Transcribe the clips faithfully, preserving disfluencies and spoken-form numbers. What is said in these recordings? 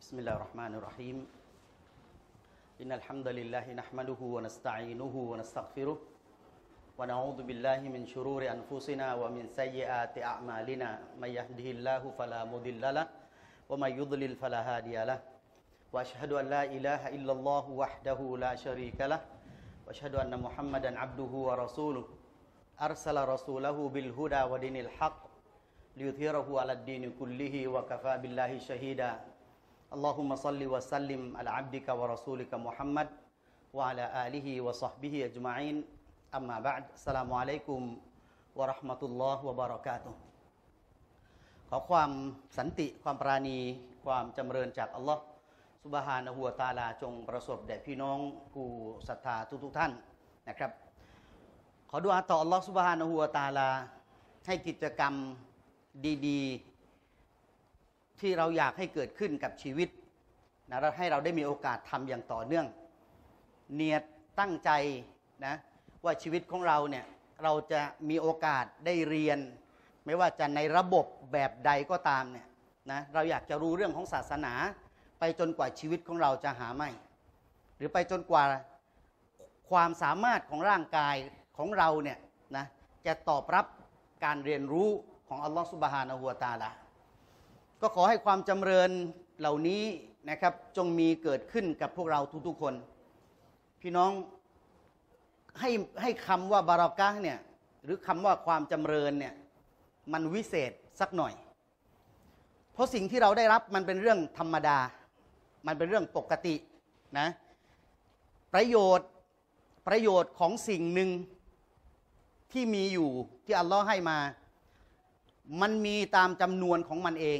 بسم الله الرحمن الرحيم إن الحمد لله نحمده ونستعينه ونستغفره ونعوذ بالله من شرور أنفسنا ومن سيئات أعمالنا من يهده الله فلا مضل له ومن يضلل فلا هادي له وأشهد أن لا إله إلا الله وحده لا شريك له وأشهد أن محمدا عبده ورسوله أرسل رسوله بالهدى ودين الحق ليظهره على الدين كله وكفى بالله شهيدا اللهم صل وسلم على عبدك ورسولك محمد وعلى آله وصحبه أجمعين أما بعد السلام عليكم ورحمة الله وبركاته ขอความสันติความปราณีความจำเริญจากอัลลอฮฺซุบฮานะฮูวะตะอาลาจงประสบแด่พี่น้องผู้ศรัทธาทุกๆท่านนะครับขอดุอาต่ออัลลอฮฺซุบฮานะฮูวะตะอาลาให้กิจกรรมดีๆที่เราอยากให้เกิดขึ้นกับชีวิตนะและให้เราได้มีโอกาสทำอย่างต่อเนื่องเนียดตั้งใจนะว่าชีวิตของเราเนี่ยเราจะมีโอกาสได้เรียนไม่ว่าจะในระบบแบบใดก็ตามเนี่ยนะเราอยากจะรู้เรื่องของศาสนาไปจนกว่าชีวิตของเราจะหาไม่หรือไปจนกว่าความสามารถของร่างกายของเราเนี่ยนะจะตอบรับการเรียนรู้ของอัลลอฮฺซุบฮานะฮูวะตะอาลาก็ขอให้ความจำเริญเหล่านี้นะครับจงมีเกิดขึ้นกับพวกเราทุกๆคนพี่น้องให้ให้คำว่าบารอกะห์เนี่ยหรือคำว่าความจำเริญเนี่ยมันวิเศษสักหน่อยเพราะสิ่งที่เราได้รับมันเป็นเรื่องธรรมดามันเป็นเรื่องปกตินะประโยชน์ประโยชน์ของสิ่งหนึ่งที่มีอยู่ที่อัลลอฮ์ให้มามันมีตามจำนวนของมันเอง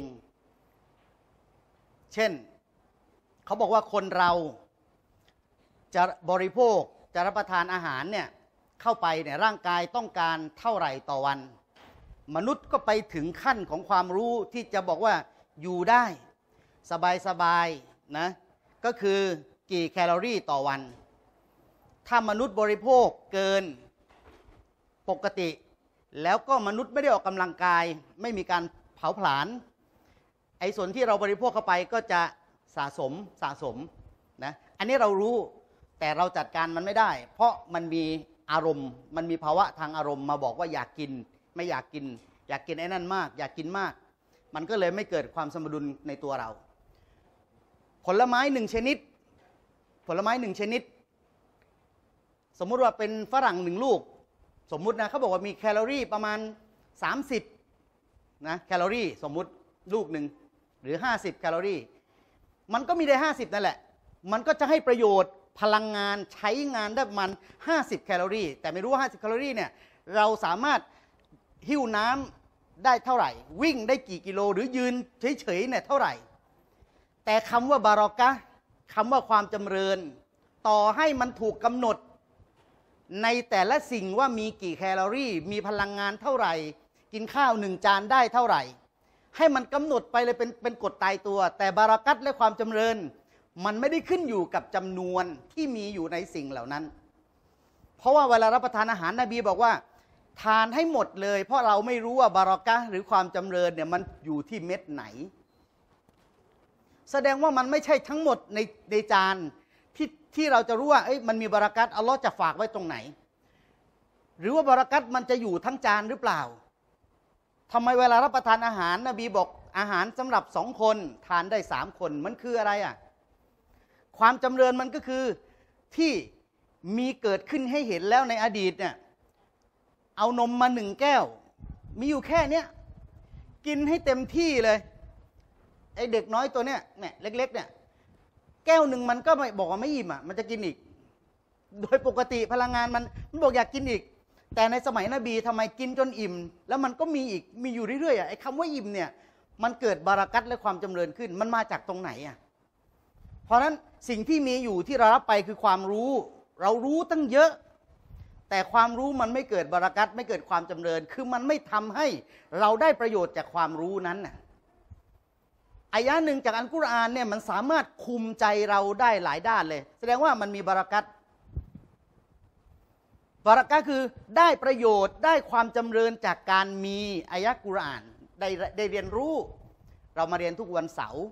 เช่นเขาบอกว่าคนเราจะบริโภคจะรับประทานอาหารเนี่ยเข้าไปเนี่ยร่างกายต้องการเท่าไหร่ต่อวันมนุษย์ก็ไปถึงขั้นของความรู้ที่จะบอกว่าอยู่ได้สบายๆนะก็คือกี่แคลอรี่ต่อวันถ้ามนุษย์บริโภคเกินปกติแล้วก็มนุษย์ไม่ได้ออกกำลังกายไม่มีการเผาผลาญไอ้ส่วนที่เราบริโภคเข้าไปก็จะสะสมสะสมนะอันนี้เรารู้แต่เราจัดการมันไม่ได้เพราะมันมีอารมณ์มันมีภาวะทางอารมณ์มาบอกว่าอยากกินไม่อยากกินอยากกินไอ้นั่นมากอยากกินมากมันก็เลยไม่เกิดความสมดุลในตัวเราผลไม้หนึ่งชนิดผลไม้หนึ่งชนิดสมมุติว่าเป็นฝรั่งหนึ่งลูกสมมุตินะเขาบอกว่ามีแคลอรี่ประมาณสามสิบนะแคลอรี่สมมุติลูกหนึ่งหรือห้าสิบแคลอรี่มันก็มีได้ห้าสิบนั่นแหละมันก็จะให้ประโยชน์พลังงานใช้งานได้ประมาณห้าสิบแคลอรี่แต่ไม่รู้ว่าห้าสิบแคลอรี่เนี่ยเราสามารถหิ้วน้ำได้เท่าไหร่วิ่งได้กี่กิโลหรือยืนเฉยๆเนี่ยเท่าไหร่แต่คำว่าบารอกะห์คำว่าความจำเริญต่อให้มันถูกกำหนดในแต่ละสิ่งว่ามีกี่แคลอรี่มีพลังงานเท่าไหร่กินข้าวหนึ่งจานได้เท่าไหร่ให้มันกำหนดไปเลยเป็นเป็นกฎตายตัวแต่บารอกัตและความจำเริญมันไม่ได้ขึ้นอยู่กับจำนวนที่มีอยู่ในสิ่งเหล่านั้นเพราะว่าเวลารับประทานอาหารนบีบอกว่าทานให้หมดเลยเพราะเราไม่รู้ว่าบารอกะห์หรือความจำเริญเนี่ยมันอยู่ที่เม็ดไหนแสดงว่ามันไม่ใช่ทั้งหมดในในจานที่ที่เราจะรู้ว่าเอ้ยมันมีบารอกัตอัลลอฮ์จะฝากไว้ตรงไหนหรือว่าบารอกัตมันจะอยู่ทั้งจานหรือเปล่าทำไมเวลารับประทานอาหารนบีบอกอาหารสำหรับสองคนทานได้สามคนมันคืออะไรอ่ะความจำเริญมันก็คือที่มีเกิดขึ้นให้เห็นแล้วในอดีตเนี่ยเอานมมาหนึ่งแก้วมีอยู่แค่เนี้ยกินให้เต็มที่เลยไอเด็กน้อยตัวเนี้ยเนี่ยเล็กๆเนี่ยแก้วหนึ่งมันก็ไม่บอกว่าไม่อิ่มอ่ะมันจะกินอีกโดยปกติพลังงานมันมันบอกอยากกินอีกแต่ในสมัยนบีทำไมกินจนอิ่มแล้วมันก็มีอีกมีอยู่เรื่อยๆอ่ะไอ้คำว่าอิ่มเนี่ยมันเกิดบารอกัตและความจำเริญขึ้นมันมาจากตรงไหนอ่ะเพราะฉะนั้นสิ่งที่มีอยู่ที่เรารับไปคือความรู้เรารู้ตั้งเยอะแต่ความรู้มันไม่เกิดบารอกัตไม่เกิดความจำเริญคือมันไม่ทำให้เราได้ประโยชน์จากความรู้นั้นน่ะอายะหนึ่งจากอัลกุรอานเนี่ยมันสามารถคุมใจเราได้หลายด้านเลยแสดงว่ามันมีบารอกัตบารอกะห์คือได้ประโยชน์ได้ความจำเริญจากการมีอายะกุรอานได้ได้เรียนรู้เรามาเรียนทุกวันเสาร์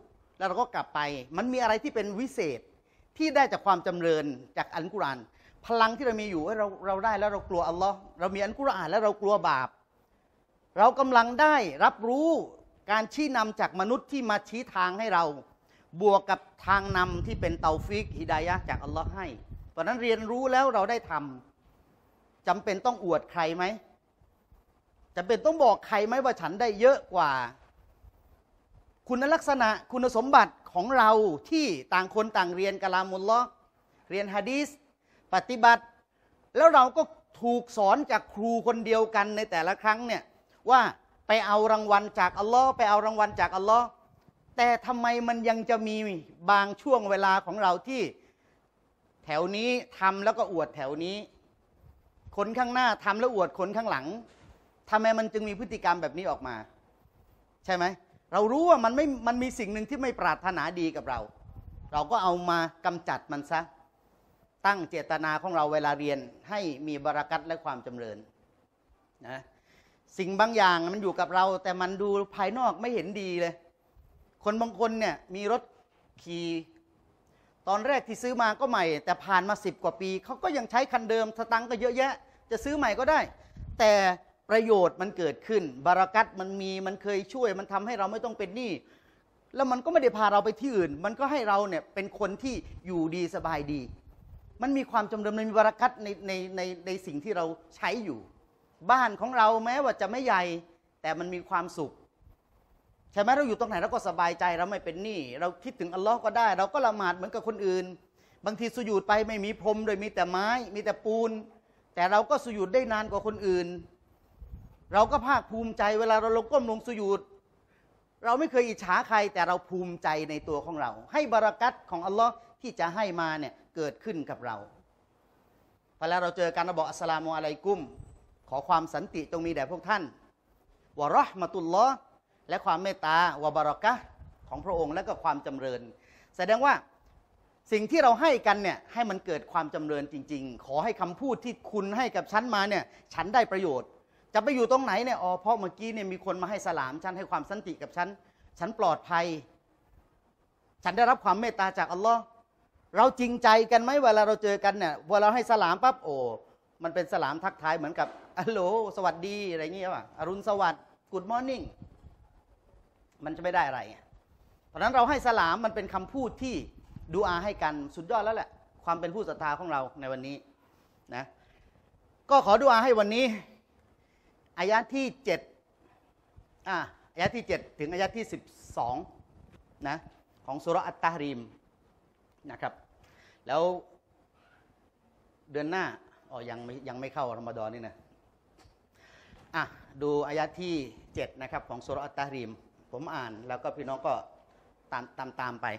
แล้วเราก็กลับไปมันมีอะไรที่เป็นวิเศษที่ได้จากความจำเริญจากอัลกุรอานพลังที่เรามีอยู่เราเราได้แล้วเรากลัวอัลลอฮ์เรามีอัลกุรอานแล้วเรากลัวบาปเรากำลังได้รับรู้การชี้นำจากมนุษย์ที่มาชี้ทางให้เราบวกกับทางนำที่เป็นเตาฟิกฮิดายะห์จากอัลลอฮ์ให้เพราะนั้นเรียนรู้แล้วเราได้ทำจำเป็นต้องอวดใครไหมจำเป็นต้องบอกใครไหมว่าฉันได้เยอะกว่าคุณลักษณะคุณสมบัติของเราที่ต่างคนต่างเรียนกะลามุลลอฮ์เรียนหะดีษปฏิบัติแล้วเราก็ถูกสอนจากครูคนเดียวกันในแต่ละครั้งเนี่ยว่าไปเอารางวัลจากอัลลอฮ์ไปเอารางวัลจากอัลลอฮ์แต่ทำไมมันยังจะมีบางช่วงเวลาของเราที่แถวนี้ทำแล้วก็อวดแถวนี้คนข้างหน้าทำแล้วอวดคนข้างหลังทำไมมันจึงมีพฤติกรรมแบบนี้ออกมาใช่ไหมเรารู้ว่ามันไม่มันมีสิ่งหนึ่งที่ไม่ปรารถนาดีกับเราเราก็เอามากำจัดมันซะตั้งเจตนาของเราเวลาเรียนให้มีบารอกัตและความจำเริญนะสิ่งบางอย่างมันอยู่กับเราแต่มันดูภายนอกไม่เห็นดีเลยคนบางคนเนี่ยมีรถขี่ตอนแรกที่ซื้อมาก็ใหม่แต่ผ่านมาสิบกว่าปีเขาก็ยังใช้คันเดิมสตังค์ก็เยอะแยะจะซื้อใหม่ก็ได้แต่ประโยชน์มันเกิดขึ้นบารอกัตมันมีมันเคยช่วยมันทำให้เราไม่ต้องเป็นหนี้แล้วมันก็ไม่ได้พาเราไปที่อื่นมันก็ให้เราเนี่ยเป็นคนที่อยู่ดีสบายดีมันมีความจำเริญมันมีบารอกัตในในในในสิ่งที่เราใช้อยู่บ้านของเราแม้ว่าจะไม่ใหญ่แต่มันมีความสุขใช่ไหมเราอยู่ตรงไหนเราก็สบายใจเราไม่เป็นหนี้เราคิดถึงอัลลอฮ์ก็ได้เราก็ละหมาดเหมือนกับคนอื่นบางทีสุญูดไปไม่มีพรมเลยมีแต่ไม้มีแต่ปูนแต่เราก็สุญูดได้นานกว่าคนอื่นเราก็ภาคภูมิใจเวลาเราลงก้มลงสุญูดเราไม่เคยอิจฉาใครแต่เราภูมิใจในตัวของเราให้บารอกัตของอัลลอฮ์ที่จะให้มาเนี่ยเกิดขึ้นกับเราพอแล้วเราเจอกันเราบอกอัสสลามุอะลัยกุมขอความสันติจงมีแด่พวกท่านวะเราะห์มะตุลลอฮ์และความเมตตาวะบารอกะห์ของพระองค์และก็ความจำเริญแสดงว่าสิ่งที่เราให้กันเนี่ยให้มันเกิดความจำเริญจริงๆขอให้คำพูดที่คุณให้กับฉันมาเนี่ยฉันได้ประโยชน์จะไปอยู่ตรงไหนเนี่ยอ๋อเพราะเมื่อกี้เนี่ยมีคนมาให้สลามฉันให้ความสันติกับฉันฉันปลอดภัยฉันได้รับความเมตตาจากอัลลอฮ์เราจริงใจกันไหมเวลาเราเจอกันเนี่ยเวลาเราให้สลามปั๊บโอ้มันเป็นสลามทักทายเหมือนกับอัลโหลสวัสดีอะไรเงี้ยว่ะอรุณสวัสดิ์กูดมอร์นิ่งมันจะไม่ได้อะไรเพราะนั้นเราให้สลามมันเป็นคำพูดที่ดูอาให้กันสุดยอดแล้วแหละความเป็นผู้ศรัทธาของเราในวันนี้นะก็ขอดูอาให้วันนี้อายะที่เจ็ดอ่ะอายะที่เจ็ดถึงอายะที่สิบสองนะของซูเราะห์อัตตะฮรีมนะครับแล้วเดือนหน้าอ๋อยังไม่ยังไม่เข้ารอมฎอนนี่นะอ่ะดูอายะที่เจ็ดนะครับของซูเราะห์อัตตะฮรีมผมอ่านแล้วก็พี่น้องก็ตามตามตามไป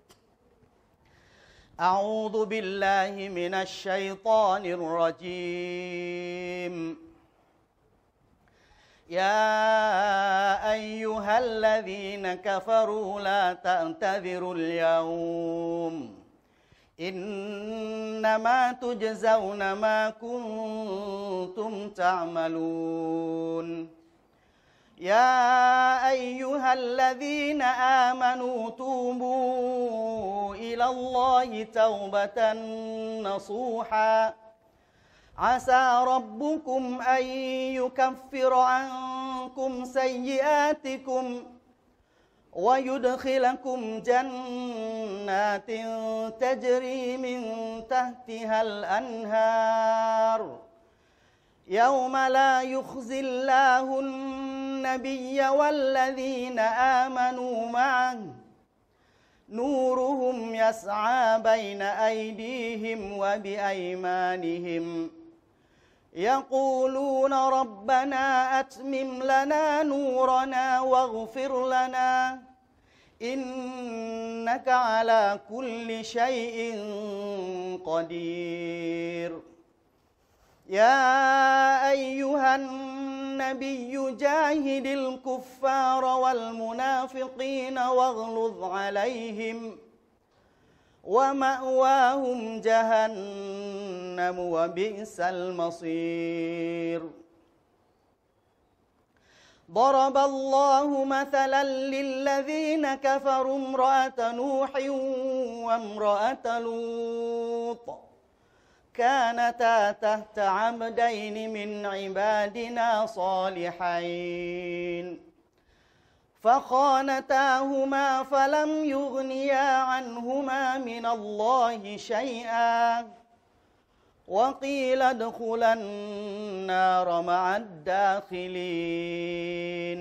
อะอูซุบิลลาฮิมินัชชัยฏอนิรเราะญีมيا أيها الذين كفروا لا تعتذروا اليوم إنما تجزون ما كنتم تعملون يا أيها الذين آمنوا توبوا إلى الله توبة نصوحا عسى ربكم أن يكفر عنكم سيئاتكم ويدخلكم جنات تجري من تحتها الأنهار يوم لا يخزي الله النبي والذين آمنوا معه نورهم يسعى بين أيديهم وبأيمانهم يقولون ربنا أتمم لنا نورنا واغفر لنا إنك على كل شيء قدير يا أيها النبي جاهد الكفار والمنافقين واغلظ عليهم ومأواهم جهنم وبئس المصير ضرب الله مثلا للذين كفروا امرأة نوح وامرأة لوط كانتا تحت عبدين من عبادنا صالحين فخانتاهما فلم يغنيا عنهما من الله شيئا وقيل ادخلا النار مع الداخلين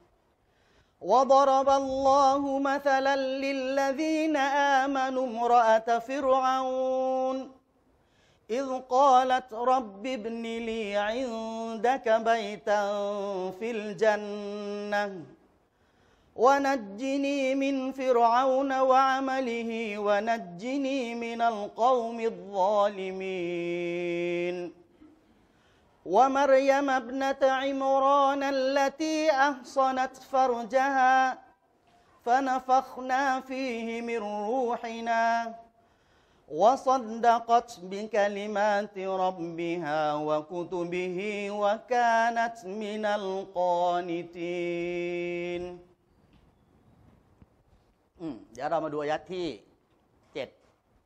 وضرب الله مثلا للذين آمنوا امرأة فرعون إذ قالت رب ابن لي عندك بيتا في الجنة ونجني من فرعون وعمله ونجني من القوم الظالمين ومريم ابنة عمران التي أحصنت فرجها فنفخنا فيه من روحنا وصدقت بكلمات ربها وكتبه وكانت من القانتين เดี๋ยวเรามาดูอายัดที่เจ็ด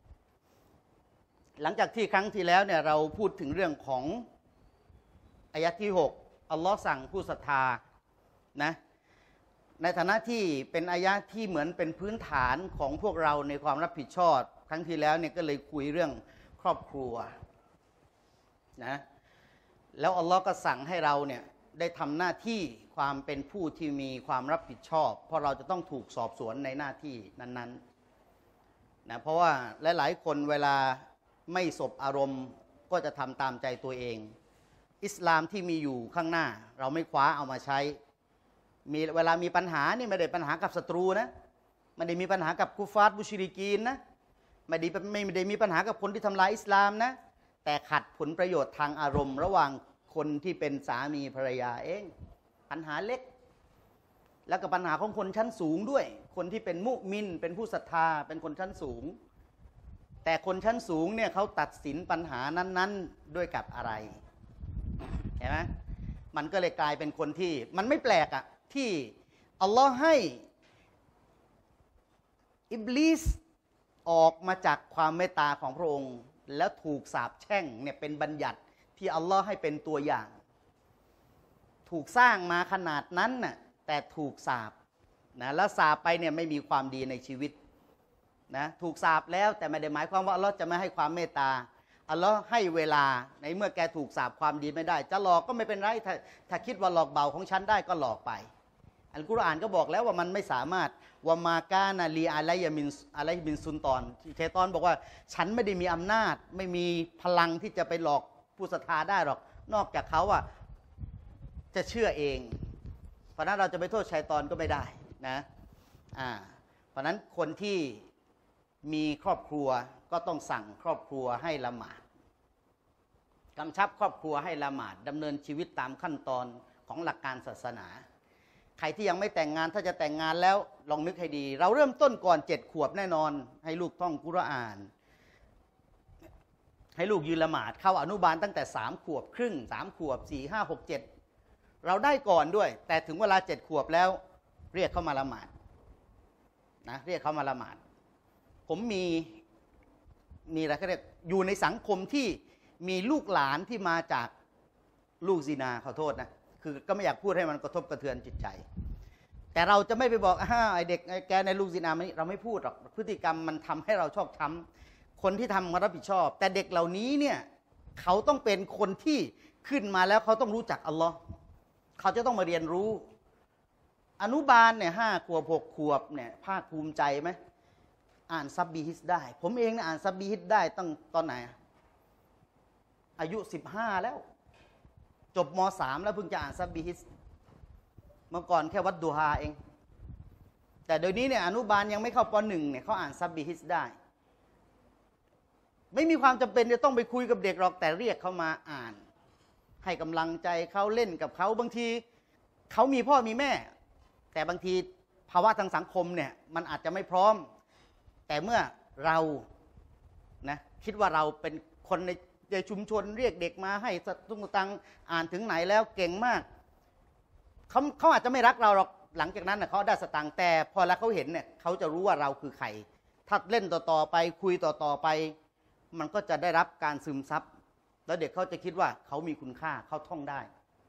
หลังจากที่ครั้งที่แล้วเนี่ยเราพูดถึงเรื่องของอายัดที่หกอัลลอฮ์สั่งผู้ศรัทธานะในฐานะที่เป็นอายัดที่เหมือนเป็นพื้นฐานของพวกเราในความรับผิดชอบครั้งที่แล้วเนี่ยก็เลยคุยเรื่องครอบครัวนะแล้วอัลลอฮ์ก็สั่งให้เราเนี่ยได้ทำหน้าที่ความเป็นผู้ที่มีความรับผิดชอบเพราะเราจะต้องถูกสอบสวนในหน้าที่นั้นๆนะเพราะว่าหลายๆคนเวลาไม่สบอารมณ์ก็จะทำตามใจตัวเองอิสลามที่มีอยู่ข้างหน้าเราไม่คว้าเอามาใช้มีเวลามีปัญหานี่ไม่ได้ปัญหากับศัตรูนะไม่ได้มีปัญหากับกุฟาร์มุชริกีนนะไม่ได้ไม่ได้มีปัญหากับคนที่ทำลายอิสลามนะแต่ขัดผลประโยชน์ทางอารมณ์ระหว่างคนที่เป็นสามีภรรยาเองปัญหาเล็กแล้วก็ปัญหาของคนชั้นสูงด้วยคนที่เป็นมุมินเป็นผู้ศรัทธาเป็นคนชั้นสูงแต่คนชั้นสูงเนี่ยเขาตัดสินปัญหานั้นๆด้วยกับอะไรเห็นไหมมันก็เลยกลายเป็นคนที่มันไม่แปลกอะที่อัลลอฮ์ให้อิบลิสออกมาจากความเมตตาของพระองค์แล้วถูกสาปแช่งเนี่ยเป็นบัญญัติที่อัลลอฮ์ให้เป็นตัวอย่างถูกสร้างมาขนาดนั้นน่ะแต่ถูกสาปนะแล้วสาปไปเนี่ยไม่มีความดีในชีวิตนะถูกสาปแล้วแต่ไม่ได้หมายความว่าอัลลอฮ์จะไม่ให้ความเมตตาอัลลอฮ์ให้เวลาในเมื่อแกถูกสาปความดีไม่ได้จะหลอกก็ไม่เป็นไรถ้าถ้าคิดว่าหลอกเบาของฉันได้ก็หลอกไปอัลกุรอานก็บอกแล้วว่ามันไม่สามารถวามากานาลีอะไลยามินอะไลบินซุนตอนเชตอนบอกว่าฉันไม่ได้มีอำนาจไม่มีพลังที่จะไปหลอกผู้ศรัทธาได้หรอกนอกจากเขาอ่ะจะเชื่อเองเพราะนั้นเราจะไปโทษชัยฏอนก็ไม่ได้นะอ่าเพราะนั้นคนที่มีครอบครัวก็ต้องสั่งครอบครัวให้ละหมาดกำชับครอบครัวให้ละหมาดดำเนินชีวิตตามขั้นตอนของหลักการศาสนาใครที่ยังไม่แต่งงานถ้าจะแต่งงานแล้วลองนึกให้ดีเราเริ่มต้นก่อนเจ็ดขวบแน่นอนให้ลูกท่องกุรอานให้ลูกยืนละหมาดเข้าอนุบาลตั้งแต่สามขวบครึ่งสามขวบสี่ห้าหกเจ็ดเราได้ก่อนด้วยแต่ถึงเวลาเจ็ดขวบแล้วเรียกเข้ามาละหมาดนะเรียกเขามาละหมาดผมมีมีอะไรเขาเรียกอยู่ในสังคมที่มีลูกหลานที่มาจากลูกซินาขอโทษนะคือก็ไม่อยากพูดให้มันกระทบกระเทือนจิตใจแต่เราจะไม่ไปบอกอ้าไอเด็กไอแกในลูกซินาเราไม่พูดหรอกพฤติกรรมมันทำให้เราชอบช้ำคนที่ทำมารับผิดชอบแต่เด็กเหล่านี้เนี่ยเขาต้องเป็นคนที่ขึ้นมาแล้วเขาต้องรู้จักอัลลอฮ์เขาจะต้องมาเรียนรู้อนุบาลเนี่ยห้าขวบหกขวบเนี่ยภาคภูมิใจไหมอ่านซับบีฮิสได้ผมเองเนี่ยอ่านซับบีฮิสได้ตั้งตอนไหนอายุสิบห้าแล้วจบมสามแล้วเพิ่งจะอ่านซับบีฮิสเมื่อก่อนแค่วัดดูฮาเองแต่เดี๋ยวนี้เนี่ยอนุบาลยังไม่เข้าปหนึ่งเนี่ยเขาอ่านซับบีฮิสได้ไม่มีความจำเป็นจะต้องไปคุยกับเด็กหรอกแต่เรียกเขามาอ่านให้กำลังใจเขาเล่นกับเขาบางทีเขามีพ่อมีแม่แต่บางทีภาวะทางสังคมเนี่ยมันอาจจะไม่พร้อมแต่เมื่อเรานะคิดว่าเราเป็นคนในในชุมชนเรียกเด็กมาให้สตุ้งตังอ่านถึงไหนแล้วเก่งมากเขาเขาอาจจะไม่รักเราหรอกหลังจากนั้นนะเขาได้สตังค์แต่พอแล้วเขาเห็นเนี่ยเขาจะรู้ว่าเราคือใครถ้าเล่นต่อๆไปคุยต่อๆไปมันก็จะได้รับการซึมซับแล้วเด็กเขาจะคิดว่าเขามีคุณค่าเขาท่องได้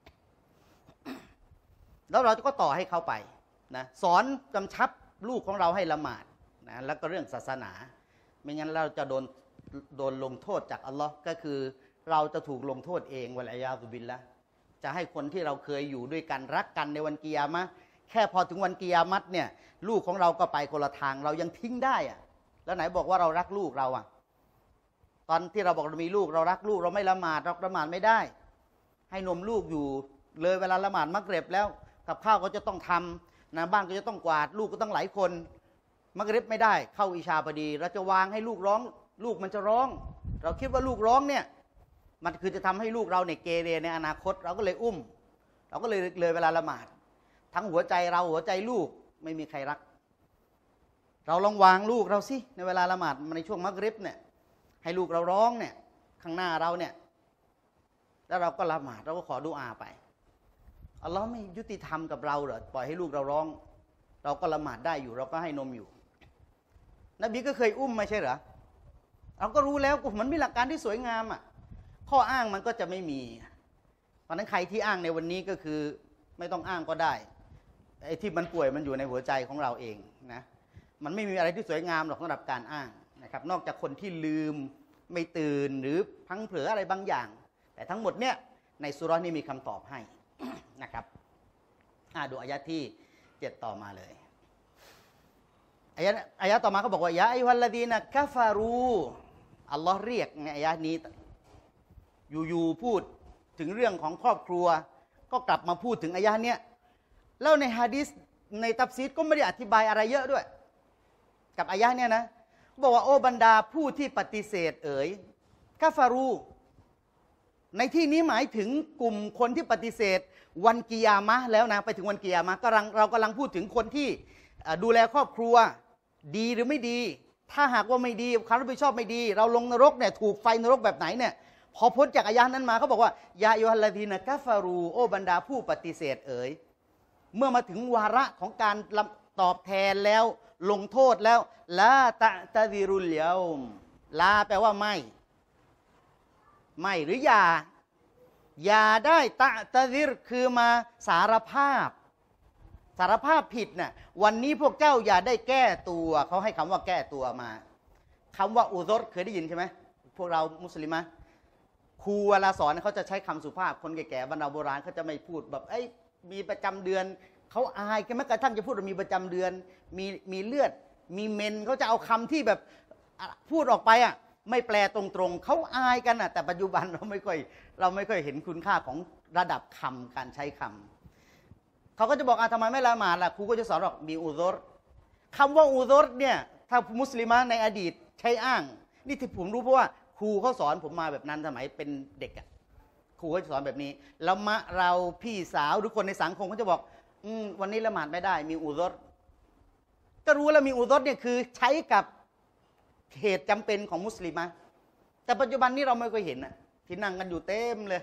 แล้วเราก็ต่อให้เขาไปนะสอนกำชับลูกของเราให้ละหมาดนะแล้วก็เรื่องศาสนาไม่งั้นเราจะโดนโดนลงโทษจากอัลลอฮ์ก็คือเราจะถูกลงโทษเองวะลัยยาซุบิลละจะให้คนที่เราเคยอยู่ด้วยกันรักกันในวันกิยามะห์แค่พอถึงวันกิยามัตเนี่ยลูกของเราก็ไปคนละทางเรายังทิ้งได้อะแล้วไหนบอกว่าเรารักลูกเราอะตอนที่เราบอกเรามีลูกเรารักลูกเราไม่ละหมาดเราละหมาดไม่ได้ให้นมลูกอยู่เลยเวลาละหมาดมักริบแล้วกับข้าวก็จะต้องทำนะบ้านก็จะต้องกวาดลูกก็ต้องหลายคนมักริบไม่ได้เข้าอิชาพอดีเราจะวางให้ลูกร้องลูกมันจะร้องเราคิดว่าลูกร้องเนี่ยมันคือจะทำให้ลูกเราเนี่ยเกเรในอนาคตเราก็เลยอุ้มเราก็เลยเลยเวลาละหมาดทั้งหัวใจเราหัวใจลูกไม่มีใครรักเราลองวางลูกเราสิในเวลาละหมาดในช่วงมักริบเนี่ยให้ลูกเราร้องเนี่ยข้างหน้าเราเนี่ยแล้วเราก็ละหมาดเราก็ขอดุอาไปอัลลอฮ์ไม่ยุติธรรมกับเราเหรอปล่อยให้ลูกเราร้องเราก็ละหมาดได้อยู่เราก็ให้นมอยู่นบีก็เคยอุ้มไม่ใช่เหรอเราก็รู้แล้วมันมีหลักการที่สวยงามอ่ะข้ออ้างมันก็จะไม่มีเพราะนั้นใครที่อ้างในวันนี้ก็คือไม่ต้องอ้างก็ได้ไอ้ที่มันป่วยมันอยู่ในหัวใจของเราเองนะมันไม่มีอะไรที่สวยงามหรอกสำหรับการอ้างนะครับนอกจากคนที่ลืมไม่ตื่นหรือพังเผลออะไรบางอย่างแต่ทั้งหมดเนี่ยในสุเราะห์นี้มีคำตอบให้ นะครับอ่าดูอายะที่เจ็ดต่อมาเลยอายะอายะต่อมาเขาบอกว่ายะอัยฮัลลดีนะกัฟารูอัลลอฮ์เรียกในอายะนี้อยู่ๆพูดถึงเรื่องของครอบครัวก็กลับมาพูดถึงอายะเนี้ยแล้วในฮะดีษในตัฟซีรก็ไม่ได้อธิบายอะไรเยอะด้วยกับอายะเนี้ยนะบอกว่าโอ้บรรดาผู้ที่ปฏิเสธเอ๋ยกาฟารูในที่นี้หมายถึงกลุ่มคนที่ปฏิเสธวันกิยามะห์แล้วนะไปถึงวันกิยามะห์กำลังเรากำลังพูดถึงคนที่ดูแลครอบครัวดีหรือไม่ดีถ้าหากว่าไม่ดีความรับผิดชอบไม่ดีเราลงนรกเนี่ยถูกไฟนรกแบบไหนเนี่ยพอพ้นจากอายะนั้นมาเขาบอกว่ายาอัยฮัลลาดีนะกาฟารูโอ้บรรดาผู้ปฏิเสธเอ๋ยเมื่อมาถึงวาระของการตอบแทนแล้วลงโทษแล้วลาตะตะซิรุลเยาม์ลาแปลว่าไม่ไม่หรืออย่าอย่าได้ตะตะซิรคือมาสารภาพสารภาพผิดน่ะวันนี้พวกเจ้าอย่าได้แก้ตัวเขาให้คำว่าแก้ตัวมาคำว่าอุซรเคยได้ยินใช่ไหมพวกเรามุสลิมะครูเวลาสอนเขาจะใช้คำสุภาพคนแก่ๆบรรดาโบราณเขาจะไม่พูดแบบไอ้มีประจำเดือนเขาอายกันแม้กระทั่งจะพูดว่ามีประจำเดือนมีมีเลือดมีเมนเขาจะเอาคำที่แบบพูดออกไปอ่ะไม่แปลตรงๆเขาอายกันอ่ะแต่ปัจจุบันเราไม่ค่อยเราไม่ค่อยเห็นคุณค่าของระดับคำการใช้คำเขาก็จะบอกอ่ะทำไมไม่ละหมาดล่ะครูก็จะสอนบอกมีอุซรคำว่าอุซรเนี่ยถ้ามุสลิมะในอดีตใช้อ้างนี่ที่ผมรู้เพราะว่าครูเขาสอนผมมาแบบนั้นสมัยเป็นเด็กอ่ะครูเขาสอนแบบนี้แล้วมะเราพี่สาวหรือคนในสังคมเขาจะบอกอืมวันนี้ละหมาดไม่ได้มีอุซรก็รู้แล้วมีอุซรเนี่ยคือใช้กับเหตุจำเป็นของมุสลิมะแต่ปัจจุบันนี้เราไม่เคยเห็นนะที่นั่งกันอยู่เต็มเลย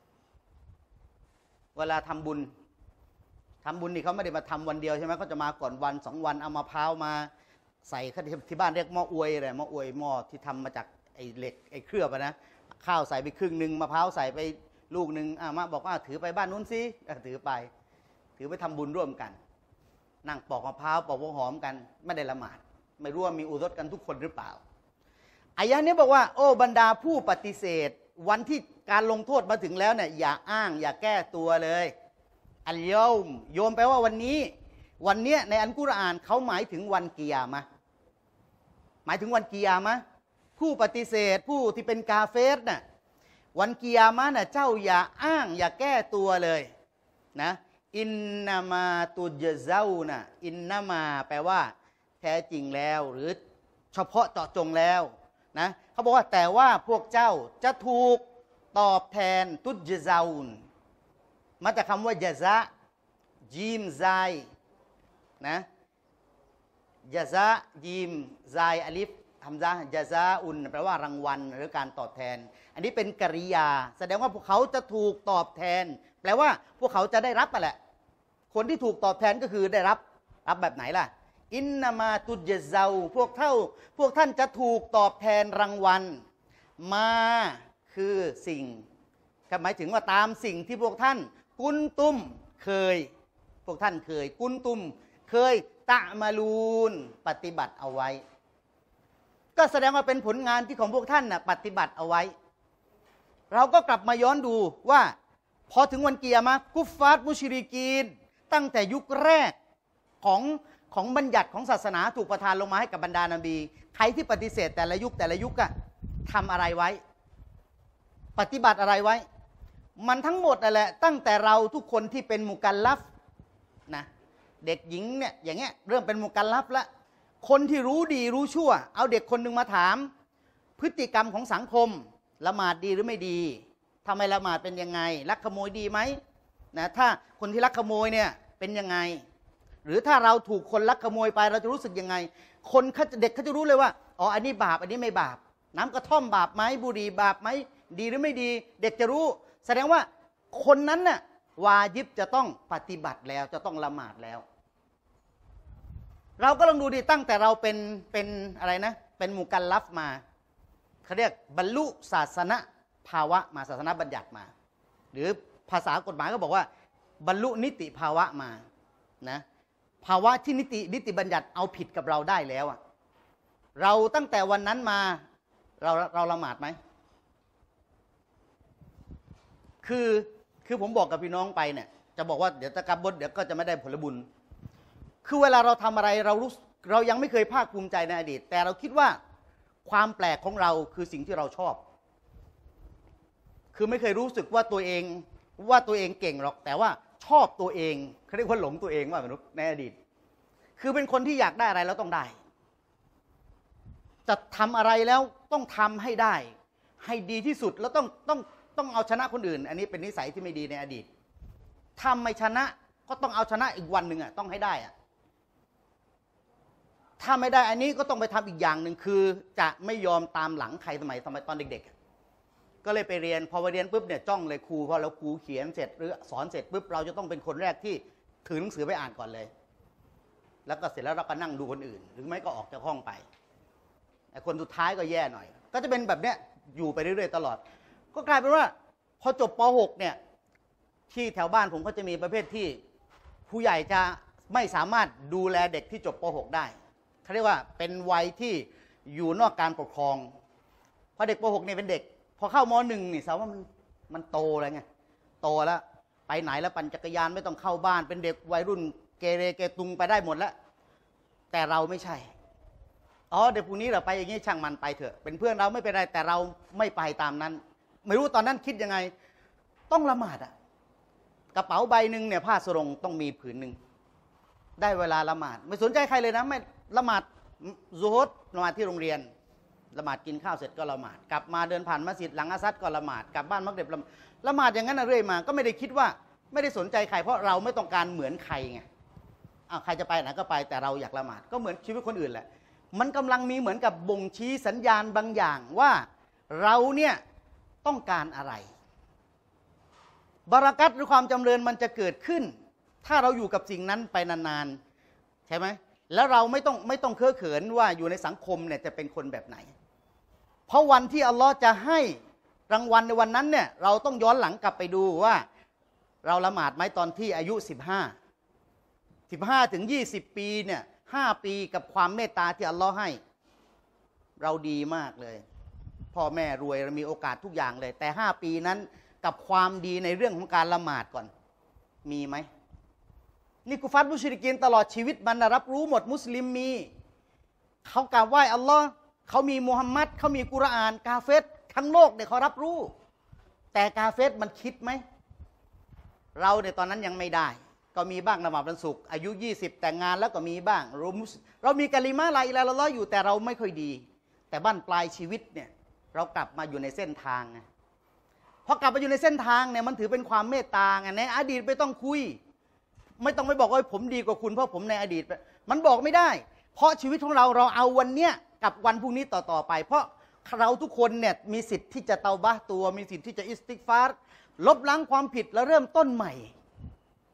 เวลาทำบุญทำบุญนี่เขาไม่ได้มาทำวันเดียวใช่ไหมเขาจะมาก่อนวันสองวันเอามะพร้าวมาใส่ที่บ้านเรียกหม้ออวยอะไรหม้ออวยหม้อที่ทำมาจากไอ้เหล็กไอ้เคลือบนะข้าวใส่ไปครึ่งหนึ่งมะพร้าวใส่ไปลูกหนึ่งอ่ะมาบอกว่าถือไปบ้านนู้นสิถือไปถือไปทำบุญร่วมกันนั่งปอกมะพร้าวปอกหัวหอมกันไม่ได้ละหมาดไม่รู้ว่ามีอุซรกันทุกคนหรือเปล่าอายะนี้บอกว่าโอ้บรรดาผู้ปฏิเสธวันที่การลงโทษมาถึงแล้วเนี่ยอย่าอ้างอย่าแก้ตัวเลยอัลยอมโยมแปลว่าวันนี้วันเนี้ยในอัลกุรอานเขาหมายถึงวันกิยามะห์หมายถึงวันกิยามะห์ผู้ปฏิเสธผู้ที่เป็นกาเฟรน่ะวันกิยามะห์น่ะเจ้าอย่าอ้างอย่าแก้ตัวเลยนะอินนามาตุจเจ้านะอินนามาแปลว่าแท้จริงแล้วหรือเฉพาะเจาะจงแล้วนะเขาบอกว่าแต่ว่าพวกเจ้าจะถูกตอบแทนตุจเจ้ามาจากคำว่ายะซะจีมไซนะยะซะจีมไซอลิฟทำซะยะซาอุนแปลว่ารางวัลหรือการตอบแทนอันนี้เป็นกริยาแสดงว่าพวกเขาจะถูกตอบแทนแปลว่าพวกเขาจะได้รับไปแหละคนที่ถูกตอบแทนก็คือได้รับรับแบบไหนล่ะอินนามาตุจเซาพวกเท่าพวกท่านจะถูกตอบแทนรางวัลมาคือสิ่งหมายถึงว่าตามสิ่งที่พวกท่านกุนตุมเคยพวกท่านเคยกุนตุมเคยตะมาลูนปฏิบัติเอาไว้ก็แสดงว่าเป็นผลงานที่ของพวกท่านน่ะปฏิบัติเอาไว้เราก็กลับมาย้อนดูว่าพอถึงวันเกียรมากุฟฟาร์มุชริกีนตั้งแต่ยุคแรกของของบัญญัติของศาสนาถูกประทานลงมาให้กับบรรดานบีใครที่ปฏิเสธแต่ละยุคแต่ละยุคอะทำอะไรไว้ปฏิบัติอะไรไว้มันทั้งหมดนั่นแหละตั้งแต่เราทุกคนที่เป็นมุกัลลัฟนะเด็กหญิงเนี่ยอย่างเงี้ยเริ่มเป็นมุกัลลัฟแล้วคนที่รู้ดีรู้ชั่วเอาเด็กคนหนึ่งมาถามพฤติกรรมของสังคมละหมาดดีหรือไม่ดีทำไมละหมาดเป็นยังไงลักขโมยดีไหมนะถ้าคนที่ลักขโมยเนี่ยเป็นยังไงหรือถ้าเราถูกคนลักขโมยไปเราจะรู้สึกยังไงคนเด็กเขาจะรู้เลยว่าอ๋ออันนี้บาปอันนี้ไม่บาปน้ำกระท่อมบาปไหมบุหรี่บาปไหมดีหรือไม่ดีเด็กจะรู้แสดงว่าคนนั้นน่ะวาญิบจะต้องปฏิบัติแล้วจะต้องละหมาดแล้วเราก็ลองดูดิตั้งแต่เราเป็นเป็นอะไรนะเป็นมุกัลลัฟมาเขาเรียกบรรลุศาสนภาวะมาศาสนาบัญญัติมาหรือภาษากฎหมายก็บอกว่าบรรลุนิติภาวะมานะภาวะที่นิตินิติบัญญัติเอาผิดกับเราได้แล้วอะเราตั้งแต่วันนั้นมาเราเราละหมาดไหมคือคือผมบอกกับพี่น้องไปเนี่ยจะบอกว่าเดี๋ยวตะกับบดเดี๋ยวก็จะไม่ได้ผลบุญคือเวลาเราทำอะไรเรารู้เรายังไม่เคยภาคภูมิใจในอดีตแต่เราคิดว่าความแปลกของเราคือสิ่งที่เราชอบคือไม่เคยรู้สึกว่าตัวเองว่าตัวเองเก่งหรอกแต่ว่าชอบตัวเองเขาเรียกว่าหลงตัวเองว่ามนุษย์ในอดีตคือเป็นคนที่อยากได้อะไรแล้วต้องได้จะทำอะไรแล้วต้องทำให้ได้ให้ดีที่สุดแล้วต้องต้องต้องเอาชนะคนอื่นอันนี้เป็นนิสัยที่ไม่ดีในอดีตทำไม่ชนะก็ต้องเอาชนะอีกวันหนึ่งอ่ะต้องให้ได้อ่ะถ้าไม่ได้อันนี้ก็ต้องไปทำอีกอย่างหนึ่งคือจะไม่ยอมตามหลังใครสมัยสมัยตอนเด็กๆก็เลยไปเรียนพอไปเรียนปุ๊บเนี่ยจ้องเลยครูพอเราครูเขียนเสร็จหรือสอนเสร็จปุ๊บเราจะต้องเป็นคนแรกที่ถือหนังสือไปอ่านก่อนเลยแล้วก็เสร็จแล้วเราก็นั่งดูคนอื่นหรือไม่ก็ออกจากห้องไปไอ้คนสุดท้ายก็แย่หน่อยก็จะเป็นแบบเนี้ยอยู่ไปเรื่อยๆตลอดก็กลายเป็นว่าพอจบป หก เนี่ยที่แถวบ้านผมก็จะมีประเภทที่ผู้ใหญ่จะไม่สามารถดูแลเด็กที่จบป หก ได้เขาเรียกว่าเป็นวัยที่อยู่นอกการปกครองเพราะเด็กป หก เนี่ยเป็นเด็กพอเข้าม หนึ่ง นี่สาวว่ามันมันโตแล้วไงโตแล้วไปไหนแล้วปั่นจักรยานไม่ต้องเข้าบ้านเป็นเด็กวัยรุ่นเกเรเกตุงไปได้หมดแล้วแต่เราไม่ใช่อ๋อเดี๋ยวพรุ่งนี้เราไปอย่างนี้ช่างมันไปเถอะเป็นเพื่อนเราไม่เป็นไรแต่เราไม่ไปตามนั้นไม่รู้ตอนนั้นคิดยังไงต้องละหมาดอะกระเป๋าใบหนึ่งเนี่ยผ้าสรงต้องมีผืนหนึ่งได้เวลาละหมาดไม่สนใจใครเลยนะไม่ละหมาดซุฮดละหมาดที่โรงเรียนละหมาดกินข้าวเสร็จก็ละหมาดกลับมาเดินผ่านมัสยิดหลังอาซัดก็ละหมาดกลับบ้านมักเด็บละละหมาดอย่างนั้นนะเรื่อยมาก็ไม่ได้คิดว่าไม่ได้สนใจใครเพราะเราไม่ต้องการเหมือนใครไงอ้าวใครจะไปไหนก็ไปแต่เราอยากละหมาดก็เหมือนชีวิตคนอื่นแหละมันกำลังมีเหมือนกับบ่งชี้สัญญาณบางอย่างว่าเราเนี่ยต้องการอะไรบารักัตหรือความจำเริญมันจะเกิดขึ้นถ้าเราอยู่กับสิ่งนั้นไปนานๆใช่ไหมแล้วเราไม่ต้องไม่ต้องเคอะเขินว่าอยู่ในสังคมเนี่ยจะเป็นคนแบบไหนเพราะวันที่อัลลอฮ์จะให้รางวัลในวันนั้นเนี่ยเราต้องย้อนหลังกลับไปดูว่าเราละหมาดไหมตอนที่อายุสิบห้า สิบห้าถึงยี่สิบปีเนี่ยห้าปีกับความเมตตาที่อัลลอฮ์ให้เราดีมากเลยพ่อแม่รวยเรามีโอกาสทุกอย่างเลยแต่ห้าปีนั้นกับความดีในเรื่องของการละหมาดก่อนมีไหมนี่กุฟัรมุชริกีนตลอดชีวิตมันรับรู้หมดมุสลิมมีเขากราบไหว้อัลลอฮ์เขามีมุฮัมมัดเขามีกุรอานกาเฟรทั้งโลกเนี่ยเขารับรู้แต่กาเฟรมันคิดไหมเราเนี่ยตอนนั้นยังไม่ได้ก็มีบ้างละหมาดวันศุกร์อายุยี่สิบแต่งงานแล้วก็มีบ้างเราเรามีกะลิมะลาอิลาฮะอิลลัลลอฮ์อยู่แต่เราไม่ค่อยดีแต่บั้นปลายชีวิตเนี่ยเรากลับมาอยู่ในเส้นทางไงพอกลับมาอยู่ในเส้นทางเนี่ยมันถือเป็นความเมตตาไงในอดีตไม่ต้องคุยไม่ต้องไปบอกว่าผมดีกว่าคุณเพราะผมในอดีตมันบอกไม่ได้เพราะชีวิตของเราเราเอาวันเนี้ยกับวันพรุ่งนี้ต่อๆไปเพราะเราทุกคนเนี่ยมีสิทธิ์ที่จะเตาบะห์ตัวมีสิทธิ์ที่จะอิสติกฟาร์ลบล้างความผิดแล้วเริ่มต้นใหม่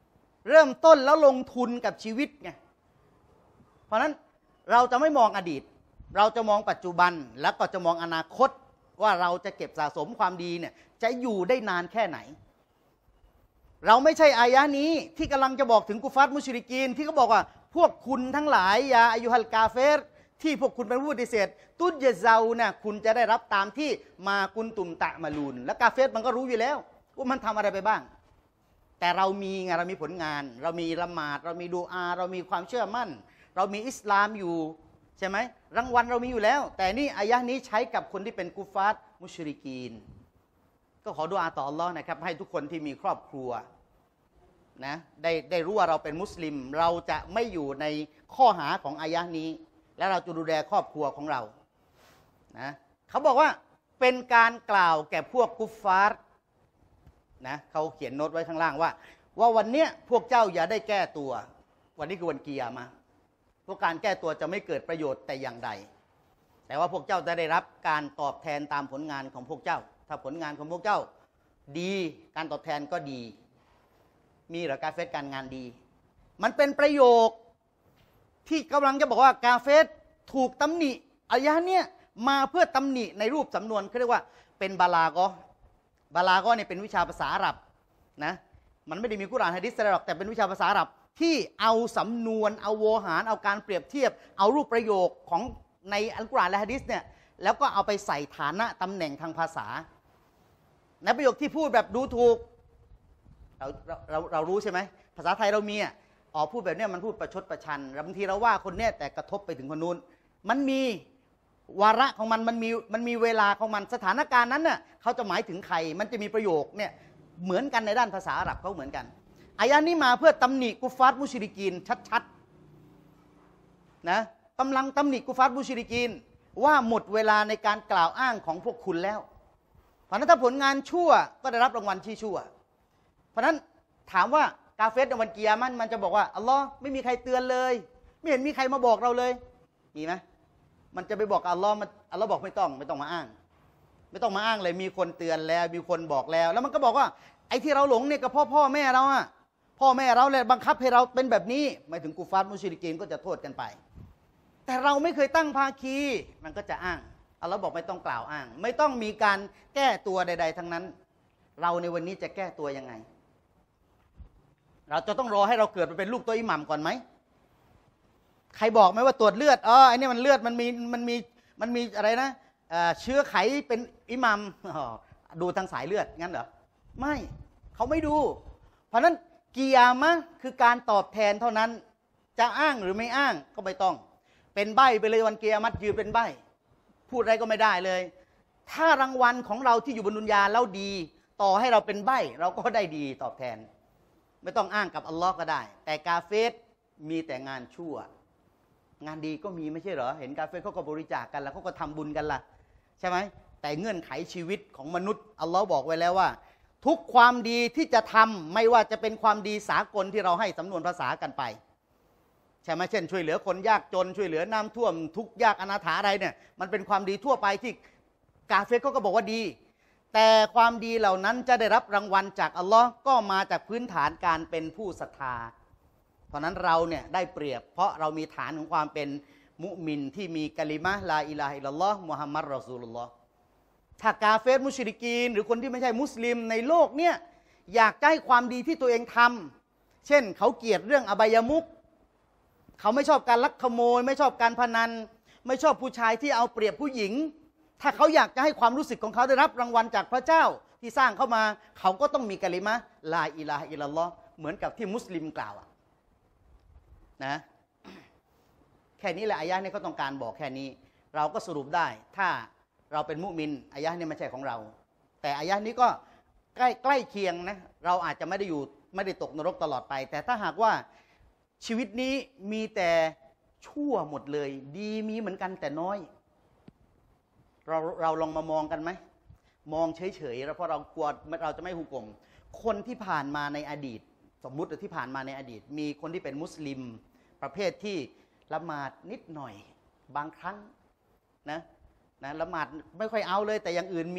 เริ่มต้นแล้วลงทุนกับชีวิตไงเพราะนั้นเราจะไม่มองอดีตเราจะมองปัจจุบันแล้วก็จะมองอนาคตว่าเราจะเก็บสะสมความดีเนี่ยจะอยู่ได้นานแค่ไหนเราไม่ใช่อายะนี้ที่กำลังจะบอกถึงกุฟาร์มุชริกีนที่เขาบอกว่าพวกคุณทั้งหลายยาอายุฮัลกาเฟรที่พวกคุณเป็นผู้ปฏิเสธตุจเซาเนี่ยคุณจะได้รับตามที่มากุนตุมตะมาลูนและกาเฟรมันก็รู้อยู่แล้วว่ามันทำอะไรไปบ้างแต่เรามีไงเรามีผลงานเรามีละหมาดเรามีดูอาเรามีความเชื่อมั่นเรามีอิสลามอยู่ใช่ไหมรางวัลเรามีอยู่แล้วแต่นี่อายะนี้ใช้กับคนที่เป็นกุฟาร์มุชริกีนก็ขอดุอาต่ออัลลอฮ์นะครับให้ทุกคนที่มีครอบครัวนะได้ได้รู้ว่าเราเป็นมุสลิมเราจะไม่อยู่ในข้อหาของอายะนี้และเราจะดูแลครอบครัวของเรานะเขาบอกว่าเป็นการกล่าวแก่พวกกุฟาร์นะเขาเขียนโน้ตไว้ข้างล่างว่าว่าวันเนี้ยพวกเจ้าอย่าได้แก้ตัววันนี้คือวันกิยามะห์พวกการแก้ตัวจะไม่เกิดประโยชน์แต่อย่างใดแต่ว่าพวกเจ้าจะได้รับการตอบแทนตามผลงานของพวกเจ้าถ้าผลงานของพวกเจ้าดีการตอบแทนก็ดีมีหรือกาเฟสการงานดีมันเป็นประโยคที่กำลังจะบอกว่ากาเฟสถูกตำหนิอายะเนี้ยมาเพื่อตำหนิในรูปสำนวนเขาเรียกว่าเป็นบาลากอบาลากอเนี่ยเป็นวิชาภาษาอาหรับนะมันไม่ได้มีกุรอานหะดีษอะไรหรอกแต่เป็นวิชาภาษาอาหรับที่เอาสำนวนเอาโวหารเอาการเปรียบเทียบเอารูปประโยคของในอัลกุรอานและหะดีษเนี่ยแล้วก็เอาไปใส่ฐานะตำแหน่งทางภาษาในประโยคที่พูดแบบดูถูกเราเราเรารู้ใช่ไหมภาษาไทยเรามีอ่ะอ๋อพูดแบบเนี้ยมันพูดประชดประชันบางทีเราว่าคนเนี้ยแต่กระทบไปถึงคนนู้นมันมีวาระของมันมันมีมันมีเวลาของมันสถานการณ์นั้นน่ะเขาจะหมายถึงใครมันจะมีประโยคเนี่ยเหมือนกันในด้านภาษาอาหรับเขาเหมือนกันอายะนี้มาเพื่อตำหนิกุฟาร์มุชริกีนชัดๆนะกำลังตำหนิกุฟาร์มุชริกีนว่าหมดเวลาในการกล่าวอ้างของพวกคุณแล้วเพราะนั้นถ้าผลงานชั่วก็ได้รับรางวัลที่ชั่วเพราะนั้นถามว่ากาเฟสในวันกิยามะห์มันจะบอกว่าอัลลอฮ์ไม่มีใครเตือนเลยไม่เห็นมีใครมาบอกเราเลยมีไหมมันจะไปบอกอัลลอฮ์มันอัลลอฮ์บอกไม่ต้องไม่ต้องมาอ้างไม่ต้องมาอ้างเลยมีคนเตือนแล้วมีคนบอกแล้วแล้วมันก็บอกว่าไอ้ที่เราหลงเนี่ยก็พ่อพ่อแม่เราอะพ่อแม่เราเลยบังคับให้เราเป็นแบบนี้หมายถึงกุฟาร์มุชริกีนก็จะโทษกันไปแต่เราไม่เคยตั้งภาคีมันก็จะอ้างอัลลอฮ์บอกไม่ต้องกล่าวอ้างไม่ต้องมีการแก้ตัวใดๆทั้งนั้นเราในวันนี้จะแก้ตัวยังไงเราจะต้องรอให้เราเกิดมาเป็นลูกตัวอิหมัมก่อนไหมใครบอกไหมว่าตรวจเลือดอ๋อไอ้นี่มันเลือดมันมีมันมีมันมีอะไรนะเชื้อไขเป็นอิหมัมดูทางสายเลือดงั้นเหรอไม่เขาไม่ดูเพราะนั้นกิยามะห์คือการตอบแทนเท่านั้นจะอ้างหรือไม่อ้างก็ไม่ต้องเป็นใบ้ไปเลยวันกิยามะห์ยืนเป็นใบ้พูดอะไรก็ไม่ได้เลยถ้ารางวัลของเราที่อยู่บนดุนยาแล้วดีต่อให้เราเป็นใบ้เราก็ได้ดีตอบแทนไม่ต้องอ้างกับอัลลอฮ์ก็ได้แต่กาเฟสมีแต่งานชั่วงานดีก็มีไม่ใช่เหรอเห็นกาเฟสเขาก็บริจาคกันแล้วเขาก็ทำบุญกันล่ะใช่ไหมแต่เงื่อนไขชีวิตของมนุษย์อัลลอฮ์บอกไว้แล้วว่าทุกความดีที่จะทำไม่ว่าจะเป็นความดีสากลที่เราให้สำนวนภาษากันไปใช่ไหมเช่นช่วยเหลือคนยากจนช่วยเหลือน้ำท่วมทุกยากอนาถาอะไรเนี่ยมันเป็นความดีทั่วไปที่กาเฟสเขาก็บอกว่าดีแต่ความดีเหล่านั้นจะได้รับรางวัลจากอัลลอฮ์ก็มาจากพื้นฐานการเป็นผู้ศรัทธาเพราะนั้นเราเนี่ยได้เปรียบเพราะเรามีฐานของความเป็นมุมินที่มีกะลิมะห์ลาอิลาฮะอิลลัลลอฮ์มุฮัมมัดรอซูลุลลอฮ์ถ้ากาเฟรมุชริกีนหรือคนที่ไม่ใช่มุสลิมในโลกเนี่ยอยากได้ความดีที่ตัวเองทำเช่นเขาเกลียดเรื่องอบายมุขเขาไม่ชอบการลักขโมยไม่ชอบการพนันไม่ชอบผู้ชายที่เอาเปรียบผู้หญิงถ้าเขาอยากจะให้ความรู้สึกของเขาได้รับรางวัลจากพระเจ้าที่สร้างเข้ามาเขาก็ต้องมีกะลิมะห์ลาอิลาฮะอิลลัลลอฮ์เหมือนกับที่มุสลิมกล่าวนะแค่นี้แหละอายะห์นี้ก็ต้องการบอกแค่นี้เราก็สรุปได้ถ้าเราเป็นมุมินอายะห์นี้ไม่ใช่ของเราแต่อายะห์นี้ก็ใกล้ใกล้เคียงนะเราอาจจะไม่ได้อยู่ไม่ได้ตกนรกตลอดไปแต่ถ้าหากว่าชีวิตนี้มีแต่ชั่วหมดเลยดีมีเหมือนกันแต่น้อยเราเราลองมามองกันไหมมองเฉยๆแล้วเพราะเรากลัวเราจะไม่หุกลมคนที่ผ่านมาในอดีตสมมุติที่ผ่านมาในอดีตมีคนที่เป็นมุสลิมประเภทที่ละหมาดนิดหน่อยบางครั้งนะนะละหมาดไม่ค่อยเอาเลยแต่อย่างอื่นมี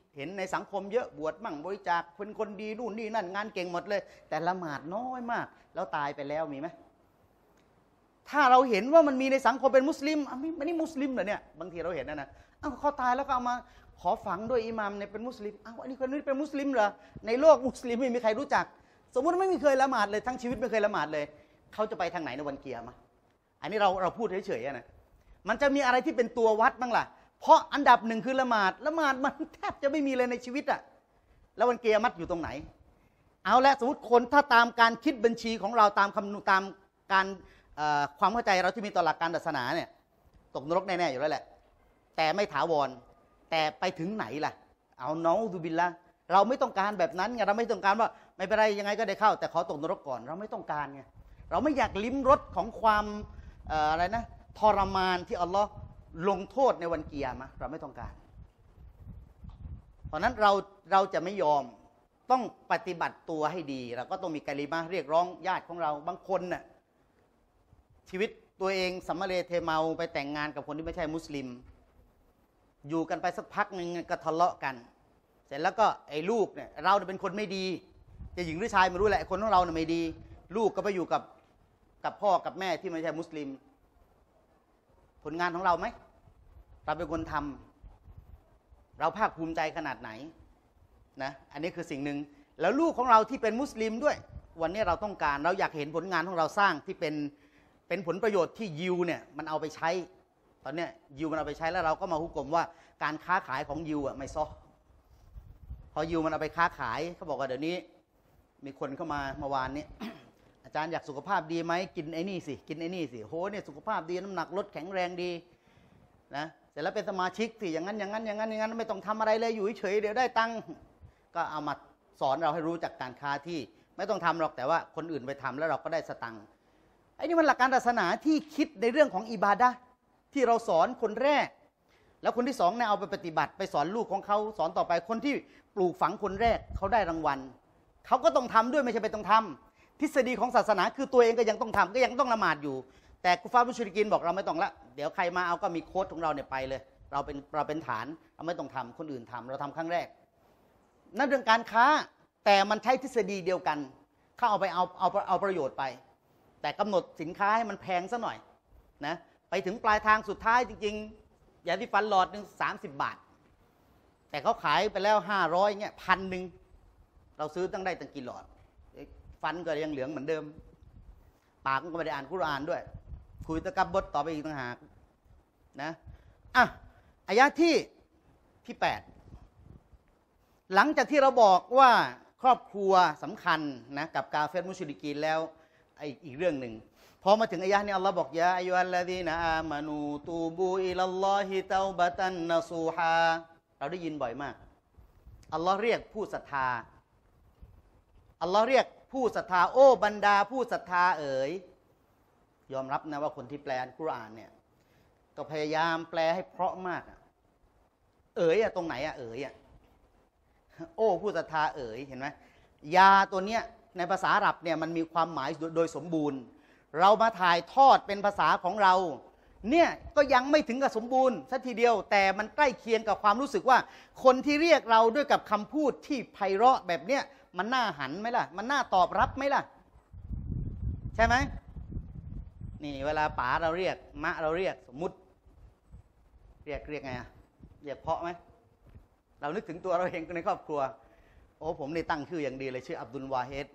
เห็นในสังคมเยอะบวชมั่งบริจาคเป็นคนดีนู่นนี่นั่นงานเก่งหมดเลย แต่ละหมาดน้อยมากแล้วตายไปแล้วมีไหมถ้าเราเห็นว่ามันมีในสังคมเป็นมุสลิมอ่ะไม่นี่มุสลิมเหรอเนี่ยบางทีเราเห็นนะนะอ้าวเขาตายแล้วก็เอามาขอฝังด้วยอิหมัมเนี่ยเป็นมุสลิมอ้าวอันนี้คนนี้เป็นมุสลิมเหรอในโลกมุสลิมไม่มีใครรู้จักสมมุติไม่มีเคยละหมาดเลยทั้งชีวิตไม่เคยละหมาดเลยเขาจะไปทางไหนในวันเกียร์มาอันนี้เราเราพูดเฉยๆนะมันจะมีอะไรที่เป็นตัววัดบ้างล่ะเพราะอันดับหนึ่งคือละหมาดละหมาดมันแทบจะไม่มีเลยในชีวิตอะแล้ววันเกียร์มัดอยู่ตรงไหนเอาละสมมติคนถ้าตามการคิดบัญชีของเราตามคำนวณตามการความเข้าใจเราที่มีต่อหลักการศาสนาเนี่ยตกนรกแน่ๆอยู่แล้วแหละแต่ไม่ถาวรแต่ไปถึงไหนล่ะเอาน้องดูบินละเราไม่ต้องการแบบนั้นไงเราไม่ต้องการว่าไม่เป็นไรยังไงก็ได้เข้าแต่ขอตกนรกก่อนเราไม่ต้องการไงเราไม่อยากลิ้มรสของความอะไรนะทรมานที่อัลลอฮ์ลงโทษในวันเกียร์มาเราไม่ต้องการเพราะนั้นเราเราจะไม่ยอมต้องปฏิบัติตัวให้ดีเราก็ต้องมีกะลิมะห์เรียกร้องญาติของเราบางคนน่ะชีวิตตัวเองสัมมาเลเทเมาไปแต่งงานกับคนที่ไม่ใช่มุสลิมอยู่กันไปสักพักหนึ่งก็ทะเลาะกันเสร็จแล้วก็ไอ้ลูกเนี่ยเราเป็นคนไม่ดีจะหญิงหรือชายไม่รู้แหละคนของเราเนี่ยไม่ดีลูกก็ไปอยู่กับกับพ่อกับแม่ที่ไม่ใช่มุสลิมผลงานของเราไหมเราเป็นคนทำเราภาคภูมิใจขนาดไหนนะอันนี้คือสิ่งหนึ่งแล้วลูกของเราที่เป็นมุสลิมด้วยวันนี้เราต้องการเราอยากเห็นผลงานของเราสร้างที่เป็นเป็นผลประโยชน์ที่ยิวเนี่ยมันเอาไปใช้ตอนนี้ยิวมันเอาไปใช้แล้วเราก็มาฮุกกลมว่าการค้าขายของยิวอ่ะไม่ซ้อพอยิวมันเอาไปค้าขายเขาบอกว่าเดี๋ยวนี้มีคนเข้ามาเมื่อวานนี้ อาจารย์อยากสุขภาพดีไหมกินไอ้นี่สิกินไอ้นี่สิโหเนี่ยสุขภาพดีน้ำหนักลดแข็งแรงดีนะเสร็จแล้วเป็นสมาชิกสิอย่างนั้นอย่างนั้นอย่างนั้นอย่างนั้นไม่ต้องทำอะไรเลยอยู่เฉยเดี๋ยวได้ตังค์ก็เอามาสอนเราให้รู้จักการค้าที่ไม่ต้องทำหรอกแต่ว่าคนอื่นไปทำแล้วเราก็ได้สตังค์ไอ้นี่มันหลักการศาสนาที่คิดในเรื่องของอิบาดะห์ที่เราสอนคนแรกแล้วคนที่สองเนี่ยเอาไปปฏิบัติไปสอนลูกของเขาสอนต่อไปคนที่ปลูกฝังคนแรกเขาได้รางวัลเขาก็ต้องทำด้วยไม่ใช่ไปต้องทำทฤษฎีของศาสนาคือตัวเองก็ยังต้องทำก็ยังต้องละหมาดอยู่แต่กุฟาร์มุชริกีนบอกเราไม่ต้องละเดี๋ยวใครมาเอาก็มีโค้ดของเราเนี่ยไปเลยเราเป็นเราเป็นฐานเราไม่ต้องทำคนอื่นทำเราทำครั้งแรกนั่นเรื่องการค้าแต่มันใช้ทฤษฎีเดียวกันเขาเอาไปเอาเอาเอาประโยชน์ไปแต่กำหนดสินค้าให้มันแพงซะหน่อยนะไปถึงปลายทางสุดท้ายจริงๆยาที่ฟันหลอดหนึ่งสามสิบบาทแต่เขาขายไปแล้วห้าร้อยเงี้ยพันหนึ่งเราซื้อตั้งได้ตั้งกี่หลอดฟันก็ยังเหลืองเหมือนเดิมปากก็ไม่ได้อ่านกุรอานด้วยคุยตะกับบทต่อไปอีกต่างหากนะอ่ะอายะที่ที่แปดหลังจากที่เราบอกว่าครอบครัวสำคัญนะกับกาเฟรมุชริกีนแล้วไออีกเรื่องหนึ่งพอมาถึงอายะนี้อัลลอฮ์บอกยาอัยยูฮัลลซีนะอามานูตูบูอิลัลลอฮิเตาบะตันนะซูฮาเราได้ยินบ่อยมากอัลลอฮ์เรียกผู้ศรัทธาอัลลอฮ์เรียกผู้ศรัทธาโอ้บรรดาผู้ศรัทธาเอ๋ยยอมรับนะว่าคนที่แปลกุรอานเนี่ยก็พยายามแปลให้เพราะมากเอ๋ยอะตรงไหนอะเอ๋ยอะโอ้ผู้ศรัทธาเอ๋ยเห็นไหมยาตัวเนี้ยในภาษาอาหรับเนี่ยมันมีความหมายโดยสมบูรณ์เรามาถ่ายทอดเป็นภาษาของเราเนี่ยก็ยังไม่ถึงกับสมบูรณ์สักทีเดียวแต่มันใกล้เคียงกับความรู้สึกว่าคนที่เรียกเราด้วยกับคำพูดที่ไพเราะแบบเนี้ยมันน่าหันไหมล่ะมันน่าตอบรับไหมล่ะใช่ไหมนี่เวลาป๋าเราเรียกมะเราเรียกสมมุติเรียกเรียกไงอะเรียกเพาะไหมเรานึกถึงตัวเราเองในครอบครัวโอ้ผมนี่ตั้งชื่ออย่างดีเลยชื่ออับดุลวาเฮด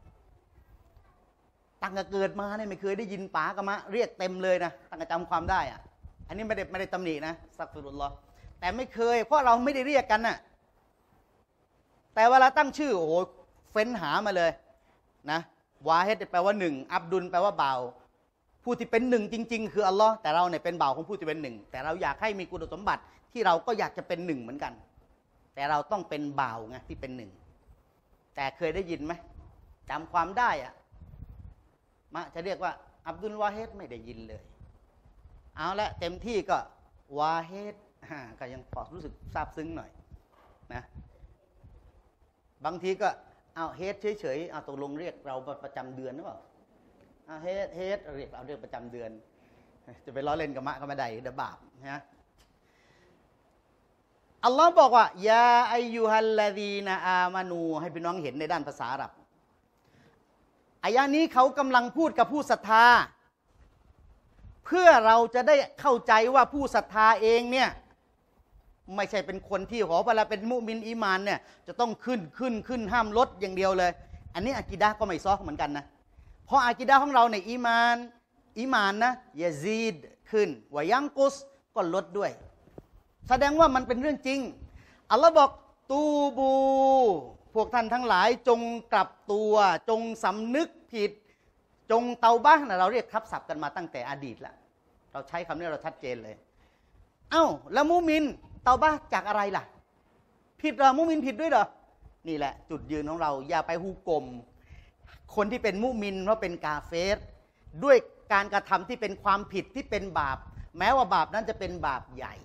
ตั้งแต่เกิดมาเนี่ยไม่เคยได้ยินป๋ากะมะเรียกเต็มเลยนะตั้งแต่จำความได้อะอันนี้ไม่ได้ไม่ได้ตำหนินะสักฟิรุลลอฮ์แต่ไม่เคยเพราะเราไม่ได้เรียกกันน่ะแต่เวลาตั้งชื่อโอ้โหเฟ้นหามาเลยนะวาเฮดแปลว่าหนึ่งอับดุลแปลว่าบ่าวผู้ที่เป็นหนึ่งจริงๆคืออัลลอฮ์แต่เราเนี่ยเป็นบ่าวของผู้ที่เป็นหนึ่งแต่เราอยากให้มีคุณสมบัติที่เราก็อยากจะเป็นหนึ่งเหมือนกันแต่เราต้องเป็นบ่าวไงที่เป็นหนึ่งแต่เคยได้ยินไหมจำความได้อะมะจะเรียกว่าอับดุลวาเฮดไม่ได้ยินเลยเอาละเต็มที่ก็วาเฮดก็ยังพอรู้สึกซาบซึ้งหน่อยนะบางทีก็เอาเฮดเฉยๆเอาตกลงเรียกเราประจำเดือนหรือเปล่าเอาเฮดเฮดเรียกเราเรียกประจำเดือนจะไปล้อเล่นกับมะก็ไม่ได้เดี๋ยวบาปนะอัลลอฮ์บอกว่ายาอายุฮัลลาดีนาอามานูให้พี่น้องเห็นในด้านภาษาอาหรับอายะนี้เขากำลังพูดกับผู้ศรัทธาเพื่อเราจะได้เข้าใจว่าผู้ศรัทธาเองเนี่ยไม่ใช่เป็นคนที่ขอเวลาเป็นมุมินอีมานเนี่ยจะต้องขึ้นขึ้นขึ้นห้ามลดอย่างเดียวเลยอันนี้อากีดะห์ก็ไม่ซอเหมือนกันนะเพราะอากีดะห์ของเราในอีมานอีมานนะยาซีดขึ้นวายังกุสก็ลดด้วยแสดงว่ามันเป็นเรื่องจริงอัลลอฮ์บอกตูบูพวกท่านทั้งหลายจงกลับตัวจงสำนึกผิดจงเตาบ้านะเราเรียกทับศัพท์กันมาตั้งแต่อดีตแล้วเราใช้คำนี้เราชัดเจนเลยเอ้าแล้วมุมินเตาบ้าจากอะไรล่ะผิดเหรอมุมินผิดด้วยเหรอนี่แหละจุดยืนของเราอย่าไปฮูกลมคนที่เป็นมุมินเพราะเป็นกาเฟรด้วยการกระทำที่เป็นความผิดที่เป็นบาปแม้ว่าบาปนั้นจะเป็นบาปใหญ่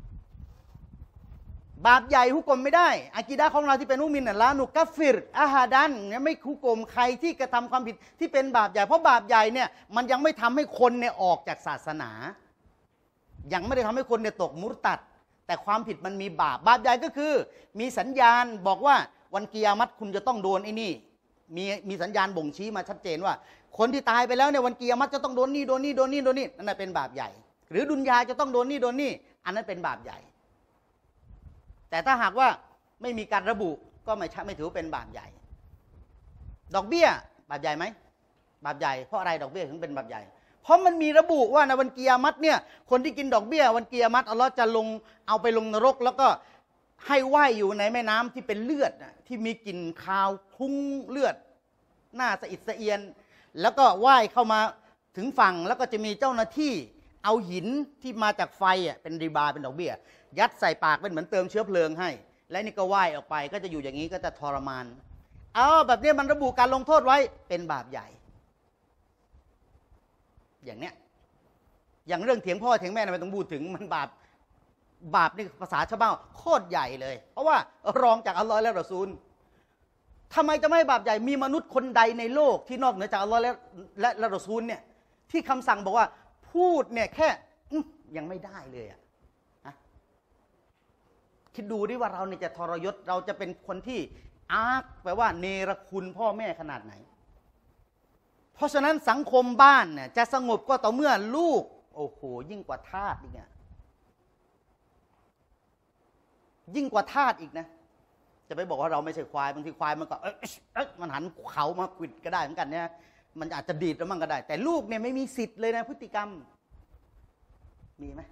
บาปใหญ่ฮุกกลมไม่ได้อากีดะห์ของเราที่เป็นมุมินน่ะละนุกัฟฟิรอะฮาดันเนี่ยไม่ฮุกกลมใครที่กระทำความผิดที่เป็นบาปใหญ่เพราะบาปใหญ่เนี่ยมันยังไม่ทำให้คนเนี่ยออกจากศาสนายังไม่ได้ทำให้คนเนี่ยตกมุรตัดแต่ความผิดมันมีบาปบาปใหญ่ก็คือมีสัญญาณบอกว่าวันกิยามัตคุณจะต้องโดนไอ้นี่มีมีสัญญาณบ่งชี้มาชัดเจนว่าคนที่ตายไปแล้วเนี่ยวันกิยามัตจะต้องโดนนี่โดนนี่โดนนี่โดนนี่นั่นเป็นบาปใหญ่หรือดุนยาจะต้องโดนนี่โดนนี่อันนั้นเป็นบาปใหญ่แต่ถ้าหากว่าไม่มีการระบุก็ไม่ไม่ถือเป็นบาปใหญ่ดอกเบี้ยบาปใหญ่ไหมบาปใหญ่เพราะอะไรดอกเบี้ยถึงเป็นบาปใหญ่เพราะมันมีระบุว่าในวันกิยามัตเนี่ยคนที่กินดอกเบี้ยวันกิยามัตอัลลอฮ์จะลงเอาไปลงนรกแล้วก็ให้ว่ายอยู่ในแม่น้ำที่เป็นเลือดที่มีกลิ่นคาวคลุ้งเลือดหน้าสะอิดสะเอียนแล้วก็ว่ายเข้ามาถึงฝั่งแล้วก็จะมีเจ้าหน้าที่เอาหินที่มาจากไฟอ่ะเป็นริบาเป็นดอกเบี้ยยัดใส่ปากเป็นเหมือนเติมเชื้อเพลิงให้และนี่ก็ว่ายออกไปก็จะอยู่อย่างนี้ก็จะทรมานเอาแบบนี้มันระบุการลงโทษไว้เป็นบาปใหญ่อย่างเนี้ยอย่างเรื่องเถียงพ่อเถียงแม่ไม่ต้องพูดถึงมันบาปบาปนี่ภาษาชาวบ้านโคตรใหญ่เลยเพราะว่ารองจากอัลลอฮ์และรอซูลทำไมจะไม่บาปใหญ่มีมนุษย์คนใดในโลกที่นอกเหนือจากอัลลอฮ์และและและรอซูลเนี่ยที่คำสั่งบอกว่าพูดเนี่ยแค่ยังไม่ได้เลยอะคิดดูดิว่าเราเนี่ยจะทรยศเราจะเป็นคนที่อาร์กแปลว่าเนรคุณพ่อแม่ขนาดไหนเพราะฉะนั้นสังคมบ้านเนี่ยจะสงบก็ต่อเมื่อลูกโอ้โหยิ่งกว่าทาสอีกเนี่ยยิ่งกว่าทาสอีกนะจะไปบอกว่าเราไม่ใช่ควายบางทีควายมันก็เอ๊ะเอ๊ะมันหันเขามาขวิดก็ได้เหมือนกันเนี่ยมันอาจจะดีดแล้วมันก็ได้แต่ลูกเนี่ยไม่มีสิทธิ์เลยนะพฤติกรรมมีไหม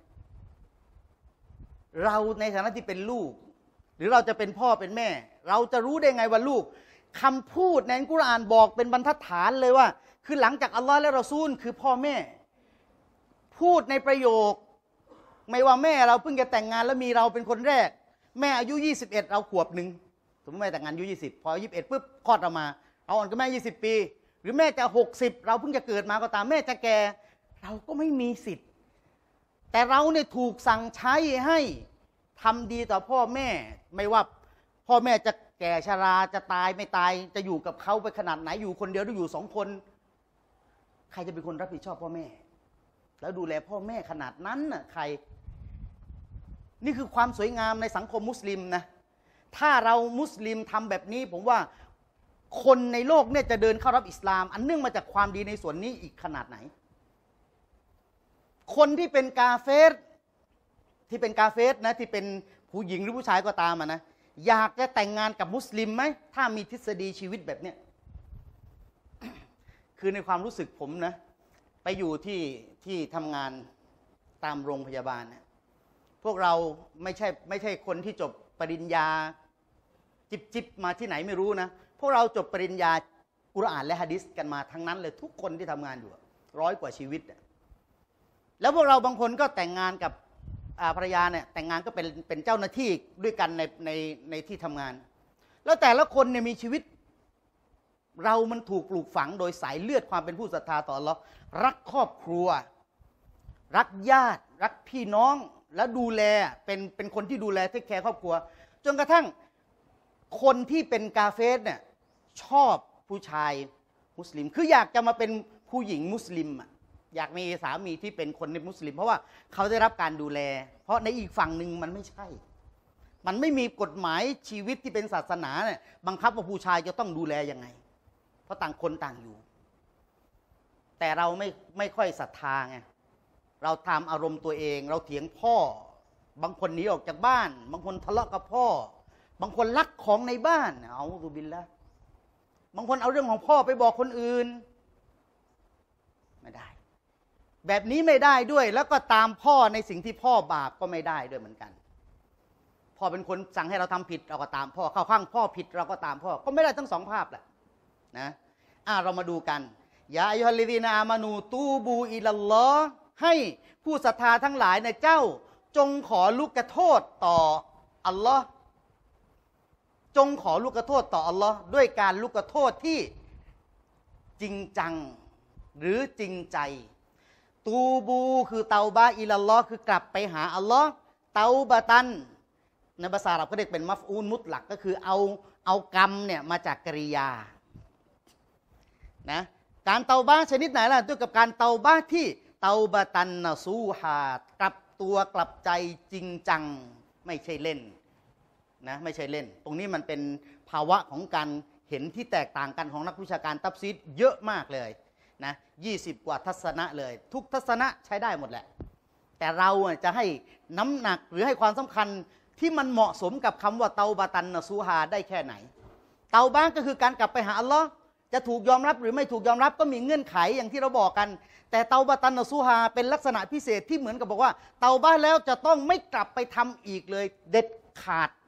เราในฐานะที่เป็นลูกหรือเราจะเป็นพ่อเป็นแม่เราจะรู้ได้ไงว่าลูกคำพูดในอัลกุรอานบอกเป็นบรรทัดฐานเลยว่าคือหลังจากอัลลอฮ์และรอซูลคือพ่อแม่พูดในประโยคไม่ว่าแม่เราเพิ่งจะแต่งงานแล้วมีเราเป็นคนแรกแม่อายุยี่สิบเอ็ดเราขวบหนึ่งสมมติแม่แต่งงานอายุยี่สิบพอยี่สิบเอ็ดปุ๊บคลอดเรามาเราอ่อนก็แม่ยี่สิบปีหรือแม่จะหกสิบเราเพิ่งจะเกิดมาก็ตามแม่จะแก่เราก็ไม่มีสิทธิ์แต่เราเนี่ยถูกสั่งใช้ให้ทำดีต่อพ่อแม่ไม่ว่าพ่อแม่จะแก่ชราจะตายไม่ตายจะอยู่กับเขาไปขนาดไหนอยู่คนเดียวหรืออยู่สองคนใครจะเป็นคนรับผิดชอบพ่อแม่แล้วดูแลพ่อแม่ขนาดนั้นน่ะใครนี่คือความสวยงามในสังคมมุสลิมนะถ้าเรามุสลิมทำแบบนี้ผมว่าคนในโลกเนี่ยจะเดินเข้ารับอิสลามอันเนื่องมาจากความดีในส่วนนี้อีกขนาดไหนคนที่เป็นกาเฟรที่เป็นกาเฟรนะที่เป็นผู้หญิงหรือผู้ชายก็ตามนะอยากจะแต่งงานกับมุสลิมไหมถ้ามีทฤษฎีชีวิตแบบเนี้ย คือในความรู้สึกผมนะไปอยู่ที่ที่ทำงานตามโรงพยาบาลเนี่ยพวกเราไม่ใช่ไม่ใช่คนที่จบปริญญาจิบจิบมาที่ไหนไม่รู้นะพวกเราจบปริญญากุรอานและหะดีษกันมาทั้งนั้นเลยทุกคนที่ทำงานอยู่ร้อยกว่าชีวิตแล้วพวกเราบางคนก็แต่งงานกับภรรยาเนี่ยแต่งงานก็เป็นเป็นเจ้าหน้าที่ด้วยกันในในในที่ทำงานแล้วแต่ละคนเนี่ยมีชีวิตเรามันถูกปลูกฝังโดยสายเลือดความเป็นผู้ศรัทธาต่ออัลเลาะห์รักครอบครัวรักญาติรักพี่น้องแล้วดูแลเป็นเป็นคนที่ดูแลเทคแคร์ครอบครัวจนกระทั่งคนที่เป็นกาเฟรเนี่ยชอบผู้ชายมุสลิมคืออยากจะมาเป็นผู้หญิงมุสลิมอะอยากมีสามีที่เป็นคนในมุสลิมเพราะว่าเขาได้รับการดูแลเพราะในอีกฝั่งหนึ่งมันไม่ใช่มันไม่มีกฎหมายชีวิตที่เป็นศาสนาเนี่ยบังคับว่าผู้ชายจะต้องดูแลยังไงเพราะต่างคนต่างอยู่แต่เราไม่ไม่ค่อยศรัทธาไงเราตามอารมณ์ตัวเองเราเถียงพ่อบางคนหนีออกจากบ้านบางคนทะเลาะกับพ่อบางคนลักของในบ้านเอาซุบิลละบางคนเอาเรื่องของพ่อไปบอกคนอื่นไม่ได้แบบนี้ไม่ได้ด้วยแล้วก็ตามพ่อในสิ่งที่พ่อบาปก็ไม่ได้ด้วยเหมือนกันพ่อเป็นคนสั่งให้เราทำผิดเราก็ตามพ่อเข้าข้างพ่อผิดเราก็ตามพ่อก็ไม่ได้ทั้งสองภาพแหละนะอ่ะเรามาดูกันยาอัยฮัลลิดีนาอามานูตูบูอิลัลลอฮ์ให้ผู้ศรัทธาทั้งหลายในเจ้าจงขอลูกโทษต่ออัลลอฮ์จงขอลูกโทษต่ออัลลอฮ์ด้วยการลูกโทษที่จริงจังหรือจริงใจตูบูคือเตาบาอิลัลลอฮ์คือกลับไปหาอัลลอฮ์เตาบะตันในภาษาอาหรับเขาเรียกเป็นมัฟอูลมุตลักก็คือเอาเอากรรมเนี่ยมาจากกริยานะการเตาบาชนิดไหนล่ะด้วยกับการเตาบาที่เตาบะตันนะซูฮากลับตัวกลับใจจริงจังไม่ใช่เล่นนะไม่ใช่เล่นตรงนี้มันเป็นภาวะของการเห็นที่แตกต่างกันของนักวิชาการตัฟซีรเยอะมากเลยนะยี่สิบกว่าทัศนะเลยทุกทัศนะใช้ได้หมดแหละแต่เราจะให้น้ำหนักหรือให้ความสำคัญที่มันเหมาะสมกับคำว่าเตาบะตันนะซูฮาได้แค่ไหนเตาบ้าก็คือการกลับไปหาอัลลอฮ์จะถูกยอมรับหรือไม่ถูกยอมรับก็มีเงื่อนไขอย่างที่เราบอกกันแต่เตาบะตันนะซูฮาเป็นลักษณะพิเศษที่เหมือนกับบอกว่าเตาบ้าแล้วจะต้องไม่กลับไปทำอีกเลยเด็ดขาด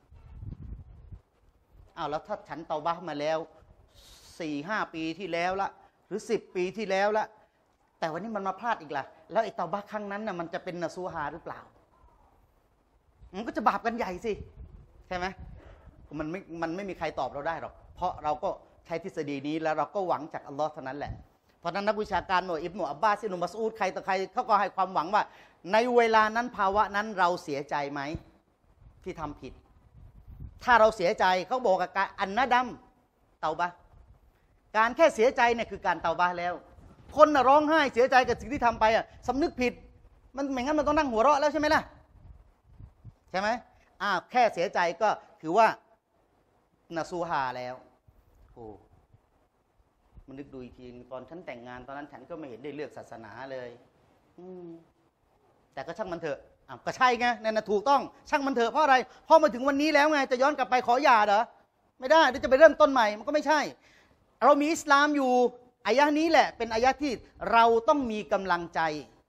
อ้าวแล้วถ้าฉันเตาบ้ามาแล้วสี่ห้าปีที่แล้วละหรือสิบปีที่แล้วละแต่วันนี้มันมาพลาดอีกล่ะแล้วไอ้เตาบ้าครั้งนั้นน่ะมันจะเป็นนะซูฮาหรือเปล่ามันก็จะบาปกันใหญ่สิใช่ไหมมันไม่มันไม่มีใครตอบเราได้หรอกเพราะเราก็ใช้ทฤษฎีนี้แล้วเราก็หวังจากอัลลอฮ์เท่านั้นแหละเพราะนั้นนักวิชาการโมอิบนุอับบาสอิบนุมัสอูดใครต่อใครเขาก็ให้ความหวังว่าในเวลานั้นภาวะนั้นเราเสียใจไหมที่ทำผิดถ้าเราเสียใจเขาบอกกับการอันนะดัมเตาบะการแค่เสียใจเนี่ยคือการเตาบะแล้วคนน่ะร้องไห้เสียใจกับสิ่งที่ทำไปอ่ะสำนึกผิดมันไม่งั้นมันต้องนั่งหัวเราะแล้วใช่ไหมล่ะใช่ไหมอ่าแค่เสียใจก็ถือว่านะซูฮาแล้วโอ้มันนึกดูอีกทีตอนฉันแต่งงานตอนนั้นฉันก็ไม่เห็นได้เลือกศาสนาเลยอืมแต่ก็ช่างมันเถอะอ่ะก็ใช่ไงนั่นนะถูกต้องช่างมันเถอะเพราะอะไรเพราะมาถึงวันนี้แล้วไงจะย้อนกลับไปขอหย่าเหรอไม่ได้เดี๋ยวจะไปเริ่มต้นใหม่มันก็ไม่ใช่เรามีอิสลามอยู่อายะนี้แหละเป็นอายะที่เราต้องมีกำลังใจ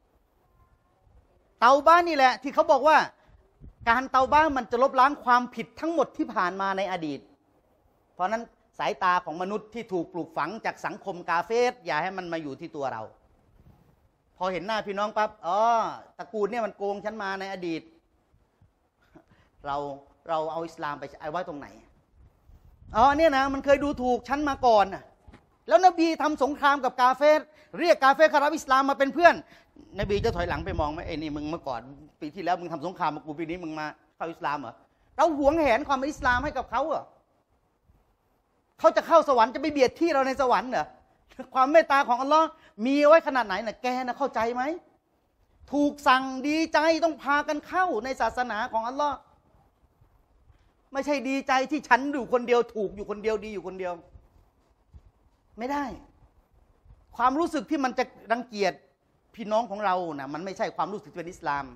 เตาบ้านนี่แหละที่เขาบอกว่าการเตาบ้ามันจะลบล้างความผิดทั้งหมดที่ผ่านมาในอดีตเพราะนั้นสายตาของมนุษย์ที่ถูกปลูกฝังจากสังคมกาเฟรอย่าให้มันมาอยู่ที่ตัวเราพอเห็นหน้าพี่น้องปั๊บอ๋อตระกูลเนี่ยมันโกงฉันมาในอดีตเราเราเอาอิสลามไปเอาไว้ตรงไหนอ๋อเนี่ยนะมันเคยดูถูกฉันมาก่อนแล้วนบีทำสงครามกับกาเฟรเรียกกาเฟรคารับอิสลามมาเป็นเพื่อนนบีจะถอยหลังไปมองไหมไอ้นี่มึงเมื่อก่อนปีที่แล้วมึงทำสงครามมากูปีนี้มึงมาเข้าอิสลามเหรอเราหวงแหนความเป็นอิสลามให้กับเขาเหรอเขาจะเข้าสวรรค์จะไปเบียดที่เราในสวรรค์เหรอความเมตตาของอัลลอฮ์มีไว้ขนาดไหนน่ะแกน่ะเข้าใจไหมถูกสั่งดีใจต้องพากันเข้าในศาสนาของอัลลอฮ์ไม่ใช่ดีใจที่ฉันอยู่คนเดียวถูกอยู่คนเดียวดีอยู่คนเดียวไม่ได้ความรู้สึกที่มันจะรังเกียจพี่น้องของเราน่ะมันไม่ใช่ความรู้สึกเป็นอิสลาม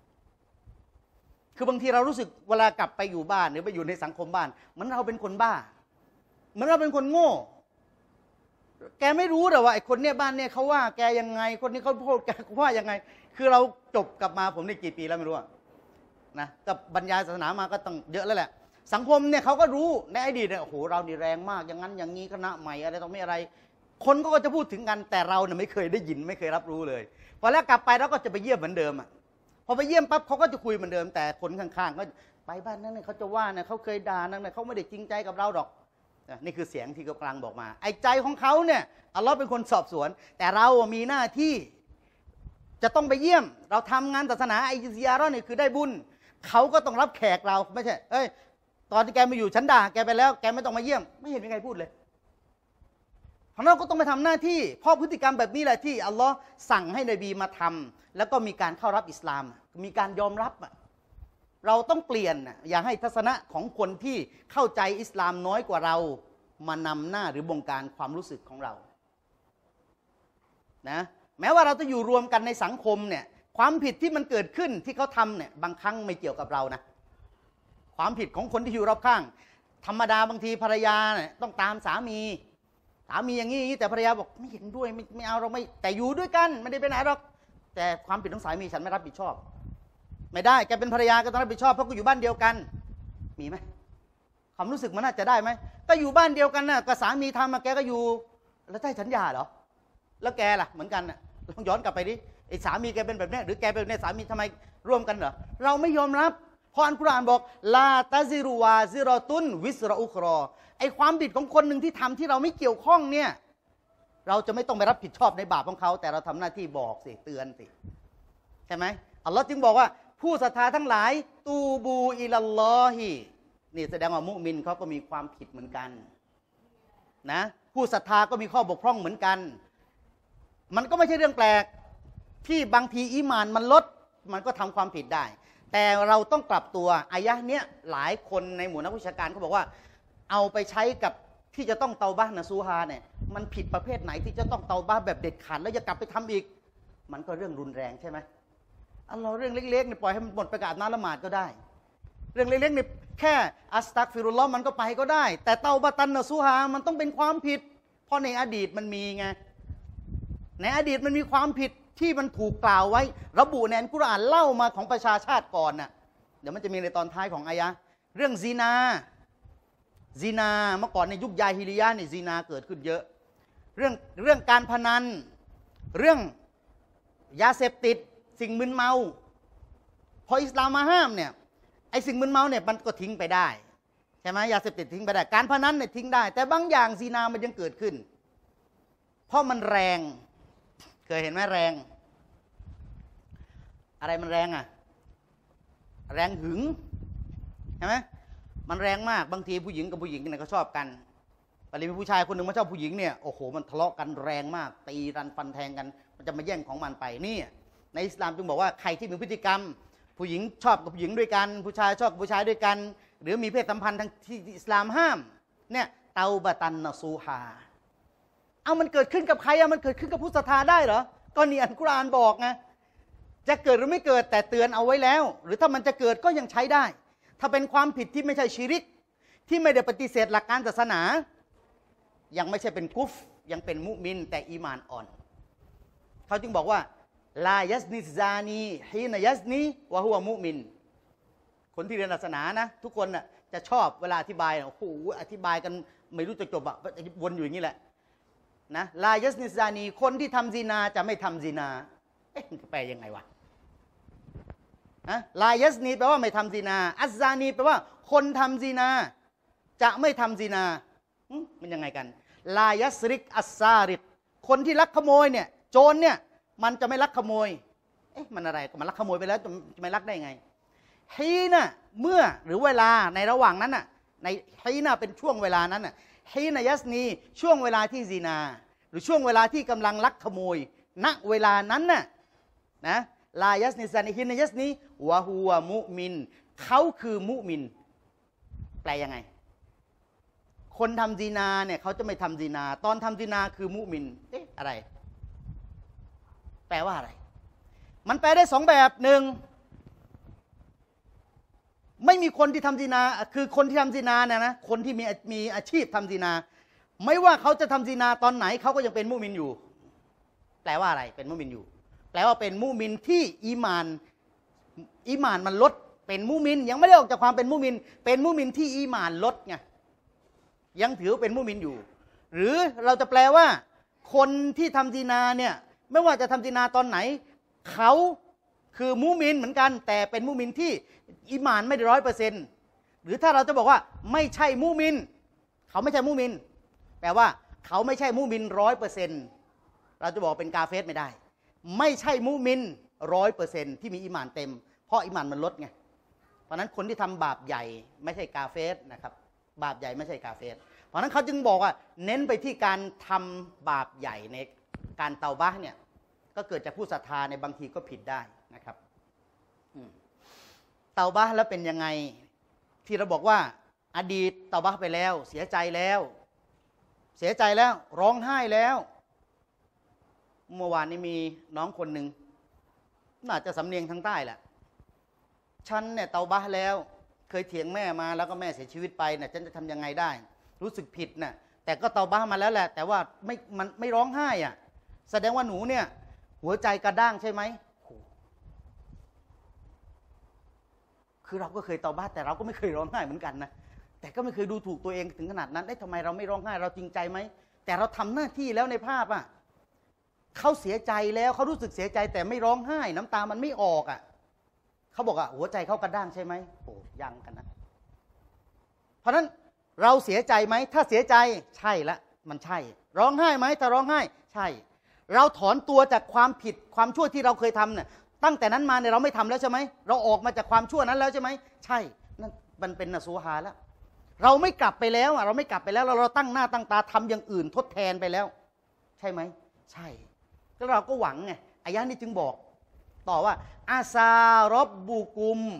คือบางทีเรารู้สึกเวลากลับไปอยู่บ้านหรือไปอยู่ในสังคมบ้านเหมือนเราเป็นคนบ้าเหมือนเราเป็นคนโง่แกไม่รู้หรอว่าไอ้คนเนี้ยบ้านเนี่ยเขาว่าแกยังไงคนนี้เขาพูดแกว่ายังไงคือเราจบกลับมาผมได้กี่ปีแล้วไม่รู้นะกับบรรยายศาสนามาก็ต้องเยอะแล้วแหละสังคมเนี่ยเขาก็รู้ในอดีตเนี่ยโอ้โหเรานี่แรงมากอย่างนั้นอย่างนี้คณะใหม่อะไรต้องไม่อะไรคนก็จะพูดถึงกันแต่เราเนี่ยไม่เคยได้ยินไม่เคยรับรู้เลยพอแล้วกลับไปเราก็จะไปเยี่ยมเหมือนเดิมอ่ะพอไปเยี่ยมปั๊บเขาก็จะคุยเหมือนเดิมแต่คนข้างๆก็ไปบ้านนั้นเนี่ยเขาจะว่าเนี่ยเขาเคยด่านั่นเนี่ยเขาไม่ได้จริงใจกับเราหรอกนี่คือเสียงที่กำลังบอกมาไอ้ใจของเขาเนี่ยอัลลอฮ์เป็นคนสอบสวนแต่เรามีหน้าที่จะต้องไปเยี่ยมเราทำงานศาสนาไอซิยาร์เนี่ยคือได้บุญเขาก็ต้องรับแขกเราไม่ใช่เอ้ยตอนที่แกมาอยู่ฉันด่าแกไปแล้วแกไม่ต้องมาเยี่ยมไม่เห็นมีใครพูดเลยเพราะเราก็ต้องไปทำหน้าที่เพราะพฤติกรรมแบบนี้แหละที่อัลลอฮ์สั่งให้นบีมาทำแล้วก็มีการเข้ารับอิสลามมีการยอมรับเราต้องเปลี่ยนอย่าให้ทัศนะของคนที่เข้าใจอิสลามน้อยกว่าเรามานำหน้าหรือบงการความรู้สึกของเรานะแม้ว่าเราจะอยู่รวมกันในสังคมเนี่ยความผิดที่มันเกิดขึ้นที่เขาทำเนี่ยบางครั้งไม่เกี่ยวกับเรานะความผิดของคนที่อยู่รอบข้างธรรมดาบางทีภรรยาเนี่ยต้องตามสามีสามีอย่างนี้แต่ภรรยาบอกไม่เห็นด้วยไม่ไม่เอาเราไม่แต่อยู่ด้วยกันไม่ได้ไปไหนหรอกแต่ความผิดของสามีฉันไม่รับผิดชอบไม่ได้แกเป็นภรรยาก็ต้องรับผิดชอบเพราะกูอยู่บ้านเดียวกันมีไหมความรู้สึกมันน่าจะได้ไหมก็อยู่บ้านเดียวกันน่ะก็สามีทำมาแกก็อยู่แล้วได้สัญญาเหรอแล้วแกล่ะเหมือนกันน่ะลองย้อนกลับไปดิไอ้สามีแกเป็นแบบนี้หรือแกเป็นแบบนี้สามีทำไมร่วมกันเหรอเราไม่ยอมรับเพราะอัลกุรอานบอกลาตาซิรุวาซิรอตุนวิสรอุครอไอ้ความผิดของคนหนึ่งที่ทำที่เราไม่เกี่ยวข้องเนี่ยเราจะไม่ต้องไปรับผิดชอบในบาปของเขาแต่เราทำหน้าที่บอกสิเตือนสิใช่ไหมอัลลอฮ์จึงบอกว่าผู้ศรัทธาทั้งหลายตูบูอิลัลลอฮินี่แสดงว่ามุมินเขาก็มีความผิดเหมือนกันนะผู้ศรัทธาก็มีข้อบกพร่องเหมือนกันมันก็ไม่ใช่เรื่องแปลกที่บางทีอีหม่านมันลดมันก็ทำความผิดได้แต่เราต้องปรับตัวอายะห์เนี้ยหลายคนในหมู่นักวิชาการเขาบอกว่าเอาไปใช้กับที่จะต้องเตาบะห์นะซูฮาเนี่ยมันผิดประเภทไหนที่จะต้องเตาบะห์แบบเด็ดขาดแล้วจะกลับไปทำอีกมันก็เรื่องรุนแรงใช่ไหมอัลลอฮ์เรื่องเล็กๆเนี่ยปล่อยให้มันหมดไปกับอาบน้ำละหมาดก็ได้เรื่องเล็กๆเนี่ยแค่อัสตักฟิรุลลอฮ์มันก็ไปก็ได้แต่เตาบะตันนะซูฮามันต้องเป็นความผิดเพราะในอดีตมันมีไงในอดีตมันมีความผิดที่มันถูกกล่าวไว้ระบุในอัลกุรอานเล่ามาของประชาชาติก่อนน่ะเดี๋ยวมันจะมีในตอนท้ายของอายะห์เรื่องซินาซินาเมื่อก่อนในยุคยาฮิลิยะห์นี่ซินาเกิดขึ้นเยอะเรื่องเรื่องการพนันเรื่องยาเสพติดสิ่งมึนเมาพออิสลามมาห้ามเนี่ยไอ้สิ่งมึนเมาเนี่ยมันก็ทิ้งไปได้ใช่ไหมยาเสพติดทิ้งไปได้การพนันเนี่ยทิ้งได้แต่บางอย่างซินามันยังเกิดขึ้นเพราะมันแรงเคยเห็นไหมแรงอะไรมันแรงอ่ะแรงหึงใช่ไหมมันแรงมากบางทีผู้หญิงกับผู้หญิงเนี่ยเขาชอบกันแต่มีผู้ชายคนหนึ่งมาชอบผู้หญิงเนี่ยโอ้โหมันทะเลาะกันแรงมากตีรันฟันแทงกันมันจะมาแย่งของมันไปนี่ในอิสลามจึงบอกว่าใครที่มีพฤติกรรมผู้หญิงชอบกับผู้หญิงด้วยกันผู้ชายชอบกับผู้ชายด้วยกันหรือมีเพศสัมพันธ์ทางที่อิสลามห้ามเนี่ยเตาบะตันนะซูฮาเอามันเกิดขึ้นกับใครอะมันเกิดขึ้นกับผู้ศรัทธาได้เหรอก็นี่อัลกุรอานบอกไงจะเกิดหรือไม่เกิดแต่เตือนเอาไว้แล้วหรือถ้ามันจะเกิดก็ยังใช้ได้ถ้าเป็นความผิดที่ไม่ใช่ชิริกที่ไม่ได้ปฏิเสธหลักการศาสนายังไม่ใช่เป็นกุฟยังเป็นมุมินแต่อีมานอ่อนเขาจึงบอกว่าลายัสนิซานีฮีนายัสนีวะฮุวะมุมินคนที่เรียนศาสนานะทุกคนน่ะจะชอบเวลาอธิบายโอ้โหอธิบายกันไม่รู้จะจบอะวนอยู่อย่างนี้แหละนะลายัสนิซานีคนที่ทำซินาจะไม่ทำซินาเอ๊ะแปลยังไงวะนะลายัสนีแปลว่าไม่ทำซินาอัซซานีแปลว่าคนทำซินาจะไม่ทำซินามันยังไงกันลายัสริกอัสซาริกคนที่ลักขโมยเนี่ยโจรเนี่ยมันจะไม่ลักขโมยเอ๊ะมันอะไรมันลักขโมยไปแล้วจะไม่ลักได้ไงฮีนะเมื่อหรือเวลาในระหว่างนั้นน่ะในฮีนะเป็นช่วงเวลานั้นน่ะฮีนะยัสนีช่วงเวลาที่ซินาหรือช่วงเวลาที่กำลังลักขโมยณเวลานั้นน่ะนะลายัสนิซานิฮินยัสนีวะฮุวะมุมินเขาคือมุมินแปลยังไงคนทำซินาเนี่ยเขาจะไม่ทำซินาตอนทำซินาคือมุมินเอ๊ะอะไรแปลว่าอะไรมันแปลได้สองแบบหนึ่งไม่มีคนที่ทำซินาคือคนที่ทำซินาเนี่ยนะคนที่มีมีอาชีพทำซินาไม่ว่าเขาจะทำซินาตอนไหนเขาก็ยังเป็นมุมินอยู่แปลว่าอะไรเป็นมุมินอยู่แปลว่าเป็นมุมินที่อีมานอีมานมันลดเป็นมุมินยังไม่ได้ออกจากความเป็นมุมินเป็นมุมินที่อีมานลดไงยังถือเป็นมุมินอยู่หรือเราจะแปลว่าคนที่ทำซินาเนี่ยไม่ว่าจะทำซินาตอนไหนเขาคือมุมินเหมือนกันแต่เป็นมุมินที่อีมานไม่ได้ร้อยเปอร์เซ็นต์หรือถ้าเราจะบอกว่าไม่ใช่มุมินเขาไม่ใช่มุมินแปลว่าเขาไม่ใช่มุมินร้อยเปอร์เซ็นต์เราจะบอกเป็นกาเฟสไม่ได้ไม่ใช่มุมินร้อยเปอร์เซ็นต์ที่มีอีมานเต็มเพราะอีมานมันลดไงเพราะนั้นคนที่ทำบาปใหญ่ไม่ใช่กาเฟสนะครับบาปใหญ่ไม่ใช่กาเฟสเพราะนั้นเขาจึงบอกว่าเน้นไปที่การทำบาปใหญ่ในการเตาบะห์เนี่ยก็เกิดจากผู้ศรัทธาในบางทีก็ผิดได้นะครับเตาบะห์แล้วเป็นยังไงที่เราบอกว่าอดีตเตาบะห์ไปแล้วเสียใจแล้วเสียใจแล้วร้องไห้แล้วเมื่อวานนี้มีน้องคนหนึ่งน่าจะสำเนียงทางใต้แหละฉันเนี่ยเตาบะห์แล้วเคยเถียงแม่มาแล้วก็แม่เสียชีวิตไปเนี่ยฉันจะทำยังไงได้รู้สึกผิดน่ะแต่ก็เตาบะห์มาแล้วแหละแต่ว่าไม่มันไม่ร้องไห้อ่ะแสดงว่าหนูเนี่ยหัวใจกระด้างใช่ไหมคือเราก็เคยเตาบะห์แต่เราก็ไม่เคยร้องไห้เหมือนกันนะแต่ก็ไม่เคยดูถูกตัวเองถึงขนาดนั้นได้ทำไมเราไม่ร้องไห้เราจริงใจไหมแต่เราทำหน้าที่แล้วในภาพอ่ะเขาเสียใจแล้วเขารู้สึกเสียใจแต่ไม่ร้องไห้น้ำตามันไม่ออกอ่ะเขาบอกอ่ะหัวใจเขากระด้างใช่ไหมโอ้ยังกันนะเพราะฉะนั้นเราเสียใจไหมถ้าเสียใจใช่ละมันใช่ร้องไห้ไหมถ้าร้องไห้ใช่เราถอนตัวจากความผิดความชั่วที่เราเคยทำเนี่ยตั้งแต่นั้นมาเนี่ยเราไม่ทำแล้วใช่ไหมเราออกมาจากความชั่วนั้นแล้วใช่ไหมใช่นั่นมันเป็นนะซูฮาแล้วเราไม่กลับไปแล้วอ่ะเราไม่กลับไปแล้วเราเราตั้งหน้าตั้งตาทำอย่างอื่นทดแทนไปแล้วใช่ไหมใช่แล้วเราก็หวังไงอายะนี้จึงบอกต่อว่าอาซารบบุกุม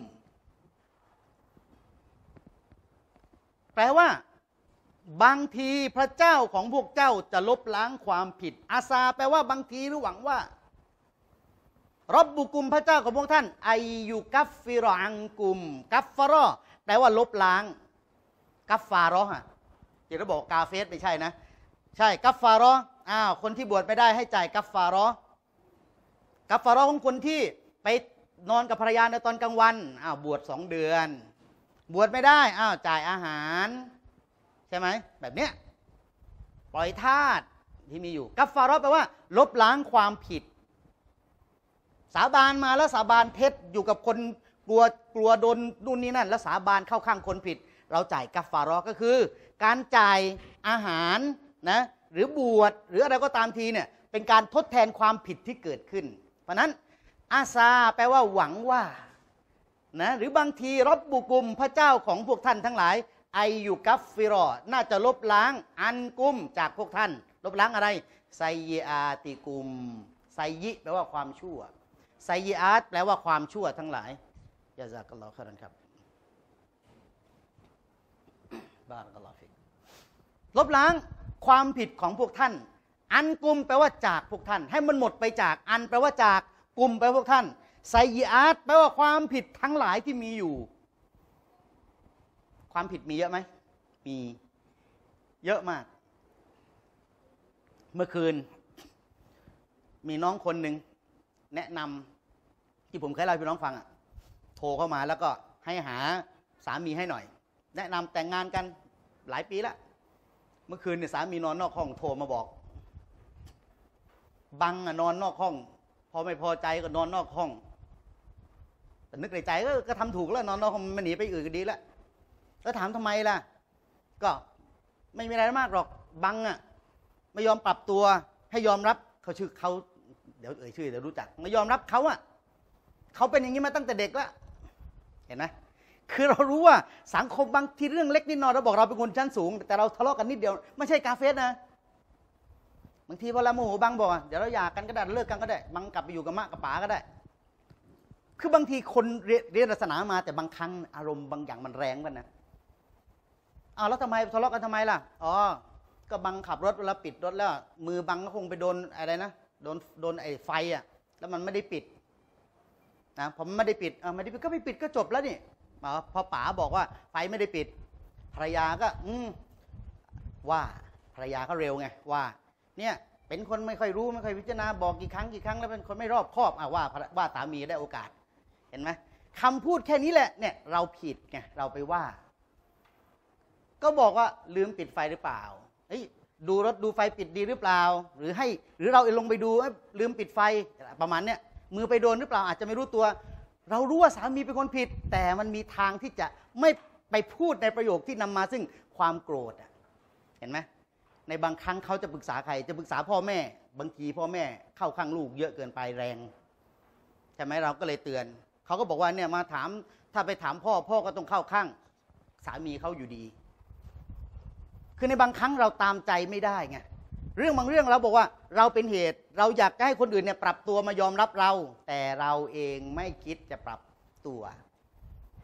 แปลว่าบางทีพระเจ้าของพวกเจ้าจะลบล้างความผิดอาซาแปลว่าบางทีหรือหวังว่ารบบุกุมพระเจ้าของพวกท่านอายุกัฟฟิรออังกุมกัฟฟารอแปลว่าลบล้างกัฟฟารอฮะที่เราบอกกาเฟสไม่ใช่นะใช่กัฟฟารออ้าวคนที่บวชไม่ได้ให้จ่ายกัฟฟารอกัฟฟารอของคนที่ไปนอนกับภรรยาในตอนกลางวันอ้าวบวชสองเดือนบวชไม่ได้อ้าวจ่ายอาหารใช่ไหมแบบเนี้ยปล่อยทาสที่มีอยู่กัฟฟารอแปลว่าลบล้างความผิดสาบานมาแล้วสาบานเท็จอยู่กับคนกลัวกลัวโดนนู่นนี่นั่นแล้วสาบานเข้าข้างคนผิดเราจ่ายกัฟฟารอก็คือการจ่ายอาหารนะหรือบวชหรืออะไรก็ตามทีเนี่ยเป็นการทดแทนความผิดที่เกิดขึ้นเพราะนั้นอาซาแปลว่าหวังว่านะหรือบางทีรบบุกุมพระเจ้าของพวกท่านทั้งหลายไอยุกัฟฟิรอน่าจะลบล้างอันกุมจากพวกท่านลบล้างอะไรไซยีอาติกุมไซยิแปลว่าความชั่วไซยีอาตแปลว่าความชั่วทั้งหลายยะซากัลลอฮุค็อยรันครับบารักัลลอฮุฟิกลบล้างความผิดของพวกท่านอันกุมแปลว่าจากพวกท่านให้มันหมดไปจากอันแปลว่าจากกุมแปลว่าพวกท่านไซยีอาตแปลว่าความผิดทั้งหลายที่มีอยู่ความผิดมีเยอะไหมมีเยอะมากเมื่อคืนมีน้องคนหนึ่งแนะนำที่ผมเคยเล่าให้พี่น้องฟังอ่ะโทรเข้ามาแล้วก็ให้หาสามีให้หน่อยแนะนำแต่งงานกันหลายปีแล้วเมื่อคืนเนี่ยสามีนอนนอกห้องโทรมาบอกบังอ่ะนอนนอกห้องพอไม่พอใจก็นอนนอกห้องแต่นึกในใจก็ก็ทำถูกแล้วนอนนอกห้องมันหนีไปอื่นก็ดีแล้วแล้วถามทำไมล่ะก็ไม่มีอะไรมากหรอกบังอ่ะไม่ยอมปรับตัวให้ยอมรับเขาชื่อเขาเดี๋ยวเอ่ยชื่อเดี๋ยวรู้จักไม่ยอมรับเขาอ่ะเขาเป็นอย่างนี้มาตั้งแต่เด็กแล้วเห็นไหมคือเรารู้ว่าสังคมบางทีเรื่องเล็กนิดหน่อยเราบอกเราเป็นคนชั้นสูงแต่เราทะเลาะกันนิดเดียวไม่ใช่กาเฟสนะบางทีพอเราโมโหบังบอกเดี๋ยวเราหย่ากันก็ได้เลิกกันก็ได้บังกลับไปอยู่กับมะกับป๋าก็ได้คือบางทีคนเรียนศาสนามาแต่บางครั้งอารมณ์บางอย่างมันแรงกันนะอ้าวแล้วทำไมทะเลาะกันทำไมล่ะอ๋อก็บังขับรถเวลาปิดรถแล้วมือบังก็คงไปโดนอะไรนะโดนโดนไอ้ไฟอ่ะแล้วมันไม่ได้ปิดนะผมไม่ได้ปิดอ่าไม่ได้ปิดก็ไม่ปิดก็จบแล้วนี่พอป๋าบอกว่าไฟไม่ได้ปิดภรรยาก็อืมว่าภรรยาก็เร็วไงว่าเนี่ยเป็นคนไม่ค่อยรู้ไม่ค่อยพิจารณาบอกกี่ครั้งกี่ครั้งแล้วเป็นคนไม่รอบคอบอ่ะว่าว่าสามีได้โอกาสเห็นไหมคำพูดแค่นี้แหละเนี่ยเราผิดไงเราไปว่าก็บอกว่าลืมปิดไฟหรือเปล่าเฮ้ยดูรถดูไฟปิดดีหรือเปล่าหรือให้หรือเราลงไปดูลืมปิดไฟประมาณเนี้ยมือไปโดนหรือเปล่าอาจจะไม่รู้ตัวเรารู้ว่าสามีเป็นคนผิดแต่มันมีทางที่จะไม่ไปพูดในประโยคที่นำมาซึ่งความโกรธเห็นไหมในบางครั้งเขาจะปรึกษาใครจะปรึกษาพ่อแม่บางทีพ่อแม่เข้าข้างลูกเยอะเกินไปแรงใช่ไหมเราก็เลยเตือนเขาก็บอกว่าเนี่ยมาถามถ้าไปถามพ่อพ่อก็ต้องเข้าข้างสามีเขาอยู่ดีคือในบางครั้งเราตามใจไม่ได้ไงเรื่องบางเรื่องเราบอกว่าเราเป็นเหตุเราอยากให้คนอื่นเนี่ยปรับตัวมายอมรับเราแต่เราเองไม่คิดจะปรับตัว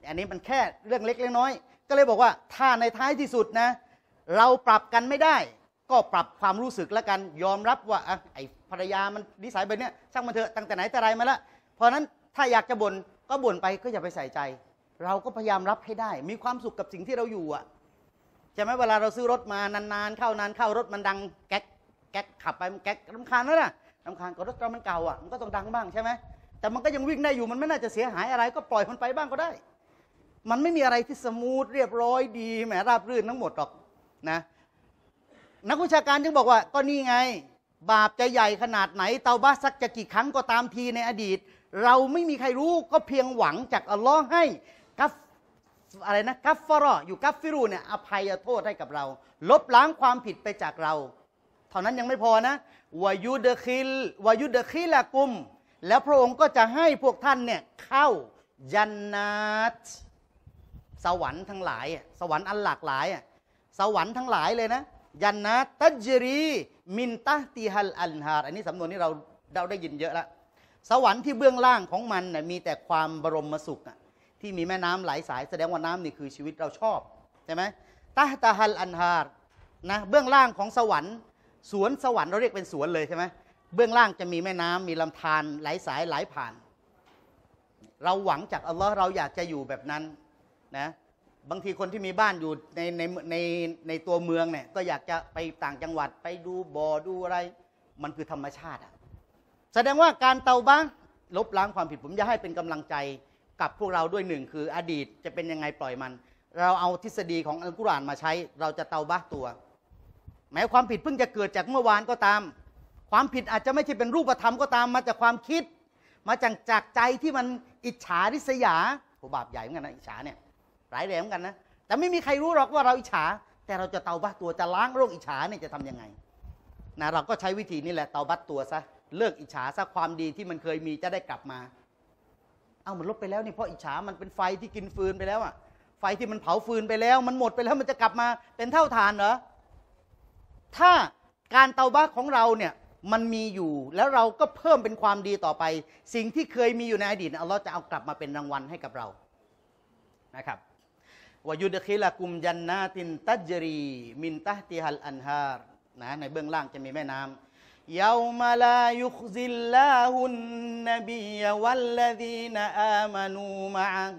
อันนี้มันแค่เรื่องเล็กเล็กน้อยก็เลยบอกว่าถ้าในท้ายที่สุดนะเราปรับกันไม่ได้ก็ปรับความรู้สึกแล้วกันยอมรับว่าไอ้ภรรยามันนิสัยแบบนี้ช่างมันเถอะตั้งแต่ไหนแต่ไรมาแล้วเพราะนั้นถ้าอยากจะบ่นก็บ่นไปก็อย่าไปใส่ใจเราก็พยายามรับให้ได้มีความสุขกับสิ่งที่เราอยู่อ่ะใช่ไหมเวลาเราซื้อรถมานานๆเข้านานเข้ารถมันดังแก๊กแก๊กขับไปมันแก๊กรำคาญแล้วนะรำคาญก็รถเรามันเก่าอ่ะมันก็ต้องดังบ้างใช่ไหมแต่มันก็ยังวิ่งได้อยู่มันไม่น่าจะเสียหายอะไรก็ปล่อยมันไปบ้างก็ได้มันไม่มีอะไรที่สมูทเรียบร้อยดีแหมราบรื่นทั้งหมดหรอกนะนักวิชาการจึงบอกว่าก็นี่ไงบาปจะใหญ่ขนาดไหนเตาบะสักจะกี่ครั้งก็ตามทีในอดีตเราไม่มีใครรู้ก็เพียงหวังจากอัลลอฮ์ให้กัฟอะไรนะกัฟฟารออยู่กัฟฟิรูเนี่ยอภัยโทษให้กับเราลบล้างความผิดไปจากเราเท่านั้นยังไม่พอนะวายุดะคิลวายุดะคิละกุมแล้วพระองค์ก็จะให้พวกท่านเนี่ยเข้าญันนัตสวรรค์ทั้งหลายสวรรค์อันหลากหลายสวรรค์ทั้งหลายเลยนะญันนัตตัจรีมินตะติฮัลอันฮาร์อันนี้สำนวนนี้เราเราได้ยินเยอะแล้วสวรรค์ที่เบื้องล่างของมันน่ะมีแต่ความบรมสุขที่มีแม่น้ำไหลสายแสดงว่าน้ำนี่คือชีวิตเราชอบใช่ไหมตะตะฮัลอันฮาร์นะเบื้องล่างของสวรรค์สวนสวรรค์เราเรียกเป็นสวนเลยใช่ไหมเบื้องล่างจะมีแม่น้ำมีลำธารไหลสายไหลผ่านเราหวังจากอัลลอฮ์เราอยากจะอยู่แบบนั้นนะบางทีคนที่มีบ้านอยู่ในในในในตัวเมืองเนี่ยก็อยากจะไปต่างจังหวัดไปดูบ่อดูอะไรมันคือธรรมชาติอะแสดงว่าการเตาบะลบล้างความผิดผมจะให้เป็นกำลังใจกับพวกเราด้วยหนึ่งคืออดีตจะเป็นยังไงปล่อยมันเราเอาทฤษฎีของอัลกุรอานมาใช้เราจะเตาบะตัวแม้ความผิดเพิ่งจะเกิดจากเมื่อวานก็ตามความผิดอาจจะไม่ใช่เป็นรูปธรรมก็ตามมาจากความคิดมาจากจากใจที่มันอิจฉาริษยาโหบาปใหญ่เหมือนกันนะอิจฉาเนี่ยร้ายแรงเหมือนกันนะแต่ไม่มีใครรู้หรอกว่าเราอิจฉาแต่เราจะเตาบะตัวจะล้างโรคอิจฉาเนี่ยจะทำยังไงนะเราก็ใช้วิธีนี้แหละเตาบะตัวซะเลิกอิจฉาซะความดีที่มันเคยมีจะได้กลับมาเอามันลบไปแล้วนี่เพราะอิจฉามันเป็นไฟที่กินฟืนไปแล้วอะไฟที่มันเผาฟืนไปแล้วมันหมดไปแล้วมันจะกลับมาเป็นเท่าฐานเหรอถ้าการเตาบะของเราเนี่ยมันมีอยู่แล้วเราก็เพิ่มเป็นความดีต่อไปสิ่งที่เคยมีอยู่ในอดีตอัลลอฮ์จะเอากลับมาเป็นรางวัลให้กับเรานะครับวายุดคิลกุมจันนาตินตัจรีมินตะติฮัลอันฮาร์นะในเบื้องล่างจะมีแม่น้ำยามาลายุคซิลลาฮุนนบียวัลลดีนอามานูมะอัง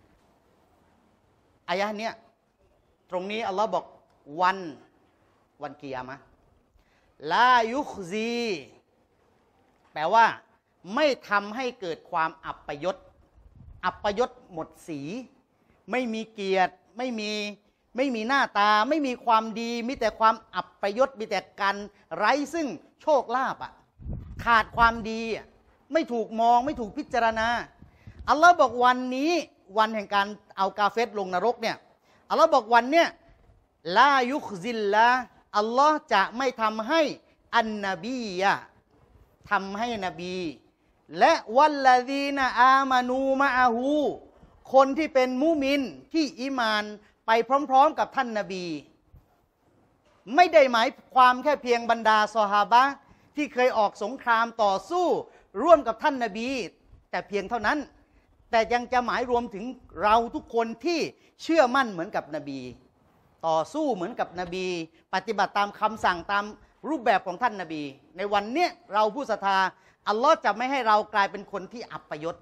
อายะห์เนี้ยตรงนี้อัลลอฮ์บอกวันวันกิยามะห์ลายุคซีแปลว่าไม่ทำให้เกิดความอัปยศอัปยศหมดสีไม่มีเกียรติไม่มีไม่มีหน้าตาไม่มีความดีมีแต่ความอัปยศมีแต่การไร้ซึ่งโชคลาภอ่ะขาดความดีไม่ถูกมองไม่ถูกพิจารณาอัลลอฮ์บอกวันนี้วันแห่งการเอากาเฟรลงนรกเนี่ยอัลลอฮ์บอกวันเนี้ยลายุคซิลละอัลลอฮ์จะไม่ทำให้อันนบียะทำให้นบีและวัลลดีนอามานูมะอาหูคนที่เป็นมุมินที่อีมานไปพร้อมๆกับท่านนบีไม่ได้หมายความแค่เพียงบรรดาซอฮาบะห์ที่เคยออกสงครามต่อสู้ร่วมกับท่านนบีแต่เพียงเท่านั้นแต่ยังจะหมายรวมถึงเราทุกคนที่เชื่อมั่นเหมือนกับนบีต่อสู้เหมือนกับนบีปฏิบัติตามคำสั่งตามรูปแบบของท่านนบีในวันเนี้ยเราผู้ศรัทธาอัลลอฮ์จะไม่ให้เรากลายเป็นคนที่อัปยศ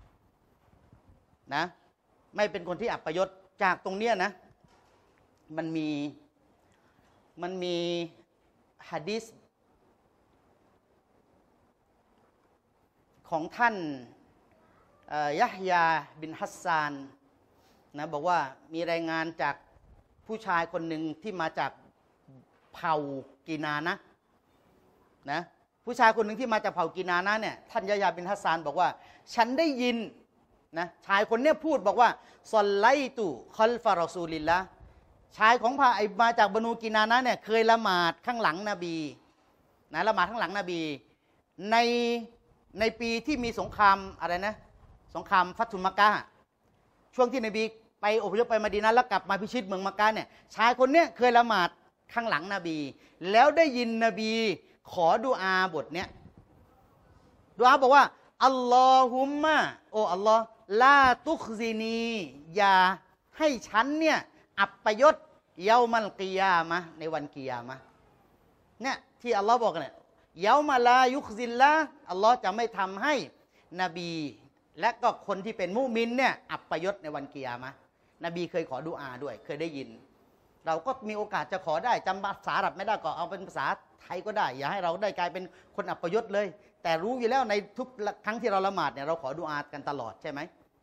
นะไม่เป็นคนที่อัปยศจากตรงเนี้ยนะมันมีมันมีหะดีษของท่านยะฮยาบินฮัสซานนะบอกว่ามีรายงานจากผู้ชายคนหนึ่งที่มาจากเผ่ากีนานะนะผู้ชายคนหนึ่งที่มาจากเผ่ากีนานะเนี่ยท่านยะฮยาบินฮัสซานบอกว่าฉันได้ยินนะชายคนนี้พูดบอกว่าซอลไลตุคอลฟารอซูลิลละชายของพาไอมาจากบรรนูกีนานะเนี่ยเคยละหมาดข้างหลังนบีนะละหมาดข้างหลังนบีในในปีที่มีสงครามอะไรนะสงครามฟัตุลมักกะฮ์ช่วงที่นบีไปอพยพไปมะดีนะห์แล้วกลับมาพิชิตเมืองมักกะฮ์เนี่ยชายคนเนี้ยเคยละหมาดข้างหลังนบีแล้วได้ยินนบีขอดุอาบทเนี้ยดุอาบอกว่าอัลลอฮุมมะโอ้อัลลอฮ์ลาตุกซินีอย่าให้ฉันเนี่ยอับประยศเยามัลกิยามะในวันกิยามะเนี่ยที่อัลลอฮ์บอกเนี่ยเยามาลายุคซินละอัลลอฮ์จะไม่ทำให้นบีและก็คนที่เป็นมุมินเนี่ยอับประยศในวันกิยามะนบีเคยขอดุอาด้วยเคยได้ยินเราก็มีโอกาสจะขอได้จำภาษาอาหรับไม่ได้ก็เอาเป็นภาษาไทยก็ได้อย่าให้เราได้กลายเป็นคนอับประยศเลยแต่รู้อยู่แล้วในทุกครั้งที่เราละหมาดเนี่ยเราขอดุอากันตลอดใช่ไหม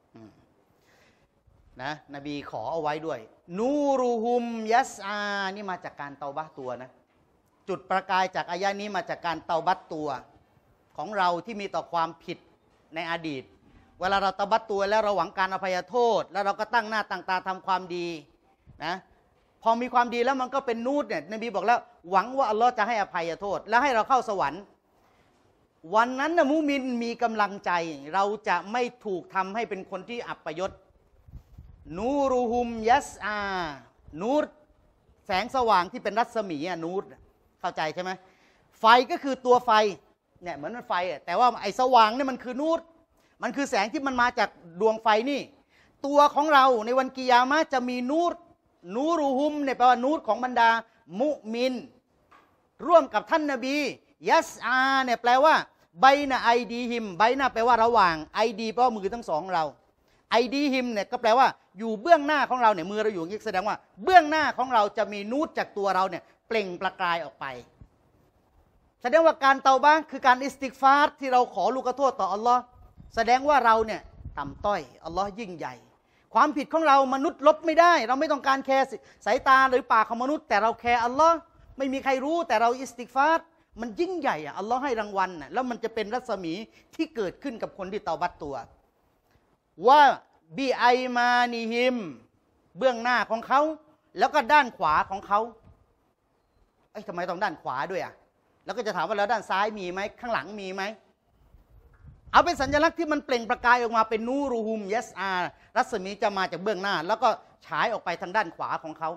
นะนบีขอเอาไว้ด้วยนูรูฮุมยัสอานี่มาจากการเตาบะตัวนะจุดประกายจากอายะนี้มาจากการเตาบัตตัวของเราที่มีต่อความผิดในอดีตเวลาเราเตาบัตตัวแล้วเราหวังการอภัยโทษแล้วเราก็ตั้งหน้าตั้งตาทำความดีนะพอมีความดีแล้วมันก็เป็นนูดเนี่ยนบีบอกแล้วหวังว่าอัลลอฮ์จะให้อภัยโทษแล้วให้เราเข้าสวรรค์วันนั้นนะมุมินมีกำลังใจเราจะไม่ถูกทำให้เป็นคนที่อับประยศนูรูฮุมยัสอานูรแสงสว่างที่เป็นรัศมีอะนูรเข้าใจใช่ไหมไฟก็คือตัวไฟเนี่ยเหมือนมันไฟแต่ว่าไอ้สว่างเนี่ยมันคือนูรมันคือแสงที่มันมาจากดวงไฟนี่ตัวของเราในวันกิยามะห์จะมีนูรนูรูฮุมเนี่ยแปลว่านูรของบรรดามุมินร่วมกับท่านนบียัสอาเนี่ยแปลว่าไบนะไอดีฮิมไบนะแปลว่าระหว่างไอดีแปลว่ามือทั้งสองเราไอดีฮิมเนี่ยก็แปลว่าอยู่เบื้องหน้าของเราเนี่ยมือเราอยู่อย่างนี้แสดงว่าเบื้องหน้าของเราจะมีนูรจากตัวเราเนี่ยเปล่งประกายออกไปแสดงว่าการเตาบะห์คือการอิสติฆฟาร์ที่เราขอลูกโทษต่ออัลลอฮ์แสดงว่าเราเนี่ยต่ำต้อยอัลลอฮ์ยิ่งใหญ่ความผิดของเรามนุษย์ลบไม่ได้เราไม่ต้องการแคร์สายตาหรือปากของมนุษย์แต่เราแคร์อัลลอฮ์ไม่มีใครรู้แต่เราอิสติฆฟาร์มันยิ่งใหญ่อะอัลลอฮ์ให้รางวัลน่ะแล้วมันจะเป็นรัศมีที่เกิดขึ้นกับคนที่เตาบัตตัวว่าบีไอมานิฮิมเบื้องหน้าของเขาแล้วก็ด้านขวาของเขาเอ้ยทำไมต้องด้านขวาด้วยอ่ะแล้วก็จะถามว่าแล้วด้านซ้ายมีไหมข้างหลังมีไหมเอาเป็นสัญลักษณ์ที่มันเปล่งประกายออกมาเป็นนูรูฮุมยัสอารัศมีจะมาจากเบื้องหน้าแล้วก็ฉายออกไปทางด้านขวาของเขา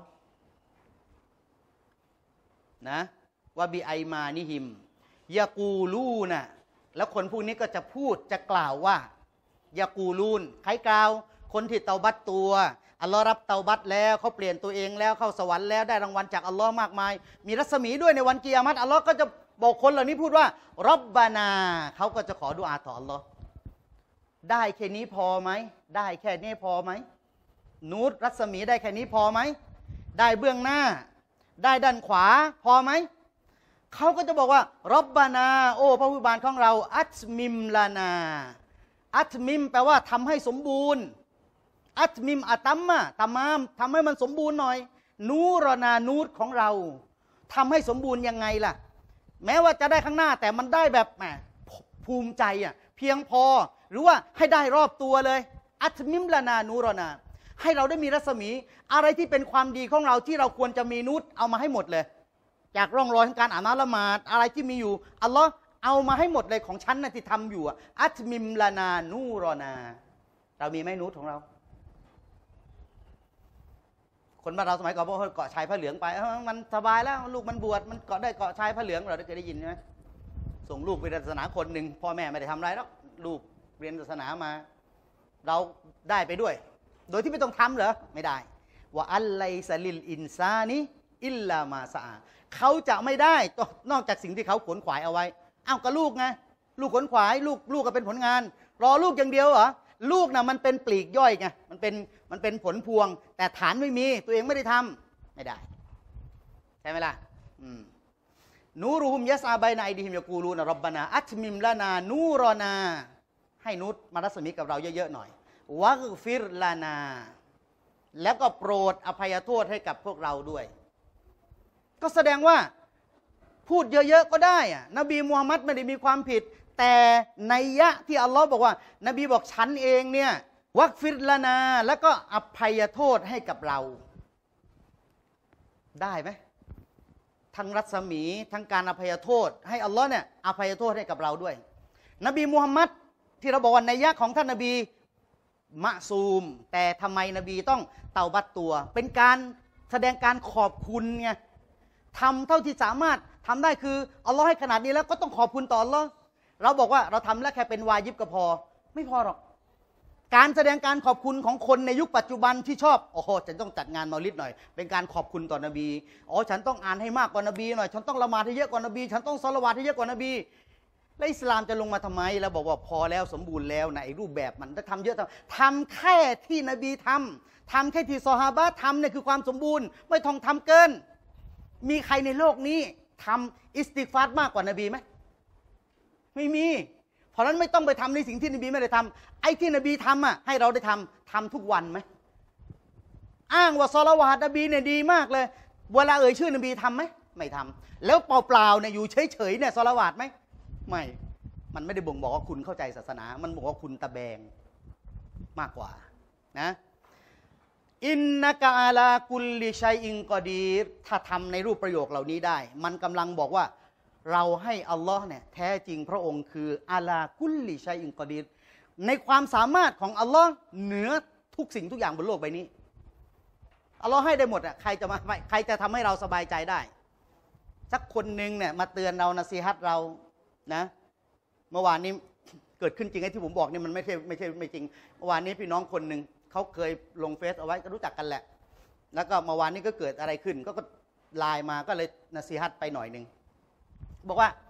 นะว่าบีไอมานิฮิมยากูลูนะแล้วคนพวกนี้ก็จะพูดจะกล่าวว่ายากูลูนใครกล่าวคนที่เตาบัตตัวอัลลอฮ์รับเตาบัตแล้วเขาเปลี่ยนตัวเองแล้วเข้าสวรรค์แล้วได้รางวัลจากอัลลอฮ์มากมายมีรัศมีด้วยในวันกิยามะห์อัลลอฮ์ก็จะบอกคนเหล่านี้พูดว่าร็อบบานาเขาก็จะขอดุอาต่ออัลลอฮ์ได้แค่นี้พอไหมได้แค่นี้พอไหมนูรรัศมีได้แค่นี้พอไหมได้เบื้องหน้าได้ด้านขวาพอไหมเขาก็จะบอกว่าร็อบบานาโอ้พระผู้บานของเราอัตมิมลานาอัตมิมแปลว่าทำให้สมบูรณ์อัตมิมอัตัมมะตามามทำให้มันสมบูรณ์หน่อยนูรนานูรของเราทำให้สมบูรณ์ยังไงล่ะแม้ว่าจะได้ข้างหน้าแต่มันได้แบบแหมภูมิใจอ่ะเพียงพอหรือว่าให้ได้รอบตัวเลยอัตมิมลานานูรนาให้เราได้มีรัศมีอะไรที่เป็นความดีของเราที่เราควรจะมีนูรเอามาให้หมดเลยจากร่องรอยของการอ่านละหมาดอะไรที่มีอยู่อัลลอฮ์เอามาให้หมดเลยของฉันนะที่ทำอยู่อัตมิมลานานูรนาเรามีไหมนูรของเราคนบ้านเราสมัยก่อนบอกเกาะชายผ้าเหลืองไปมันสบายแล้วลูกมันบวชมันเกาะได้เกาะชายผ้าเหลืองเราได้เคยได้ยินใช่ไหมส่งลูกไปเรียนศาสนาคนหนึ่งพ่อแม่ไม่ได้ทำอะไรหรอกลูกเรียนศาสนามาเราได้ไปด้วยโดยที่ไม่ต้องทำเหรอไม่ได้ว่าอัลไลซาลิลอินซานิอิลลามาซาเขาจะไม่ได้นอกจากสิ่งที่เขาขวนขวายเอาไว้อ้าวก็ลูกไงลูกขวนขวายลูกลูกก็เป็นผลงานรอลูกอย่างเดียวเหรอลูกนะมันเป็นปลีกย่อยไงมันเป็นมันเป็นผลพวงแต่ฐานไม่มีตัวเองไม่ได้ทำไม่ได้ใช่ไหมล่ะนูรูฮุมยัสอาบัยนาอิดิฮิมยากูลูนะร็อบบานาอัตมิมลานานูรอนาให้นูรมารัศมีกับเราเยอะๆหน่อยวะกฟิรลานาแล้วก็โปรดอภัยโทษให้กับพวกเราด้วยก็แสดงว่าพูดเยอะๆก็ได้อะนบีมูฮัมมัดไม่ได้มีความผิดแต่นัยยะที่อัลลอฮ์บอกว่านบีบอกฉันเองเนี่ยวักฟิรลานาแล้วก็อภัยโทษให้กับเราได้ไหมทั้งรัศมีทั้งการอภัยโทษให้อัลลอฮ์เนี่ยอภัยโทษให้กับเราด้วยนบีมูฮัมมัดที่เราบอกว่านัยยะของท่านนบีมะซูมแต่ทำไมนบีต้องเตาบัตตัวเป็นการแสดงการขอบคุณไงทำเท่าที่สามารถทำได้คืออัลลอฮ์ให้ขนาดนี้แล้วก็ต้องขอบคุณต่ออัลลอฮ์เราบอกว่าเราทำแล้วแค่เป็นวาญิบก็พอไม่พอหรอกการแสดงการขอบคุณของคนในยุคปัจจุบันที่ชอบโอ้โหฉันต้องจัดงานเมาลิดหน่อยเป็นการขอบคุณต่อนบีอ๋อฉันต้องอ่านให้มากกว่านบีหน่อยฉันต้องละหมาดให้เยอะกว่านบีฉันต้องศอลาวาตให้เยอะกว่านบีแล้วอิสลามจะลงมาทำไมแล้วบอกว่าพอแล้วสมบูรณ์แล้วในรูปแบบมันจะทำเยอะทำแค่ที่นบีทำทำแค่ที่ซอฮาบะห์ทำเนี่ยคือความสมบูรณ์ไม่ต้องทำเกินมีใครในโลกนี้ทำอิสติฆฟารมากกว่านบีไหมไม่มีเพราะนั้นไม่ต้องไปทำในสิ่งที่นบีไม่ได้ทำไอ้ที่นบีทำอ่ะให้เราได้ทำทำทุกวันไหมอ้างว่าศอลาวาตนบีเนี่ยดีมากเลยเวลาเอ่ยชื่อนบีทำไหมไม่ทำแล้วเปล่าๆเนี่ยอยู่เฉยๆเนี่ยศอลาวาตไหมไม่มันไม่ได้บ่งบอกว่าคุณเข้าใจศาสนามันบอกว่าคุณตะแบงมากกว่านะอินนะกะอาลากุลลิชัยอิงกอดีรถ้าทำในรูปประโยคเหล่านี้ได้มันกำลังบอกว่าเราให้อัลลอฮ์เนี่ยแท้จริงพระองค์คืออาลากุลลิชัยอิงกอดีรในความสามารถของอัลลอฮ์เหนือทุกสิ่งทุกอย่างบนโลกใบนี้อัลลอฮ์ให้ได้หมดอ่ะใครจะมาใครจะทำให้เราสบายใจได้สักคนหนึ่งเนี่ยมาเตือนเรานะซีฮัตเรานะเมื่อวานนี้เกิดขึ้นจริงไอ้ที่ผมบอกนี่มันไม่ใช่ไม่ใช่ไม่จริงเมื่อวานนี้พี่น้องคนหนึ่งเขาเคยลงเฟซเอาไว้ก็รู้จักกันแหละแล้วก็เมื่อวานนี้ก็เกิดอะไรขึ้นก็ไลน์มาก็เลยนะซีฮัตไปหน่อยหนึ่งบอกว่า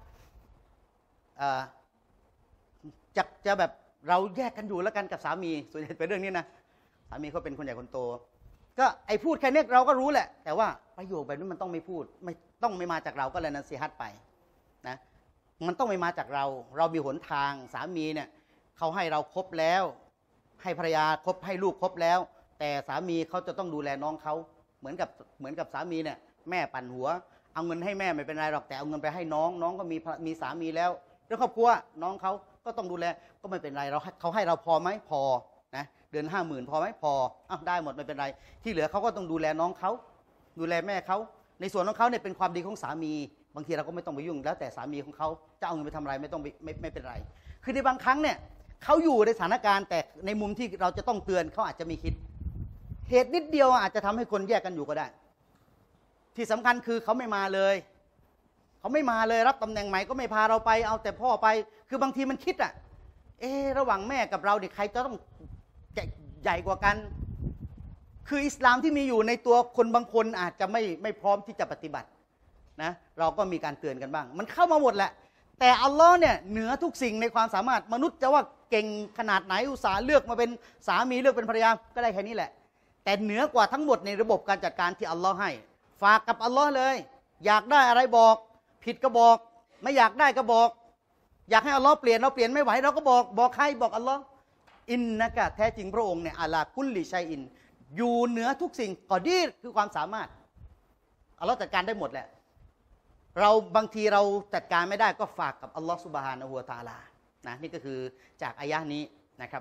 จะจะแบบเราแยกกันอยู่แล้วกันกับสามีส่วนใหญ่เป็นเรื่องนี้นะสามีเขาเป็นคนใหญ่คนโตก็ไอ้พูดแค่นี้เราก็รู้แหละแต่ว่าประโยคแบบนี้มันต้องไม่พูดไม่ต้องไม่มาจากเราก็เลยนะซีฮัตไปนะมันต้องไม่มาจากเราเรามีหนทางสามีเนี่ยเขาให้เราครบแล้วให้ภรรยาครบให้ลูกครบแล้วแต่สามีเขาจะต้องดูแลน้องเขาเหมือนกับเหมือนกับสามีเนี่ยแม่ปั่นหัวเอาเงินให้แม่ไม่เป็นไรหรอกแต่เอาเงินไปให้น้องน้องก็มีมีสามีแล้วเรื่องครอบครัวน้องเขาก็ต้องดูแลก็ไม่เป็นไรเราเขาให้เราพอไหมพอนะเดือนห้าหมื่นพอไหมพออ้าวได้หมดไม่เป็นไรที่เหลือเขาก็ต้องดูแลน้องเขาดูแลแม่เขาในส่วนของเขาเนี่ยเป็นความดีของสามีบางทีเราก็ไม่ต้องไปยุ่งแล้วแต่สามีของเขาจะเอาเงินไปทำอะไรไม่ต้องไม่ไม่เป็นไรคือในบางครั้งเนี่ยเขาอยู่ในสถานการณ์แต่ในมุมที่เราจะต้องเตือนเขาอาจจะมีคิดเหตุนิดเดียวอาจจะทำให้คนแยกกันอยู่ก็ได้ที่สำคัญคือเขาไม่มาเลยเขาไม่มาเลยรับตำแหน่งใหม่ก็ไม่พาเราไปเอาแต่พ่อไปคือบางทีมันคิดอ่ะเออระหว่างแม่กับเราเนี่ยใครจะต้องใหญ่กว่ากันคืออิสลามที่มีอยู่ในตัวคนบางคนอาจจะไม่ไม่พร้อมที่จะปฏิบัตินะเราก็มีการเตือนกันบ้างมันเข้ามาหมดแหละแต่อัลลอฮ์เนี่ยเหนือทุกสิ่งในความสามารถมนุษย์จะว่าเก่งขนาดไหนอุตส่าห์เลือกมาเป็นสามีเลือกเป็นภรรยาก็ได้แค่นี้แหละแต่เหนือกว่าทั้งหมดในระบบการจัดการที่อัลลอฮ์ให้ฝากกับอัลลอฮ์เลยอยากได้อะไรบอกผิดก็บอกไม่อยากได้ก็บอกอยากให้อัลลอฮ์เปลี่ยนเราเปลี่ยนไม่ไหวเราก็บอกบอกใครบอกอัลลอฮ์อินนะกะแท้จริงพระองค์เนี่ยอาลากุลลิชัยอินอยู่เหนือทุกสิ่งกอดีรคือความสามารถอัลลอฮ์จัดการได้หมดแหละเราบางทีเราจัดการไม่ได้ก็ฝากกับอัลลอฮ์ซุบฮานะฮูวะตะอาลานะนี่ก็คือจากอายะห์นี้นะครับ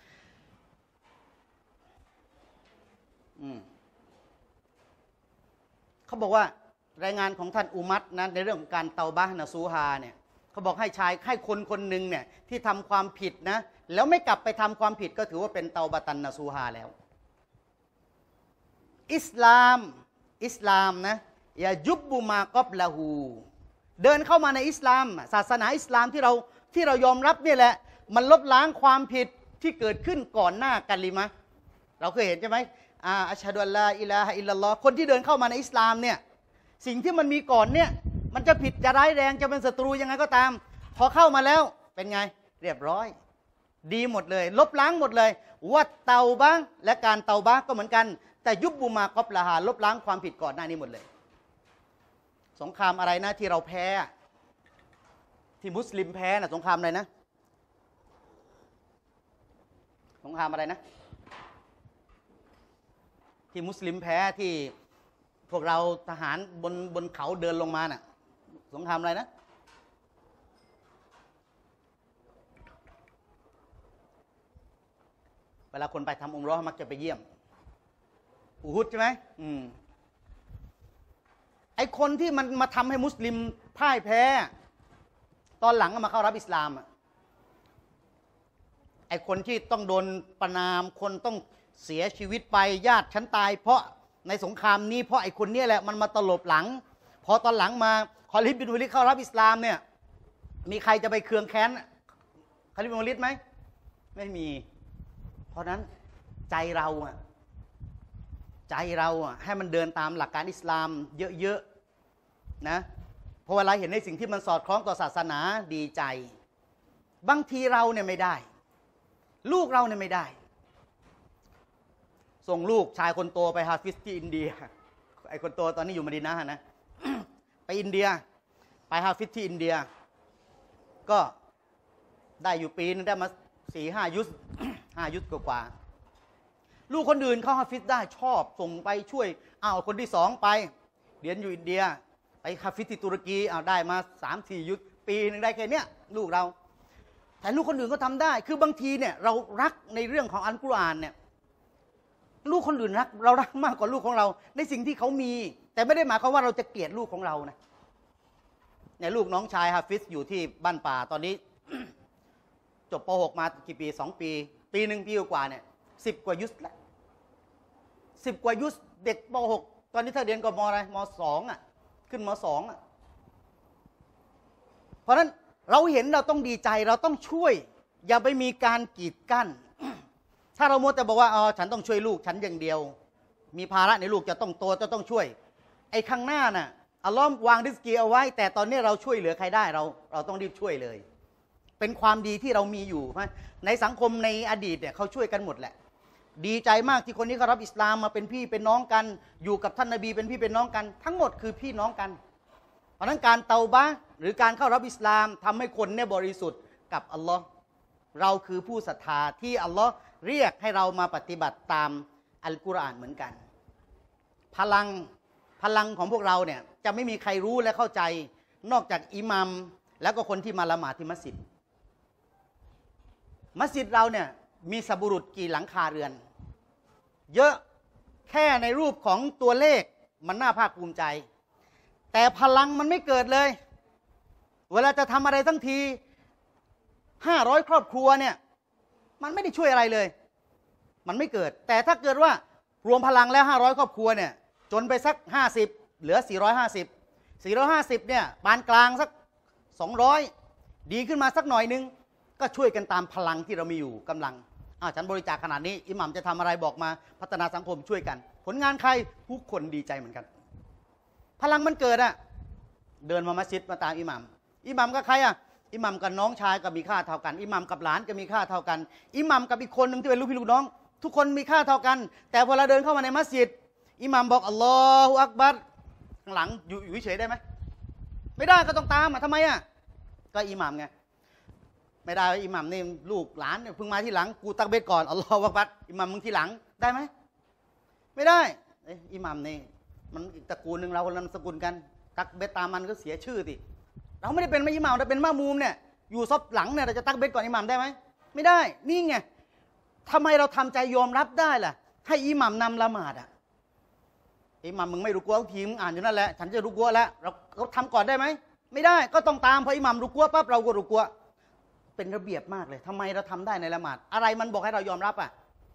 อืมเขาบอกว่ารายงานของท่านอุมัตนะในเรื่องของการเตาบะห์นะซูฮาเนี่ยเขาบอกให้ชายให้คนคนหนึ่งเนี่ยที่ทำความผิดนะแล้วไม่กลับไปทำความผิดก็ถือว่าเป็นเตาบะตันนะซูฮาแล้วอิสลามอิสลามนะยายุบบุมากอบละหูเดินเข้ามาในอิสลามศาสนาอิสลามที่เราที่เรายอมรับนี่แหละมันลบล้างความผิดที่เกิดขึ้นก่อนหน้ากัลิมะเราเคยเห็นใช่ไหมอาอัชฮะดุอัลลาอิลาฮะอิลลัลลอฮ์คนที่เดินเข้ามาในอิสลามเนี่ยสิ่งที่มันมีก่อนเนี่ยมันจะผิดจะร้ายแรงจะเป็นศัตรูยังไงก็ตามพอเข้ามาแล้วเป็นไงเรียบร้อยดีหมดเลยลบล้างหมดเลยวัดเตาบะและการเตาบะก็เหมือนกันแต่ยุบบุมากอบละหาลบล้างความผิดก่อนหน้านี้หมดเลยสงครามอะไรนะที่เราแพ้ที่มุสลิมแพ้นะสงครามอะไรนะสงครามอะไรนะที่มุสลิมแพ้ที่พวกเราทหารบนบนเขาเดินลงมาน่ะสงครามอะไรนะเวลาคนไปทำอุมเราะห์มักจะไปเยี่ยมอูฮุดใช่ไหมอืมไอคนที่มันมาทำให้มุสลิมพ่ายแพ้ตอนหลังก็มาเข้ารับอิสลามไอคนที่ต้องโดนประณามคนต้องเสียชีวิตไปญาติฉันตายเพราะในสงครามนี้เพราะไอคนนี้แหละมันมาตลบหลังพอตอนหลังมาคอลิดบินวะลิดเข้ารับอิสลามเนี่ยมีใครจะไปเคืองแค้นคอลิดบินวะลิดไหมไม่มีเพราะนั้นใจเราอะใจเราอะให้มันเดินตามหลักการอิสลามเยอะๆนะเพราะเวลาเห็นในสิ่งที่มันสอดคล้องต่อศาสนาดีใจบางทีเราเนี่ยไม่ได้ลูกเราเนี่ยไม่ได้ส่งลูกชายคนโตไปฮาฟิซที่อินเดียไอ้คนโตตอนนี้อยู่มะดีนะห์นะ ไปอินเดียไปฮาฟิซที่อินเดียก็ได้อยู่ปีนึงได้มาสี่ห้ายุส ห้ายุสกว่าลูกคนอื่นเขาฮาฟิซได้ชอบส่งไปช่วยอ้าวคนที่สองไปเรียนอยู่อินเดียไปฮาฟิซที่ตุรกีอ้าวได้มาสามสี่ยุสปีนึงได้แค่เนี้ยลูกเราแต่ลูกคนอื่นก็ทำได้คือบางทีเนี่ยเรารักในเรื่องของอัลกุรอานเนี่ยลูกคนอื่นรักเรารักมากกว่าลูกของเราในสิ่งที่เขามีแต่ไม่ได้หมายความว่าเราจะเกลียดลูกของเรานะเนี่ยลูกน้องชายฮาฟิซอยู่ที่บ้านป่าตอนนี้ จบป หก มากี่ปีสองปีปีหนึ่งปีกว่าเนี่ยสิบกว่ายุสแล้วสิบกว่ายุสเด็กป หก ตอนนี้ถ้าเรียนก็มอะไรมสองอ่ะขึ้นมสองอ่ะเพราะฉะนั้นเราเห็นเราต้องดีใจเราต้องช่วยอย่าไปมีการกีดกั้น ถ้าเรามัวแต่บอกว่าอ๋อฉันต้องช่วยลูกฉันอย่างเดียวมีภาระในลูกจะต้องโตจะต้องช่วยไอ้ข้างหน้าน่ะอัลลอฮ์วางริสกีเอาไว้แต่ตอนนี้เราช่วยเหลือใครได้เราเราต้องรีบช่วยเลยเป็นความดีที่เรามีอยู่ในสังคมในอดีตเนี่ยเขาช่วยกันหมดแหละดีใจมากที่คนนี้เขารับอิสลามมาเป็นพี่เป็นน้องกันอยู่กับท่านนบีเป็นพี่เป็นน้องกันทั้งหมดคือพี่น้องกันเพราะนั้นการเตาบะห์หรือการเข้ารับอิสลามทำให้คนเนี่ยบริสุทธิ์กับอัลลอฮ์เราคือผู้ศรัทธาที่อัลลอฮ์เรียกให้เรามาปฏิบัติตามอัลกุรอานเหมือนกันพลังพลังของพวกเราเนี่ยจะไม่มีใครรู้และเข้าใจนอกจากอิหมัมแล้วก็คนที่มาละหมาดที่มัสยิดมัสยิดเราเนี่ยมีสับุรุษกี่หลังคาเรือนเยอะแค่ในรูปของตัวเลขมันน่าภาคภูมิใจแต่พลังมันไม่เกิดเลยเวลาจะทำอะไรทั้งทีห้าร้อยครอบครัวเนี่ยมันไม่ได้ช่วยอะไรเลยมันไม่เกิดแต่ถ้าเกิดว่ารวมพลังแล้วห้าร้อยครอบครัวเนี่ยจนไปสักห้าสิบเหลือสี่ร้อยห้าสิบ สี่ร้อยห้าสิบเนี่ยปานกลางสักสองร้อยดีขึ้นมาสักหน่อยนึงก็ช่วยกันตามพลังที่เรามีอยู่กำลังอ้าวฉันบริจาคขนาดนี้อิหมัมจะทำอะไรบอกมาพัฒนาสังคมช่วยกันผลงานใครทุกคนดีใจเหมือนกันพลังมันเกิดอะเดินมามัสยิดมาตามอิหมัมอิหมัมกับใครอะอิหมัมกับน้องชายก็มีค่าเท่ากันอิหมัมกับหลานก็มีค่าเท่ากันอิหมัมกับอีกคนหนึ่งที่เป็นลูกพี่ลูกน้องทุกคนมีค่าเท่ากันแต่พอเราเดินเข้ามาในมัสยิดอิหมัมบอกอัลลอฮฺอักบัรข้างหลังอยู่อยู่เฉยได้ไหมไม่ได้ก็ต้องตามอ่ะทำไมอ่ะก็อิหมัมไงไม่ได้อิหมัมนี่ลูกหลานเนี่ยเพิ่งมาที่หลังกูตักเบ็ดก่อนอัลลอฮฺอักบัรอิหมัมมึงที่หลังได้ไหมไม่ได้เอ้อิหมัมนี่มันอีกตระกูลหนึ่งเราคนละนามสกุลกันตักเบ็ดตามมันก็เสียชื่อสิเราไม่ได้เป็นอิหมัมเราเป็นมะมูมเนี่ยอยู่ซบหลังเนี่ยเราจะตักเบ็ดก่อนอิหมัมได้ไหมไม่ได้นี่ไงทำไมเราทำใจยอมรับได้ล่ะให้อิหมัมนำละหมาดอ่ะอิหมัมมึงไม่รู้กัวทีมอ่านอยู่นั่นแหละฉันจะรู้กัวแล้วเราเขาทำก่อนได้ไหมไม่ได้ก็ต้องตามพออิหมัมรู้กัวปั๊บเราก็รู้กัวเป็นระเบียบมากเลยทำไมเราทำได้ในละหมาดอะไรมันบอกให้เรายอมรับอ่ะ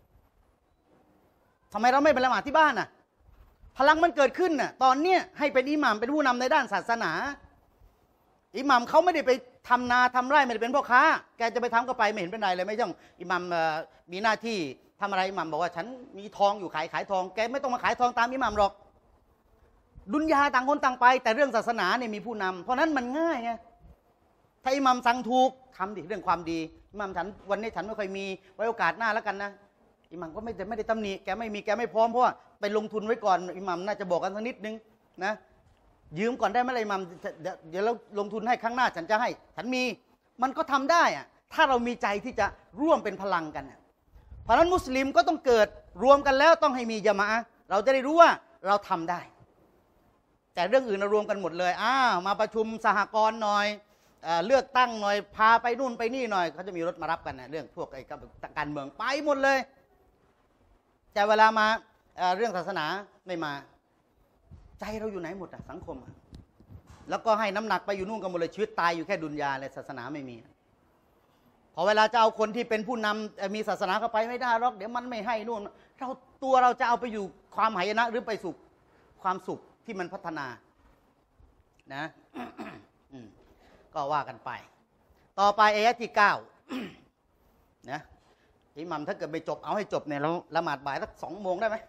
ทำไมเราไม่เป็นละหมาดที่บ้านอ่ะพลังมันเกิดขึ้นน่ะตอนเนี้ยให้เป็นอิหมัมเป็นผู้นำในด้านศาสนาอิหมัมเขาไม่ได้ไปทำนาทำไร่ไม่ได้เป็นพ่อค้าแกจะไปทำก็ไปไม่เห็นเป็นไรเลยไม่ต้องอิหมัมมีหน้าที่ทำอะไรอิหมัมบอกว่าฉันมีทองอยู่ขายขายทองแกไม่ต้องมาขายทองตามอิหมัมหรอกดุนยาต่างคนต่างไปแต่เรื่องศาสนาเนี่ยมีผู้นำเพราะนั้นมันง่ายไงถ้าอิหมัมสั่งถูกทำดิเรื่องความดีอิหมัมฉันวันนี้ฉันไม่ค่อยมีไว้โอกาสหน้าแล้วกันนะอิหมัมก็ไม่ได้ไม่ได้ตำหนิแกไม่มีแกไม่พร้อมเพราะว่าไปลงทุนไว้ก่อนอิหมัมน่าจะบอกกันสักนิดนึงนะยืมก่อนได้ไหมล่ะอิหมัมเดี๋ยวเราลงทุนให้ครั้งหน้าฉันจะให้ฉันมีมันก็ทำได้อะถ้าเรามีใจที่จะร่วมเป็นพลังกันเพราะฉะนั้นมุสลิมก็ต้องเกิดรวมกันแล้วต้องให้มีญะมาอะห์เราจะได้รู้ว่าเราทำได้แต่เรื่องอื่นเรารวมกันหมดเลยอ้าวมาประชุมสหกรณ์หน่อยเอ่อเลือกตั้งหน่อยพาไปนู่นไปนี่หน่อยเขาจะมีรถมารับกันนะเรื่องพวกไอ้การเมืองไปหมดเลยแต่เวลามาเอ่อเรื่องศาสนาไม่มาใจเราอยู่ไหนหมดอะสังคมอะแล้วก็ให้น้ำหนักไปอยู่นู่นกันหมดเลยชีวิตตายอยู่แค่ดุนยาเลยศาสนาไม่มีพอเวลาจะเอาคนที่เป็นผู้นำมีศาสนาเข้าไปไม่ได้หรอกเดี๋ยวมันไม่ให้นู่นเราตัวเราจะเอาไปอยู่ความหายนะหรือไปสู่ความสุขที่มันพัฒนานะ ก็ว่ากันไปต่อไปอายะที่เก้านะอิหมัมถ้าเกิดไม่จบเอาให้จบเนี่ยเราละหมาดบ่ายสักสองโมงได้ไหม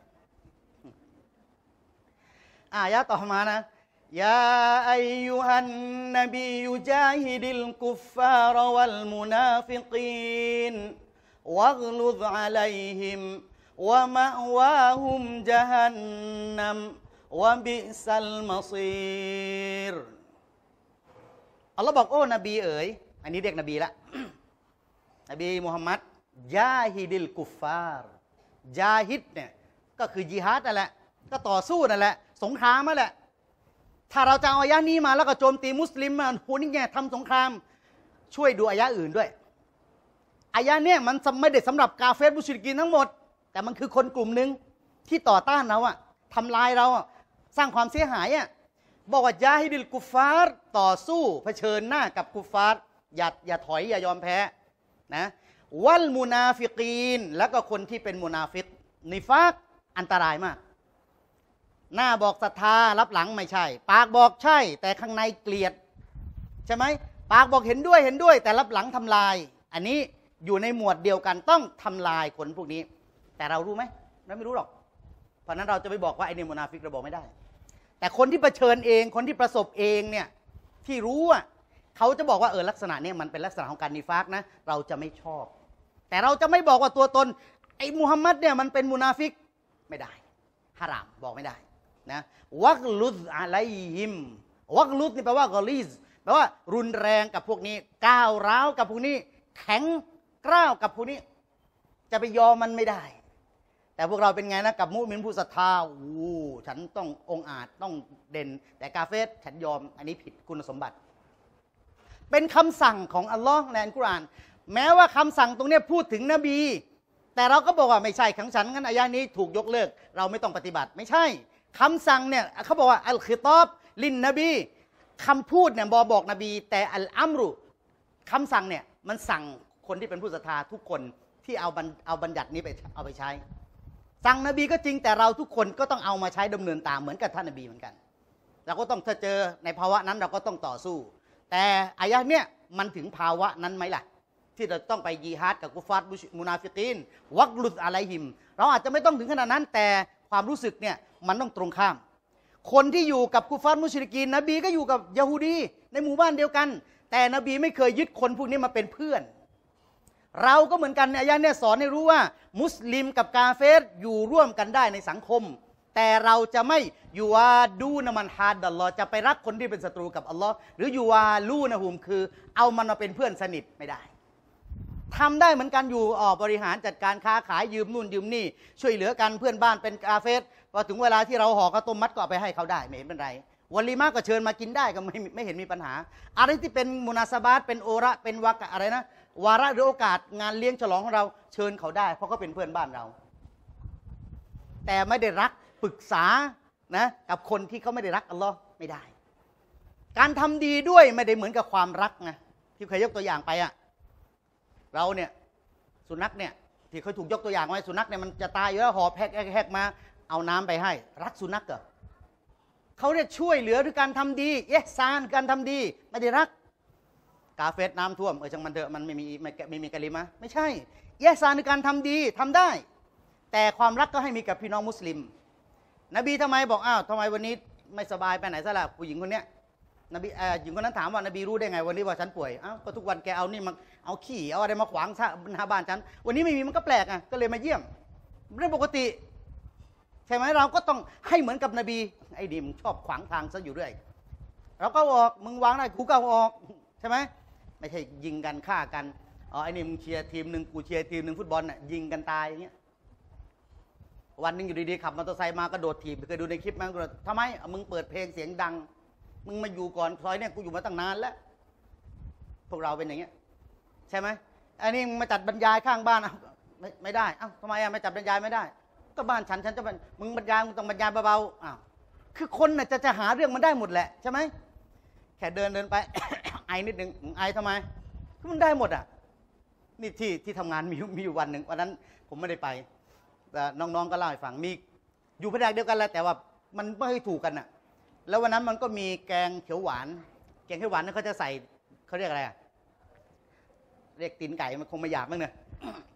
อายะต่อมานะยาอัยยูฮันนบียุจาฮิดิลกุฟฟารวัลมุนาฟิกีนวักลุดอะลัยฮิมวะมะวาฮุมจาฮันนัมวะบิซัลมัซีรอัลลอฮ์บอกโอ้นบีเอ๋ยอันนี้เรียกนบีละนบีมุฮัมมัดยาฮิดิลกุฟฟารยาฮิดเนี่ยก็คือญิฮาดนั่นแหละก็ต่อสู้นั่นแหละสงครามนั่นแหละถ้าเราจะเอาอายะนี้มาแล้วก็โจมตีมุสลิมมาโหนี่ไงทำสงครามช่วยดูอายะอื่นด้วยอายะเนี่ยมันไม่ได้สำหรับกาเฟรมุชริกีนทั้งหมดแต่มันคือคนกลุ่มหนึ่งที่ต่อต้านเราอะทำลายเราอะสร้างความเสียหายอะบอกว่ายาฮิดิลกุฟฟาร์ต่อสู้เผชิญหน้ากับกุฟฟาร์อย่าอย่าถอยอย่ายอมแพ้นะวัลมุนาฟิกีนแล้วก็คนที่เป็นมุนาฟิกนิฟากอันตรายมากหน้าบอกศรัทธารับหลังไม่ใช่ปากบอกใช่แต่ข้างในเกลียดใช่ไหมปากบอกเห็นด้วยเห็นด้วยแต่รับหลังทำลายอันนี้อยู่ในหมวดเดียวกันต้องทำลายคนพวกนี้แต่เรารู้ไหมเราไม่รู้หรอกเพราะนั้นเราจะไปบอกว่าไอ้นี่มุนาฟิกเราบอกไม่ได้แต่คนที่เผชิญเองคนที่ประสบเองเนี่ยที่รู้อ่ะเขาจะบอกว่าเออลักษณะนี้มันเป็นลักษณะของการนิฟากนะเราจะไม่ชอบแต่เราจะไม่บอกว่าตัวตนไอ้มุฮัมมัดเนี่ยมันเป็นมุนาฟิกไม่ได้ฮารามบอกไม่ได้นะวักลุดอะลัยฮิมวักลุดนี่แปลว่ากอลีซแปลว่ารุนแรงกับพวกนี้ก้าวร้าวกับพวกนี้แข็งกร้าวกับพวกนี้จะไปยอมมันไม่ได้แต่พวกเราเป็นไงนะกับมุมินผู้ศรัทธาโอ้ฉันต้ององอาจต้องเด่นแต่กาเฟรฉันยอมอันนี้ผิดคุณสมบัติเป็นคำสั่งของอัลลอฮ์ในอัลกุรอานแม้ว่าคำสั่งตรงนี้พูดถึงนบีแต่เราก็บอกว่าไม่ใช่ของฉันงั้นอายะนี้ถูกยกเลิกเราไม่ต้องปฏิบัติไม่ใช่คำสั่งเนี่ยเขาบอกว่าอัลคิตอบลินนบีคำพูดเนี่ยบอบอกนบีแต่อัลอัมรุคำสั่งเนี่ยมันสั่งคนที่เป็นผู้ศรัทธาทุกคนที่เอาเอาบัญญัตินี้ไปเอาไปใช้สั่งนบีก็จริงแต่เราทุกคนก็ต้องเอามาใช้ดำเนินตามเหมือนกับท่านนบีเหมือนกันเราก็ต้องถ้าเจอในภาวะนั้นเราก็ต้องต่อสู้แต่อายะเนี่ยมันถึงภาวะนั้นไหมล่ะที่เราต้องไปญิฮาดกับกุฟาร์มุนาฟิกีนวักลุดอะลัยฮิมเราอาจจะไม่ต้องถึงขนาดนั้นแต่ความรู้สึกเนี่ยมันต้องตรงข้ามคนที่อยู่กับกุฟาร์มุชริกีนนบีก็อยู่กับยะฮูดีในหมู่บ้านเดียวกันแต่นบีไม่เคยยึดคนพวกนี้มาเป็นเพื่อนเราก็เหมือนกันอายะเนี่ยสอนให้รู้ว่ามุสลิมกับกาเฟรอยู่ร่วมกันได้ในสังคมแต่เราจะไม่ยูวาดูนมันฮาดัลลอฮ์จะไปรักคนที่เป็นศัตรูกับอัลลอฮ์หรือยูวาลูนะฮุมคือเอามันมาเป็นเพื่อนสนิทไม่ได้ทำได้เหมือนกันอยู่ออกบริหารจัดการค้าขายยืมนู่นยืมนี่ช่วยเหลือกันเพื่อนบ้านเป็นกาเฟรพอถึงเวลาที่เราห่อข้าวต้มมัดก็เอาไปให้เขาได้ไม่เห็นเป็นไรวะลีมาก็เชิญมากินได้ก็ไม่ไม่เห็นมีปัญหาอะไรที่เป็นมุนาซาบาตเป็นโอระเป็นวากะอะไรนะวาระหรือโอกาสงานเลี้ยงฉลองของเราเชิญเขาได้เพราะเขาเป็นเพื่อนบ้านเราแต่ไม่ได้รักปรึกษานะกับคนที่เขาไม่ได้รักอัลลอฮ์ไม่ได้การทำดีด้วยไม่ได้เหมือนกับความรักนะที่เคยยกตัวอย่างไปอะเราเนี่ยสุนัขเนี่ยที่เคยถูกยกตัวอย่างไว้สุนัขเนี่ยมันจะตายอยู่แล้วหอบแฮกแฮกมาเอาน้ำไปให้รักสุนัขเหรอเขาเนี่ยช่วยเหลือด้วยการทำดีเอ๊ะซานการทำดีไม่ได้รักกาเฟสน้ำท่วมเออจังมันเถอะมันไม่มีไม่ไม่มีกะลิมะไม่ใช่เอ๊ะซานคือการทำดีทำได้แต่ความรักก็ให้มีกับพี่น้องมุสลิมนบีทำไมบอกอ้าวทำไมวันนี้ไม่สบายไปไหนซะล่ะผู้หญิงคนเนี้ยนบีเอ่อหญิงคนนั้นถามว่านบีรู้ได้ไงวันนี้ว่าฉันป่วยอ้าวก็ทุกวันแกเอานี่มาเอาขี้เอาอะไรมาขวางหน้าบ้านฉันวันนี้ไม่มีมันก็แปลกอ่ะก็เลยมาเยี่ยมเรื่องปกติใช่ไหมเราก็ต้องให้เหมือนกับนบีไอ้ดิมชอบขวางทางซะอยู่เรื่อยเราก็ออกมึงวางได้กูก็ออกใช่ไหมไม่ใช่ยิงกันฆ่ากันอ๋อไอ้นี่มึงเชียร์ทีมหนึ่งกูเชียร์ทีมหนึ่งฟุตบอลน่ะยิงกันตายอย่างเงี้ยวันนึงอยู่ดีๆขับมอเตอร์ไซค์มากระโดดถีบเคยดูในคลิปมั้ยกระโดดทำไมมึงเปิดเพลงเสียงดังมึงมาอยู่ก่อนซอยเนี่ยกูอยู่มาตั้งนานแล้วพวกเราเป็นอย่างเงี้ยใช่ไหมอันนี้มาจัดบรรยายข้างบ้านอ่ะไม่ไม่ได้อ้าวทำไมอ่ะไม่จัดบรรยายไม่ได้ก็บ้านฉันฉันจะเป็นมึงบรรยายมึงต้องบรรยายเบาๆอ้าวคือคนน่ะจะจะหาเรื่องมันได้หมดแหละใช่ไหมแค่เดินเดินไป ไอนิดนึงมึงไอทำไมก็มันได้หมดอ่ะนี่ที่ที่ทำงานมีมีอยู่วันหนึ่งวันนั้นผมไม่ได้ไปแต่น้องๆก็เล่าให้ฟังมีอยู่แผนกเดียวกันแหละแต่ว่ามันไม่ค่อยถูกกันอ่ะแล้ววันนั้นมันก็มีแกงเขียวหวานแกงเขียวหวานนั่นเขาจะใส่เขาเรียกอะไรอ่ะเรียกตีนไก่มันคงไม่หยาบมั้งเนี่ย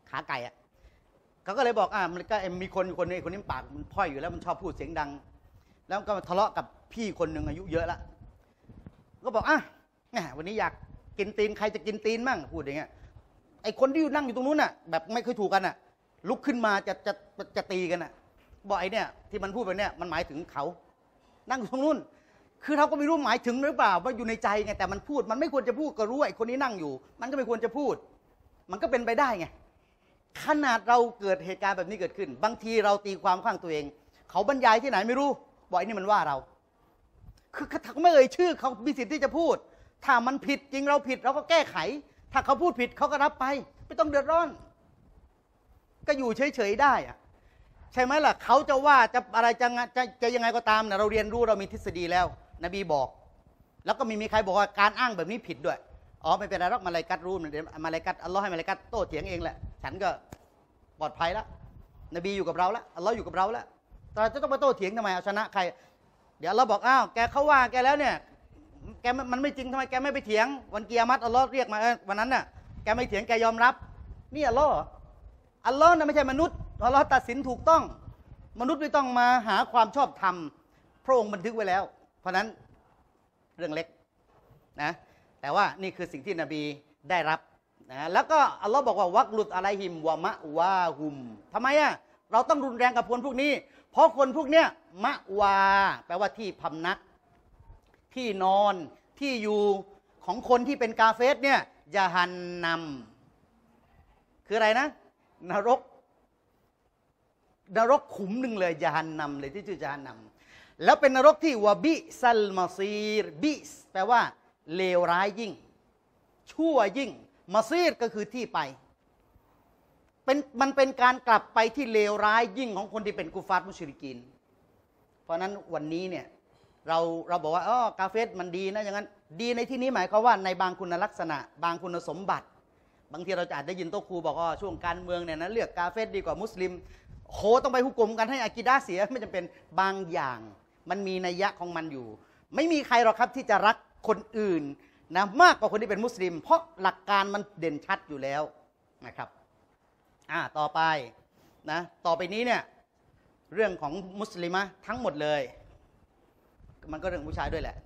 ขาไก่อะเขาก็เลยบอกอ่ามันก็มีคนคนนึงคนนี้ปากมันพ่อยอยู่แล้วมันชอบพูดเสียงดังแล้วก็ทะเลาะกับพี่คนหนึ่งอายุเยอะแล้วก็บอกอ่ะวันนี้อยากกินตีนใครจะกินตีนมั่งพูดอย่างเงี้ยไอ้คนที่อยู่นั่งอยู่ตรงนู้นน่ะแบบไม่เคยถูกกันน่ะลุกขึ้นมาจะจะจะตีกันน่ะบอกไอ้เนี่ยที่มันพูดไปเนี่ยมันหมายถึงเขานั่งอยู่ตรงนู้นคือเราก็ไม่รู้หมายถึงหรือเปล่าว่าอยู่ในใจไงแต่มันพูดมันไม่ควรจะพูดก็รู้ไอ้คนนี้นั่งอยู่มันก็ไม่ควรจะพูดมันก็เป็นไปได้ไงขนาดเราเกิดเหตุการณ์แบบนี้เกิดขึ้นบางทีเราตีความข้างตัวเองเขาบรรยายที่ไหนไม่รู้บอกไอ้นี่มันว่าเราคือเขาไม่เอ่ยชื่อเขามีสิทธิ์ที่จะพูดถ้ามันผิดจริงเราผิดเราก็แก้ไขถ้าเขาพูดผิดเขาก็รับไปไม่ต้องเดือดร้อนก็อยู่เฉยๆได้อะใช่ไหมล่ะเขาจะว่าจะอะไรจะจะจะยังไงก็ตามนะเราเรียนรู้เรามีทฤษฎีแล้วนบีบอกแล้วก็มีมีใครบอกว่าการอ้างแบบนี้ผิดด้วยอ๋อไม่เป็นไรหรอกมาลาอิกัตรู้มาลาอิกัตอัลลอฮ์ให้มาลาอิกัตโต้เถียงเองแหละฉันก็ปลอดภัยแล้วนบีอยู่กับเราแล้วอัลลอฮ์อยู่กับเราแล้วแต่จะต้องไปโต้เถียงทำไมเอาชนะใครเดี๋ยวเราบอกอ้าวแกเขาว่าแกแล้วเนี่ยแกมันไม่จริงทำไมแกไม่ไปเถียงวันกิยามัตอัลลอฮ์เรียกมาวันนั้นน่ะแกไม่เถียงแกยอมรับนี่อัลลอฮ์อัลลอฮ์น่ะไม่ใช่มนุษย์อัลลอฮ์ตัดสินถูกต้องมนุษย์ไม่ต้องมาหาความชอบธรรมพระองค์บันทึกไว้แล้วเพราะนั้นเรื่องเล็กนะแต่ว่านี่คือสิ่งที่นบีได้รับนะแล้วก็อัลลอฮ์บอกว่าวักลุดอะลัยฮิมวะมะวาฮุมทำไมอ่ะเราต้องรุนแรงกับคนพวกนี้เพราะคนพวกเนี้ยมะวาแปลว่าที่พำนักที่นอนที่อยู่ของคนที่เป็นกาเฟสเนี่ยยะฮันนัมคืออะไรนะนรกนรกขุมหนึ่งเลยยะฮันนัมเลยที่ชื่อยะฮันนัมแล้วเป็นนรกที่วะบิซัลมาซีรบิสแปลว่าเลวร้ายยิ่งชั่วยิ่งมาซีรก็คือที่ไปเป็นมันเป็นการกลับไปที่เลวร้ายยิ่งของคนที่เป็นกุฟาร์มุชริกีนเพราะนั้นวันนี้เนี่ยเราเราบอกว่าอ๋อกาเฟสมันดีนะอย่างนั้นดีในที่นี้หมายความว่าในบางคุณลักษณะบางคุณสมบัติบางทีเราจะอาจได้ยินโต๊ะครูบอกว่าช่วงการเมืองเนี่ยนะเลือกกาเฟสดีกว่ามุสลิมโหต้องไปหุกกลมกันให้อากีดะห์เสียไม่จำเป็นบางอย่างมันมีนัยยะของมันอยู่ไม่มีใครหรอกครับที่จะรักคนอื่นนะมากกว่าคนที่เป็นมุสลิมเพราะหลักการมันเด่นชัดอยู่แล้วนะครับอ่าต่อไปนะต่อไปนี้เนี่ยเรื่องของมุสลิมะทั้งหมดเลยมันก็เรื่องผู้ชายด้วยแหละ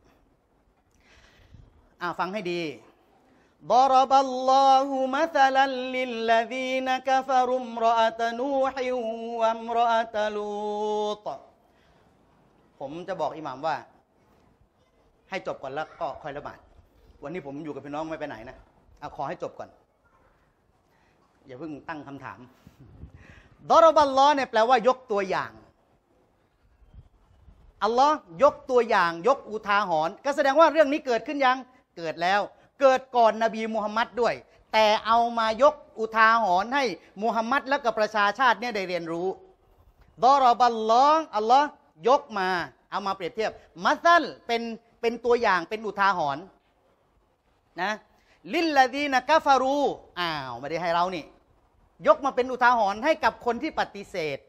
อ่าฟังให้ดีضرب الله مثلا للذين كفروا امرأة نوح وامرأة لوط ผมจะบอกอิหม่ามว่าให้จบก่อนแล้วก็ค่อยละหมาดวันนี้ผมอยู่กับพี่น้องไม่ไปไหนนะเอาขอให้จบก่อนอย่าเพิ่งตั้งคำถามดอรบัลลอฮ์เนี่ยแปลว่ายกตัวอย่างอัลลอฮ์ยกตัวอย่างยกอุทาหรณ์ก็แสดงว่าเรื่องนี้เกิดขึ้นยังเกิดแล้วเกิดก่อนนบีมุฮัมมัดด้วยแต่เอามายกอุทาหรณ์ให้มุฮัมมัดและกับประชาชาติเนี่ยได้เรียนรู้ดอรบัลลอฮ์อัลลอฮ์ยกมาเอามาเปรียบเทียบมัซัลเป็นเป็นตัวอย่างเป็นอุทาหรณ์นะลิลลาดีนะกะฟารูอ้าวไม่ได้ให้เรานี่ยกมาเป็นอุทาหรณ์ให้กับคนที่ปฏิเสธ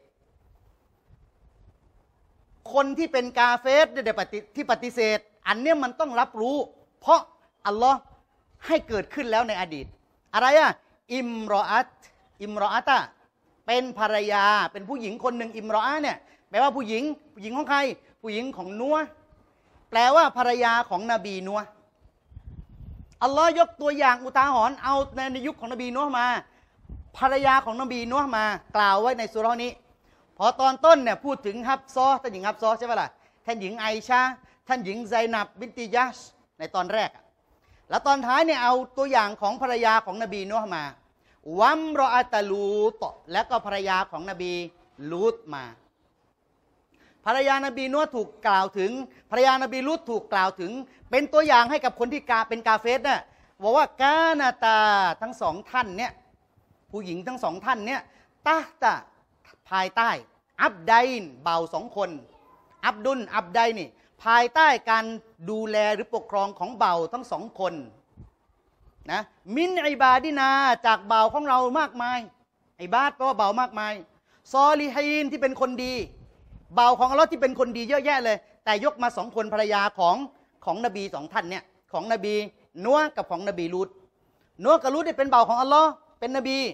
คนที่เป็นกาเฟรที่ปฏิเสธอันเนี้ยมันต้องรับรู้เพราะอัลลอฮ์ให้เกิดขึ้นแล้วในอดีตอะไรอะอิมรออัตอิมรออัตะเป็นภรรยาเป็นผู้หญิงคนหนึ่งอิมรออะเนี่ยแปลว่าผู้หญิงผู้หญิงของใครผู้หญิงของนัวแปลว่าภรรยาของนบีนัวอัลลอฮ์ยกตัวอย่างอุทาหรณ์เอาในยุคของนบีนัวมาภรรยาของนบีนัวมากล่าวไว้ในสุเราะห์นี้พอตอนต้นเนี่ยพูดถึงฮับซอท่านหญิงฮับซอใช่ไหมล่ะท่านหญิงไอชาท่านหญิงไซนับบินติยัชในตอนแรกแล้วตอนท้ายเนี่ยเอาตัวอย่างของภรรยาของนบีนัวมาวัมรออัตลูตและก็ภรรยาของนบีลูตมาภรรยานบีนัวถูกกล่าวถึงภรรยานบีลูตถูกกล่าวถึงเป็นตัวอย่างให้กับคนที่กาเป็นกาเฟสน่ะบอกว่ากานาตาทั้งสองท่านเนี่ยผู้หญิงทั้งสองท่านเนี่ยตาตาภายใต้อับไดน์เบาสองคนอับดุลอับไดนี่ภายใต้การดูแลหรือปกครองของเบาทั้งสองคนนะมินอิบาดินาจากเบาของเรามากมายอิบาดแปลว่าเบามากมายซอลิฮีนที่เป็นคนดีเบาของอัลเลาะห์ที่เป็นคนดีเยอะแยะเลยแต่ยกมาสองคนภรรยาของของนบีสองท่านเนี่ยของนบีนัวกับของนบีลูตนัวกับลูตได้เป็นเบาของอัลเลาะห์เป็นนบี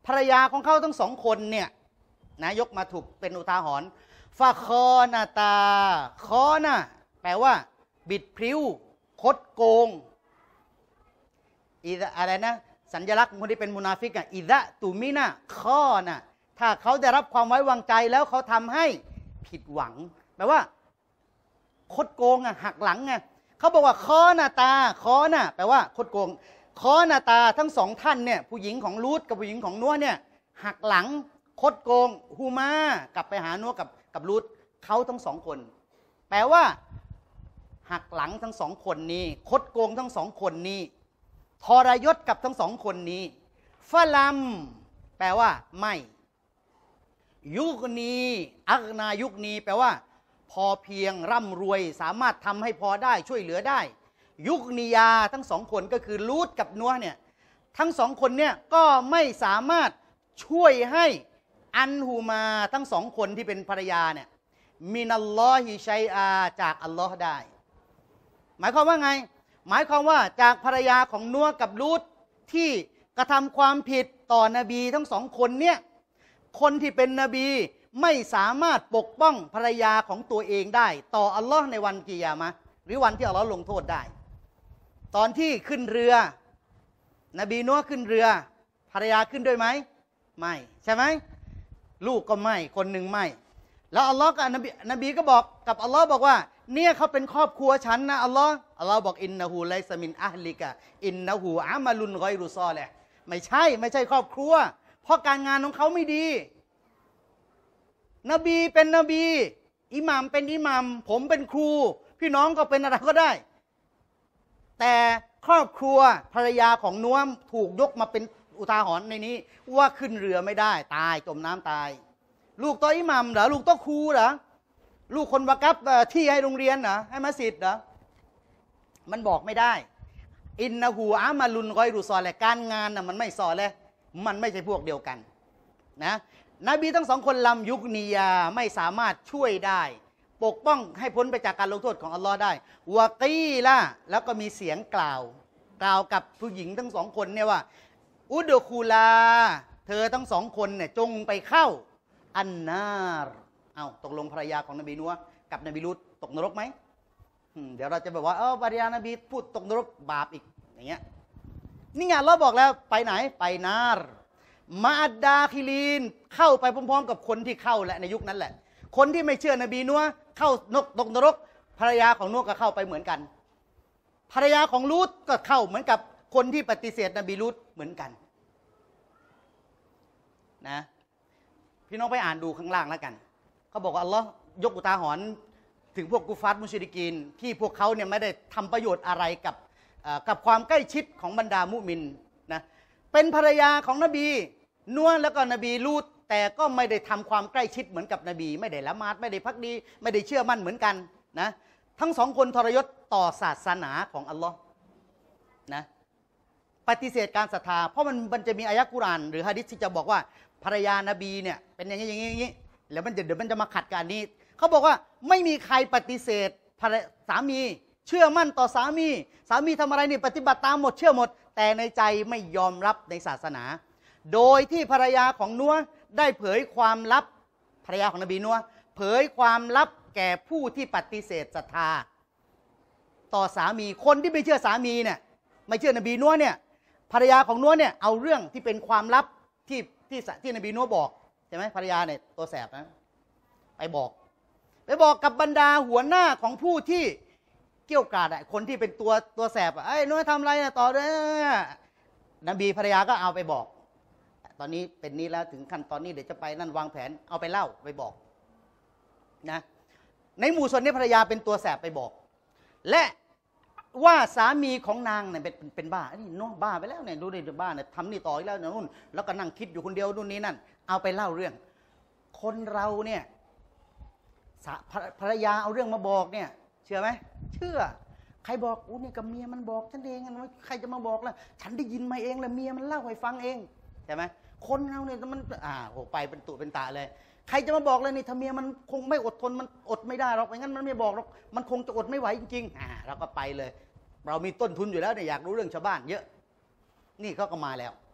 ภรรยาของเขาทั้งสองคนเนี่ยนะยกมาถูกเป็นอุทาหรณ์ฟาคอนาตาคอนะแปลว่าบิดพริ้วคดโกงอีอะไรนะสัญลักษณ์ของคนที่เป็นมุนาฟิกอ่ะอิดะตูมินะข้อน่ะถ้าเขาได้รับความไว้วางใจแล้วเขาทำให้ผิดหวังแปลว่าคดโกงอ่ะหักหลังไงเขาบอกว่าข้อนาตาข้อน่ะแปลว่าคดโกงข้อนาตาทั้งสองท่านเนี่ยผู้หญิงของลูตกับผู้หญิงของนัวเนี่ยหักหลังคดโกงฮูมากลับไปหานัวกับกับลูตเขาทั้งสองคนแปลว่าหักหลังทั้งสองคนนี้คดโกงทั้งสองคนนี้ทรยศกับทั้งสองคนนี้ฟะลัมแปลว่าไม่ยุคนี้อักนายุคนี้แปลว่าพอเพียงร่ำรวยสามารถทำให้พอได้ช่วยเหลือได้ยุคนิยาทั้งสองคนก็คือลูตกับนัวเนี่ยทั้งสองคนเนี่ยก็ไม่สามารถช่วยให้อันฮูมาทั้งสองคนที่เป็นภรรยาเนี่ยมินัลลอฮิชัยอาจากอัลลอฮ์ได้หมายความว่าไงหมายความว่าจากภรรยาของนัวกับลูตที่กระทำความผิดต่อนบีทั้งสองคนเนี่ยคนที่เป็นนบีไม่สามารถปกป้องภรรยาของตัวเองได้ต่ออัลลอฮ์ในวันกิยามะห์หรือวันที่อัลลอฮ์ลงโทษได้ตอนที่ขึ้นเรือนบีนัวขึ้นเรือภรรยาขึ้นด้วยไหมไม่ใช่ไหมลูกก็ไม่คนหนึ่งไม่แล้วอัลลอฮ์กับนบีนบีก็บอกกับอัลลอฮ์บอกว่าเนี่ยเขาเป็นครอบครัวฉันนะอัลลอฮ์อัลลอฮ์บอกอินนะฮูไลซามินอัลลิกะอินนะฮูอามาลุนกอยรุซอแหละไม่ใช่ไม่ใช่ครอบครัวเพราะการงานของเขาไม่ดีนบีเป็นนบีอิหมัมเป็นอิหมัมผมเป็นครูพี่น้องก็เป็นอะไรก็ได้แต่ครอบครัวภรรยาของนัวถูกยกมาเป็นอุทาหรณ์ในนี้ว่าขึ้นเรือไม่ได้ตายจมน้ำตายลูกโตอิหมัมเหรอลูกโตครูเหรอลูกคนวากับที่ให้โรงเรียนเหรอให้มัสยิดเหรอมันบอกไม่ได้อินนะฮูอามาลุนกอยรุซอแหละการงานน่ะมันไม่ซอเลยมันไม่ใช่พวกเดียวกันนะนบีทั้งสองคนลำยุคนียาไม่สามารถช่วยได้ปกป้องให้พ้นไปจากการลงโทษของอัลลอฮ์ได้วะกีละแล้วก็มีเสียงกล่าวกล่าวกับผู้หญิงทั้งสองคนเนี่ยว่าอุดคูลาเธอทั้งสองคนเนี่ยจงไปเข้าอันนารเอาตกลงภรรยาของนบีนัวกับนบีลูตตกนรกไหมเดี๋ยวเราจะแบบว่าเออภรรยานบีพูดตกนรกบาปอีกอย่างเงี้ยนี่ไงเราบอกแล้วไปไหนไปนารมาอัดดาคิลีนเข้าไปพร้อมๆกับคนที่เข้าแหละในยุคนั้นแหละคนที่ไม่เชื่อนบีนัวเข้านกตกนรกภรรยาของนัวก็เข้าไปเหมือนกันภรรยาของลูตก็เข้าเหมือนกับคนที่ปฏิเสธนบีลูตเหมือนกันนะพี่น้องไปอ่านดูข้างล่างแล้วกันเขาบอกว่าอัลลอฮ์ยกอุทาหรณ์ถึงพวกกุฟาร์มุชริกีนที่พวกเขาเนี่ยไม่ได้ทำประโยชน์อะไรกับกับความใกล้ชิดของบรรดามุมินนะเป็นภรรยาของนบีนัวแล้วก็นบีลูตแต่ก็ไม่ได้ทำความใกล้ชิดเหมือนกับนบีไม่ได้ละหมาดไม่ได้พักดีไม่ได้เชื่อมั่นเหมือนกันนะทั้งสองคนทรยศต่อศาสนาของอัลลอฮ์นะปฏิเสธการศรัทธาเพราะมันมันจะมีอายะกุรอานหรือหะดีษที่จะบอกว่าภรรยานบีเนี่ยเป็นอย่างนี้อย่างนี้อย่างนี้แล้วมันจะเดี๋ยวมันจะมาขัดกันนี้เขาบอกว่าไม่มีใครปฏิเสธสามีเชื่อมั่นต่อสามีสามีทำอะไรนี่ปฏิบัติตามหมดเชื่อหมดแต่ในใจไม่ยอมรับในศาสนาโดยที่ภรรยาของนัวได้เผยความลับภรรยาของนบีนัวเผยความลับแก่ผู้ที่ปฏิเสธศรัทธาต่อสามีคนที่ไม่เชื่อสามีเนี่ยไม่เชื่อนบีนัวเนี่ยภรรยาของนัวเนี่ยเอาเรื่องที่เป็นความลับที่ที่ที่นบีนัวบอกใช่ไหมภรรยาเนี่ยตัวแสบนะไปบอกไปบอกกับบรรดาหัวหน้าของผู้ที่เกี่ยวกาดอ่ะคนที่เป็นตัวตัวแสบอ่ะไอ้นัวทำอะไรนะต่อเด้อนบีภรรยาก็เอาไปบอกตอนนี้เป็นนี้แล้วถึงขั้นตอนนี้เดี๋ยวจะไปนั่นวางแผนเอาไปเล่าไปบอกนะในหมู่ชนนี้ภรรยาเป็นตัวแสบไปบอกและว่าสามีของนางเนี่ยเป็นเป็นบ้านี่น้องบ้าไปแล้วเนี่ยดูดิบ้าเนี่ยทำนี่ต่ออีกแล้วเนี่ยนู่นแล้วก็นั่งคิดอยู่คนเดียวนู่นนี่นั่นเอาไปเล่าเรื่องคนเราเนี่ยภรรยาเอาเรื่องมาบอกเนี่ยเชื่อไหมเชื่อใครบอกอู้นี่กับเมียมันบอกฉันเองใครจะมาบอกล่ะฉันได้ยินมาเองเลยเมียมันเล่าให้ฟังเองใช่ไหมคนเราเนี่ยมันอ่าโหไปเป็นตุเป็นตาเลยใครจะมาบอกเลยนี่ถ้าเมียมันคงไม่อดทนมันอดไม่ได้หรอกไม่งั้นมันไม่บอกหรอกมันคงจะอดไม่ไหวจริงๆอ่าเราก็ไปเลยเรามีต้นทุนอยู่แล้วเนี่ยอยากรู้เรื่องชาวบ้านเยอะนี่เขาก็มาแล้ว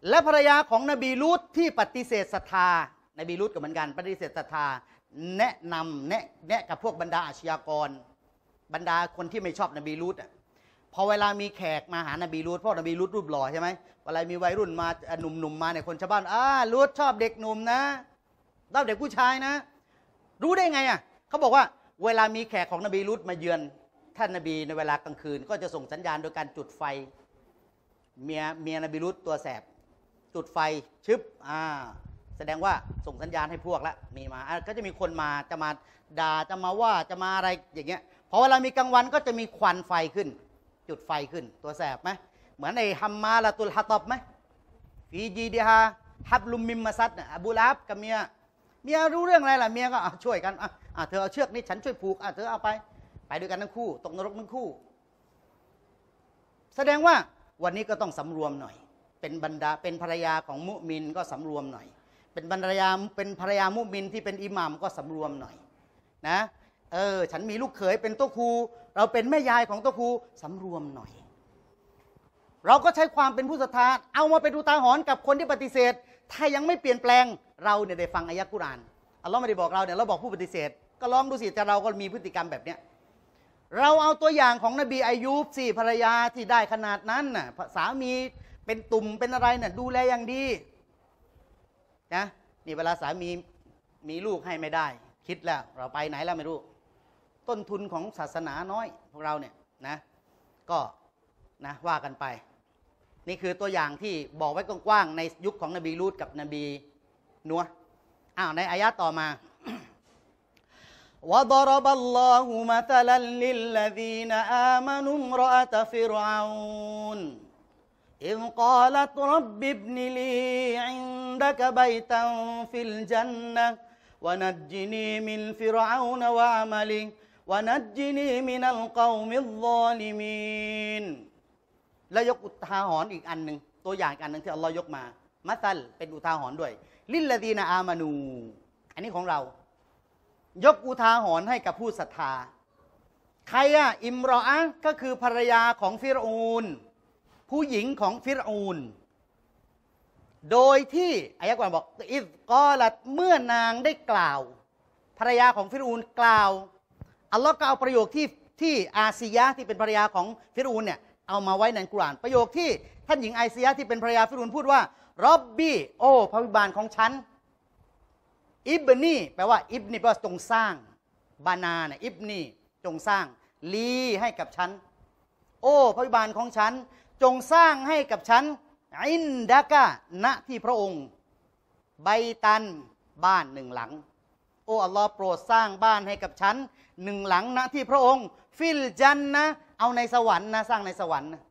และภรรยาของนบีลูตที่ปฏิเสธศรัทธานบีลูตก็เหมือนกันปฏิเสธศรัทธาแนะนำแนะแนะกับพวกบรรดาอาชญากรบรรดาคนที่ไม่ชอบนบีลูตอ่ะพอเวลามีแขกมาหานบีลูตเพราะนบีลูตรูปหล่อใช่ไหมเวลามีวัยรุ่นมาหนุ่มๆมาเนี่ยคนชาวบ้านอ่าลูตชอบเด็กหนุ่มนะชอบเด็กผู้ชายนะรู้ได้ไงอ่ะเขาบอกว่าเวลามีแขกของนบีลูตมาเยือนท่านนบีในเวลากลางคืนก็จะส่งสัญญาณโดยการจุดไฟเมียเมียนบีลูตตัวแสบจุดไฟชึบอ่าแสดงว่าส่งสัญญาณให้พวกละมีมาก็จะมีคนมาจะมาด่าจะมาว่าจะมาอะไรอย่างเงี้ยพอเวลามีกลางวันก็จะมีควันไฟขึ้นจุดไฟขึ้นตัวแสบไหมเหมือนไอ้ฮัมมาละตุลฮัตอบไหมฟีจีดีฮาฮับลุมมิมมาซัดอบูลับกับเมียเมียรู้เรื่องอะไรล่ะเมียก็ช่วยกันอ่ะเธอเอาเชือกนี้ฉันช่วยผูกอ่ะเธอเอาไปไปด้วยกันทั้งคู่ตกนรกทั้งคู่แสดงว่าวันนี้ก็ต้องสำรวมหน่อยเป็นบรรดาเป็นภรรยาของมุมินก็สำรวมหน่อยเป็นภรรยาเป็นภรรยามุมินที่เป็นอิหม่ามก็สำรวมหน่อยนะเออฉันมีลูกเขยเป็นโต๊ะครูเราเป็นแม่ยายของโต๊ะครูสำรวมหน่อยเราก็ใช้ความเป็นผู้ศรัทธาเอามาเป็นอุทาหรณ์กับคนที่ปฏิเสธถ้ายังไม่เปลี่ยนแปลงเราเนี่ยได้ฟังอายะกุรอานอัลลอฮ์ไม่ได้บอกเราเนี่ยเราบอกผู้ปฏิเสธก็ลองดูสิแต่เราก็มีพฤติกรรมแบบเนี้ยเราเอาตัวอย่างของนบีอายุบสี่ภรรยาที่ได้ขนาดนั้นน่ะสามีเป็นตุ่มเป็นอะไรน่ะดูแลอย่างดีนะนี่เวลาสามีมีลูกให้ไม่ได้คิดแล้วเราไปไหนแล้วไม่รู้ต้นทุนของศาสนาน้อยพวกเราเนี่ยนะก็นะว่ากันไปนี่คือตัวอย่างที่บอกไว้กว้างๆในยุคของนบีลูตกับนบีนัวอ้าวในอายะต่อมา وضرب الله مثلا للذين آمنوا امرأة فرعون إذ قالت رب ابن لي عندك بيتا في الجنة ونجني من فرعون وعمله ونجني من القوم الظالمين แล้วยกอุทาหรณ์อีกอันหนึ่งตัวอย่างอีกอันหนึ่งที่อัลลอฮ์ยกมามัซัลเป็นอุทาหรณ์ด้วยลิลลดีนาอามานูอันนี้ของเรายกอุทาหรณ์ให้กับผู้ศรัทธาใครอะอิมรออะก็คือภรรยาของฟิรอูนผู้หญิงของฟิรอูนโดยที่อายะห์กลางบอกอิซกอลัตเมื่อนางได้กล่าวภรรยาของฟิรอูนกล่าวอัลลอฮ์ก็เอาประโยคที่ที่อาซียะที่เป็นภรรยาของฟิรอูนเนี่ยเอามาไว้ในกุรอานประโยคที่ท่านหญิงอาซียะที่เป็นภรรยาฟิรอูนพูดว่ารอบบี้โอ้พระวิบาลของฉันอิบนีแปลว่าอิบนีแปลว่าจงสร้างบานาเนี่ยอิบนีจงสร้างลีให้กับฉันโอ้พระวิบาลของฉันจงสร้างให้กับฉันอินดากะณที่พระองค์ไบตันบ้านหนึ่งหลังโอ้อัลลอฮ์โปรดสร้างบ้านให้กับฉันหนึ่งหลังณที่พระองค์ฟิลจันนะเอาในสวรรค์นะสร้างในสวรรค์นะ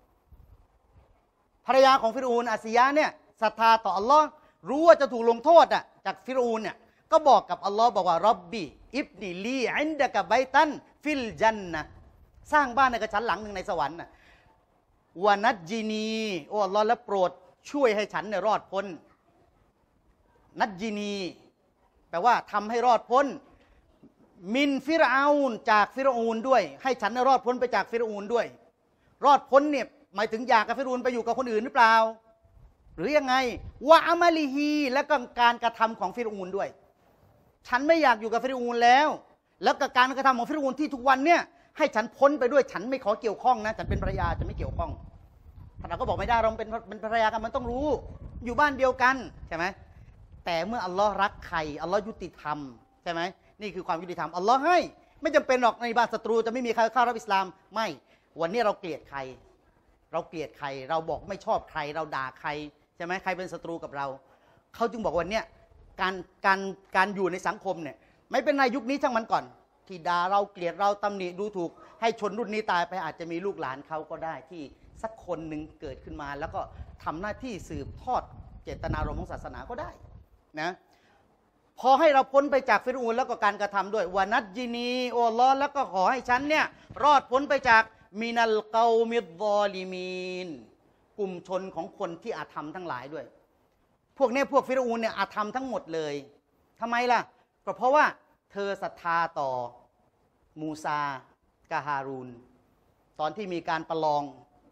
ภรรยาของฟิรอูนอาซียะเนี่ยศรัทธาต่ออัลลอฮ์รู้ว่าจะถูกลงโทษอ่ะจากฟิรอูนเนี่ยก็บอกกับอัลลอฮ์บอกว่าร็อบบีอิบนีลีอินดะกะไบตันฟิลจันนะสร้างบ้านในกระชั้นหลังหนึ่งในสวรรค์น่ะวานัจจินีโอ้อัลลอฮ์และโปรดช่วยให้ฉันเนี่ยรอดพ้นนัจจินีแปลว่าทำให้รอดพ้นมินฟิรเอานจากฟิรอูนด้วยให้ฉันเนี่ยรอดพ้นไปจากฟิรอูนด้วยรอดพ้นเนี่ยหมายถึงอยากกับฟิรอูนไปอยู่กับคนอื่นหรือเปล่าหรือยังไงวะอามาลิฮีและก็การกระทำของฟิรอูนด้วยฉันไม่อยากอยู่กับฟิรอูนแล้วแล้วกับการกระทำของฟิรอูนที่ทุกวันเนี่ยให้ฉันพ้นไปด้วยฉันไม่ขอเกี่ยวข้องนะฉันเป็นภรรยาจะไม่เกี่ยวข้องท่านเราก็บอกไม่ได้เราเป็นเป็นภรรยากันมันต้องรู้อยู่บ้านเดียวกันใช่ไหมแต่เมื่ออัลลอฮ์รักใครอัลลอฮ์ยุติธรรมใช่ไหมนี่คือความยุติธรรมอัลลอฮ์ให้ไม่จำเป็นหรอกในบ้านศัตรูจะไม่มีใครเข้ารับอิสลามไม่วันนี้เราเกลียดใครเราเกลียดใครเราบอกไม่ชอบใครเราด่าใครใช่ไหมใครเป็นศัตรูกับเราเขาจึงบอกวันนี้การการการอยู่ในสังคมเนี่ยไม่เป็นในยุคนี้ช่างมันก่อนที่ด่าเราเกลียดเราตำหนิดูถูกให้ชนรุ่นนี้ตายไปอาจจะมีลูกหลานเขาก็ได้ที่สักคนหนึ่งเกิดขึ้นมาแล้วก็ทำหน้าที่สืบทอดเจตนารมณ์ของศาสนาก็ได้นะพอให้เราพ้นไปจากฟิรอูนแล้วก็การกระทำด้วยวานัจจินีโอลอแล้วก็ขอให้ฉันเนี่ยรอดพ้นไปจากมินัลเกามิดซอลิมีนกลุ่มชนของคนที่อาธรรมทั้งหลายด้วยพวกนี้พวกฟิรอูนเนี่ยอาธรรมทั้งหมดเลยทำไมล่ะก็เพราะว่าเธอศรัทธาต่อมูซากะฮารูนตอนที่มีการประลอง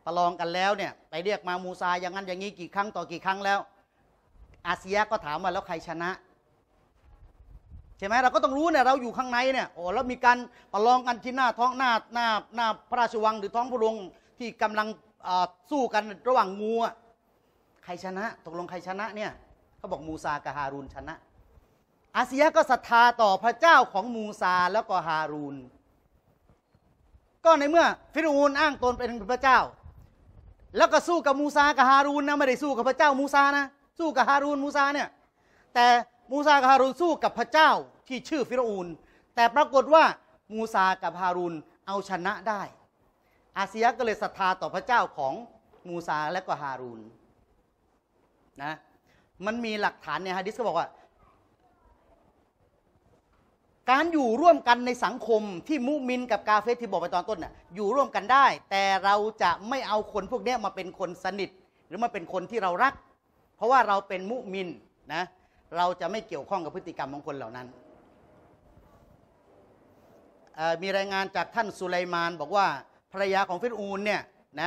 ประลองกันแล้วเนี่ยไปเรียกมามูซาอย่างนั้นอย่างนี้กี่ครั้งต่อกี่ครั้งแล้วอาเซียก็ถามว่าแล้วใครชนะใช่ไหมเราก็ต้องรู้เนี่ยเราอยู่ข้างในเนี่ยโอ้แล้วมีการประลองกันที่หน้าท้องหน้าหน้าหน้าพระราชวังหรือท้องพระโรงที่กำลังสู้กันระหว่างงูใครชนะตกลงใครชนะเนี่ยเขาบอกมูซากับฮารูนชนะอาเซียก็ศรัทธาต่อพระเจ้าของมูซาแล้วก็ฮารูนก็ในเมื่อฟิรอูนอ้างตนเป็นพระเจ้าแล้วก็สู้กับมูซากับฮารูนนะไม่ได้สู้กับพระเจ้ามูซานะสู้กับฮารูนมูซาเนี่ยแต่มูซากับฮารูนสู้กับพระเจ้าที่ชื่อฟิรอูนแต่ปรากฏว่ามูซากับฮารูนเอาชนะได้อาเซียก็เลยศรัทธาต่อพระเจ้าของมูซาและก็ฮารูนนะมันมีหลักฐานในหะดีษเขาบอกว่าการอยู่ร่วมกันในสังคมที่มุมินกับกาเฟรที่บอกไปตอนต้นน่ะอยู่ร่วมกันได้แต่เราจะไม่เอาคนพวกนี้มาเป็นคนสนิทหรือมาเป็นคนที่เรารักเพราะว่าเราเป็นมุมินนะเราจะไม่เกี่ยวข้องกับพฤติกรรมของคนเหล่านั้นมีรายงานจากท่านสุไลมานบอกว่าภรรยาของฟิรอูนเนี่ยนะ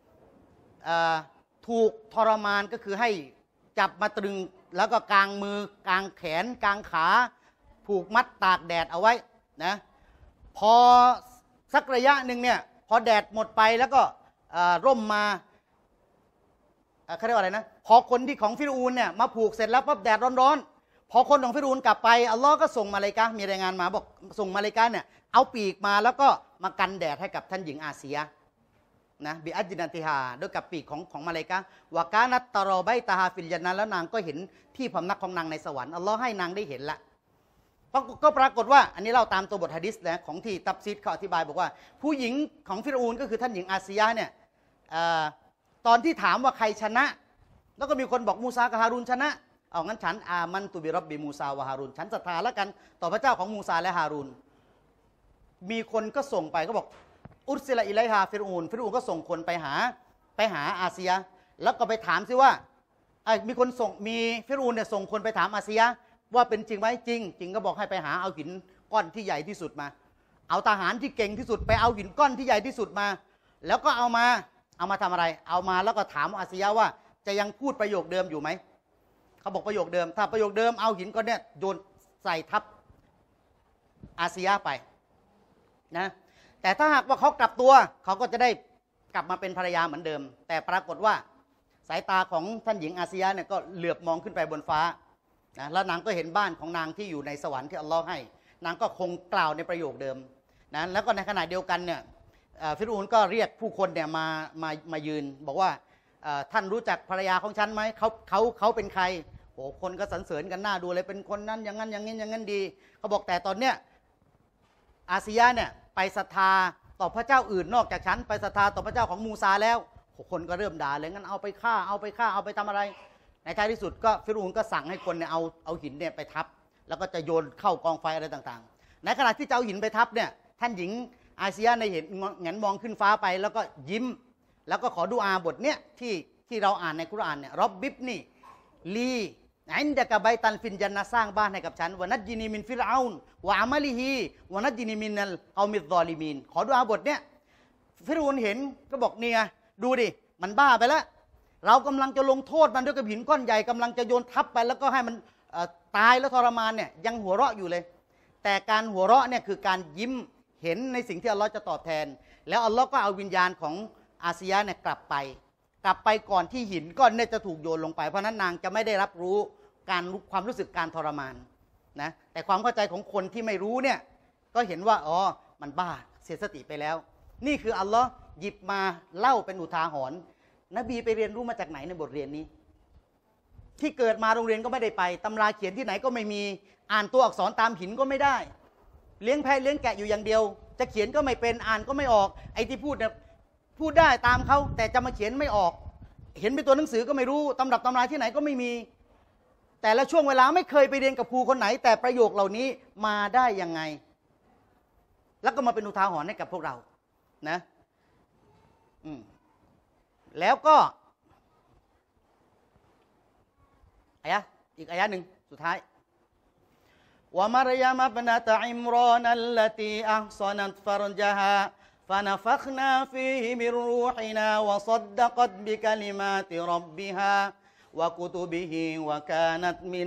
ถูกทรมานก็คือให้จับมาตรึงแล้วก็กางมือกางแขนกางขาผูกมัดตากแดดเอาไว้นะพอสักระยะหนึ่งเนี่ยพอแดดหมดไปแล้วก็ร่มมาเขาเรียกว่าอะไรนะพอคนที่ของฟิรอูนเนี่ยมาผูกเสร็จแล้วปั๊บแดดร้อนๆพอคนของฟิรอูนกลับไปอัลลอฮ์ก็ส่งมาเลกะมีรายงานมาบอกส่งมาเลกะเนี่ยเอาปีกมาแล้วก็มากันแดดให้กับท่านหญิงอาเซียนะบิอัจจินันติฮาด้วยกับปีกของของมาเลกะวากานัตตารอไบตาฮาฟิลยันนะแล้วนางก็เห็นที่พำนักของนางในสวรรค์อัลลอฮ์ให้นางได้เห็นละก็ปรากฏว่าอันนี้เราตามตัวบทหะดีษนะของที่ตับซีดเขาอธิบายบอกว่าผู้หญิงของฟิรอูนก็คือท่านหญิงอาเซียเนี่ยตอนที่ถามว่าใครชนะแล้วก็มีคนบอกมูซากับฮารูนชนะเอางั้นฉันอามันตุบิรับบิมูซาวะฮารูนฉันศรัทธาแล้วกันต่อพระเจ้าของมูซาและฮารูนมีคนก็ส่งไปก็บอกอุรซิลาอิไลฮาฟิรอูนฟิรอูนก็ส่งคนไปหาไปหาอาเซียแล้วก็ไปถามซิว่ามีคนส่งมีฟิรอูนเนี่ยส่งคนไปถามอาเซียว่าเป็นจริงไหมจริงจริงก็บอกให้ไปหาเอาหินก้อนที่ใหญ่ที่สุดมาเอาทหารที่เก่งที่สุดไปเอาหินก้อนที่ใหญ่ที่สุดมาแล้วก็เอามาเอามาทำอะไรเอามาแล้วก็ถามอาเซียว่าจะยังพูดประโยคเดิมอยู่ไหมเขาบอกประโยคเดิมถ้าประโยคเดิมเอาหินก้อนเนี้ยโยนใส่ทับอาเซียไปนะแต่ถ้าหากว่าเขากลับตัวเขาก็จะได้กลับมาเป็นภรรยาเหมือนเดิมแต่ปรากฏว่าสายตาของท่านหญิงอาเซียเนี่ยก็เหลือบมองขึ้นไปบนฟ้านะแล้วนางก็เห็นบ้านของนางที่อยู่ในสวรรค์ที่อัลลอฮ์ให้นางก็คงกล่าวในประโยคเดิมนะแล้วก็ในขณะเดียวกันเนี่ยฟิรอูนก็เรียกผู้คนเนี่ยมามามายืนบอกว่าท่านรู้จักภรรยาของฉันไหมเขาเขาเขาเป็นใครโอ้คนก็สรรเสริญกันหน้าดูเลยเป็นคนนั้นอย่างนั้นอย่างนี้อย่างนั้นดีเขาบอกแต่ตอนเนี้ยอาเซียเนี่ยไปศรัทธาต่อพระเจ้าอื่นนอกจากฉันไปศรัทธาต่อพระเจ้าของมูซาแล้วคนก็เริ่มด่าเลยงั้นเอาไปฆ่าเอาไปฆ่าเอาไปทำอะไรในท้ายที่สุดก็ฟิรอูนก็สั่งให้คนเนี่ยเอาเอาหินเนี่ยไปทับแล้วก็จะโยนเข้ากองไฟอะไรต่างๆในขณะที่จะเอาหินไปทับเนี่ยท่านหญิงอาเซียในเห็นเงนมองขึ้นฟ้าไปแล้วก็ยิ้มแล้วก็ขอดุอาบทเนี้ยที่ที่เราอ่านในกุรอานเนี่ยรอบบิบนี่ลีอินดะกะไบตันฟินจันนะสร้างบ้านให้กับฉันวะนัจญินีมินฟิรเอานวะอามัลิฮีวะนัจญินีมินัลเอามิซซอลิมีนขอดุอาบทเนี้ยฟิรอูนเห็นก็บอกเนี่ยดูดิมันบ้าไปแล้วเรากำลังจะลงโทษมันด้วยกับหินก้อนใหญ่กำลังจะโยนทับไปแล้วก็ให้มันตายแล้วทรมานเนี่ยยังหัวเราะอยู่เลยแต่การหัวเราะเนี่ยคือการยิ้มเห็นในสิ่งที่อัลลอฮ์จะตอบแทนแล้วอัลลอฮ์ก็เอาวิญญาณของอาเซียเนี่ยกลับไปกลับไปก่อนที่หินก้อนเนี่ยจะถูกโยนลงไปเพราะนั้นนางจะไม่ได้รับรู้การความรู้สึกการทรมานนะแต่ความเข้าใจของคนที่ไม่รู้เนี่ยก็เห็นว่าอ๋อมันบ้าเสียสติไปแล้วนี่คืออัลลอฮ์หยิบมาเล่าเป็นอุทาหรณ์นบีไปเรียนรู้มาจากไหนในบทเรียนนี้ที่เกิดมาโรงเรียนก็ไม่ได้ไปตำราเขียนที่ไหนก็ไม่มีอ่านตัวอักษรตามหินก็ไม่ได้เลี้ยงแพะเลี้ยงแกะอยู่อย่างเดียวจะเขียนก็ไม่เป็นอ่านก็ไม่ออกไอ้ที่พูดเนี่ยพูดได้ตามเขาแต่จะมาเขียนไม่ออกเห็นเป็นตัวหนังสือก็ไม่รู้ตำรับตำราที่ไหนก็ไม่มีแต่ละช่วงเวลาไม่เคยไปเรียนกับครูคนไหนแต่ประโยคเหล่านี้มาได้ยังไงแล้วก็มาเป็นอุทาหรณ์ให้กับพวกเรานะอืมแล้วก็อายะอีกอายะหนึ่งสุดท้ายวะมารยามะบนะตะอิมรอนัลลตีอัฮซอนัตฟารจฮา فنفخنا فيه من روحنا وصدقت بكلمات ربها وكتبه وكانت من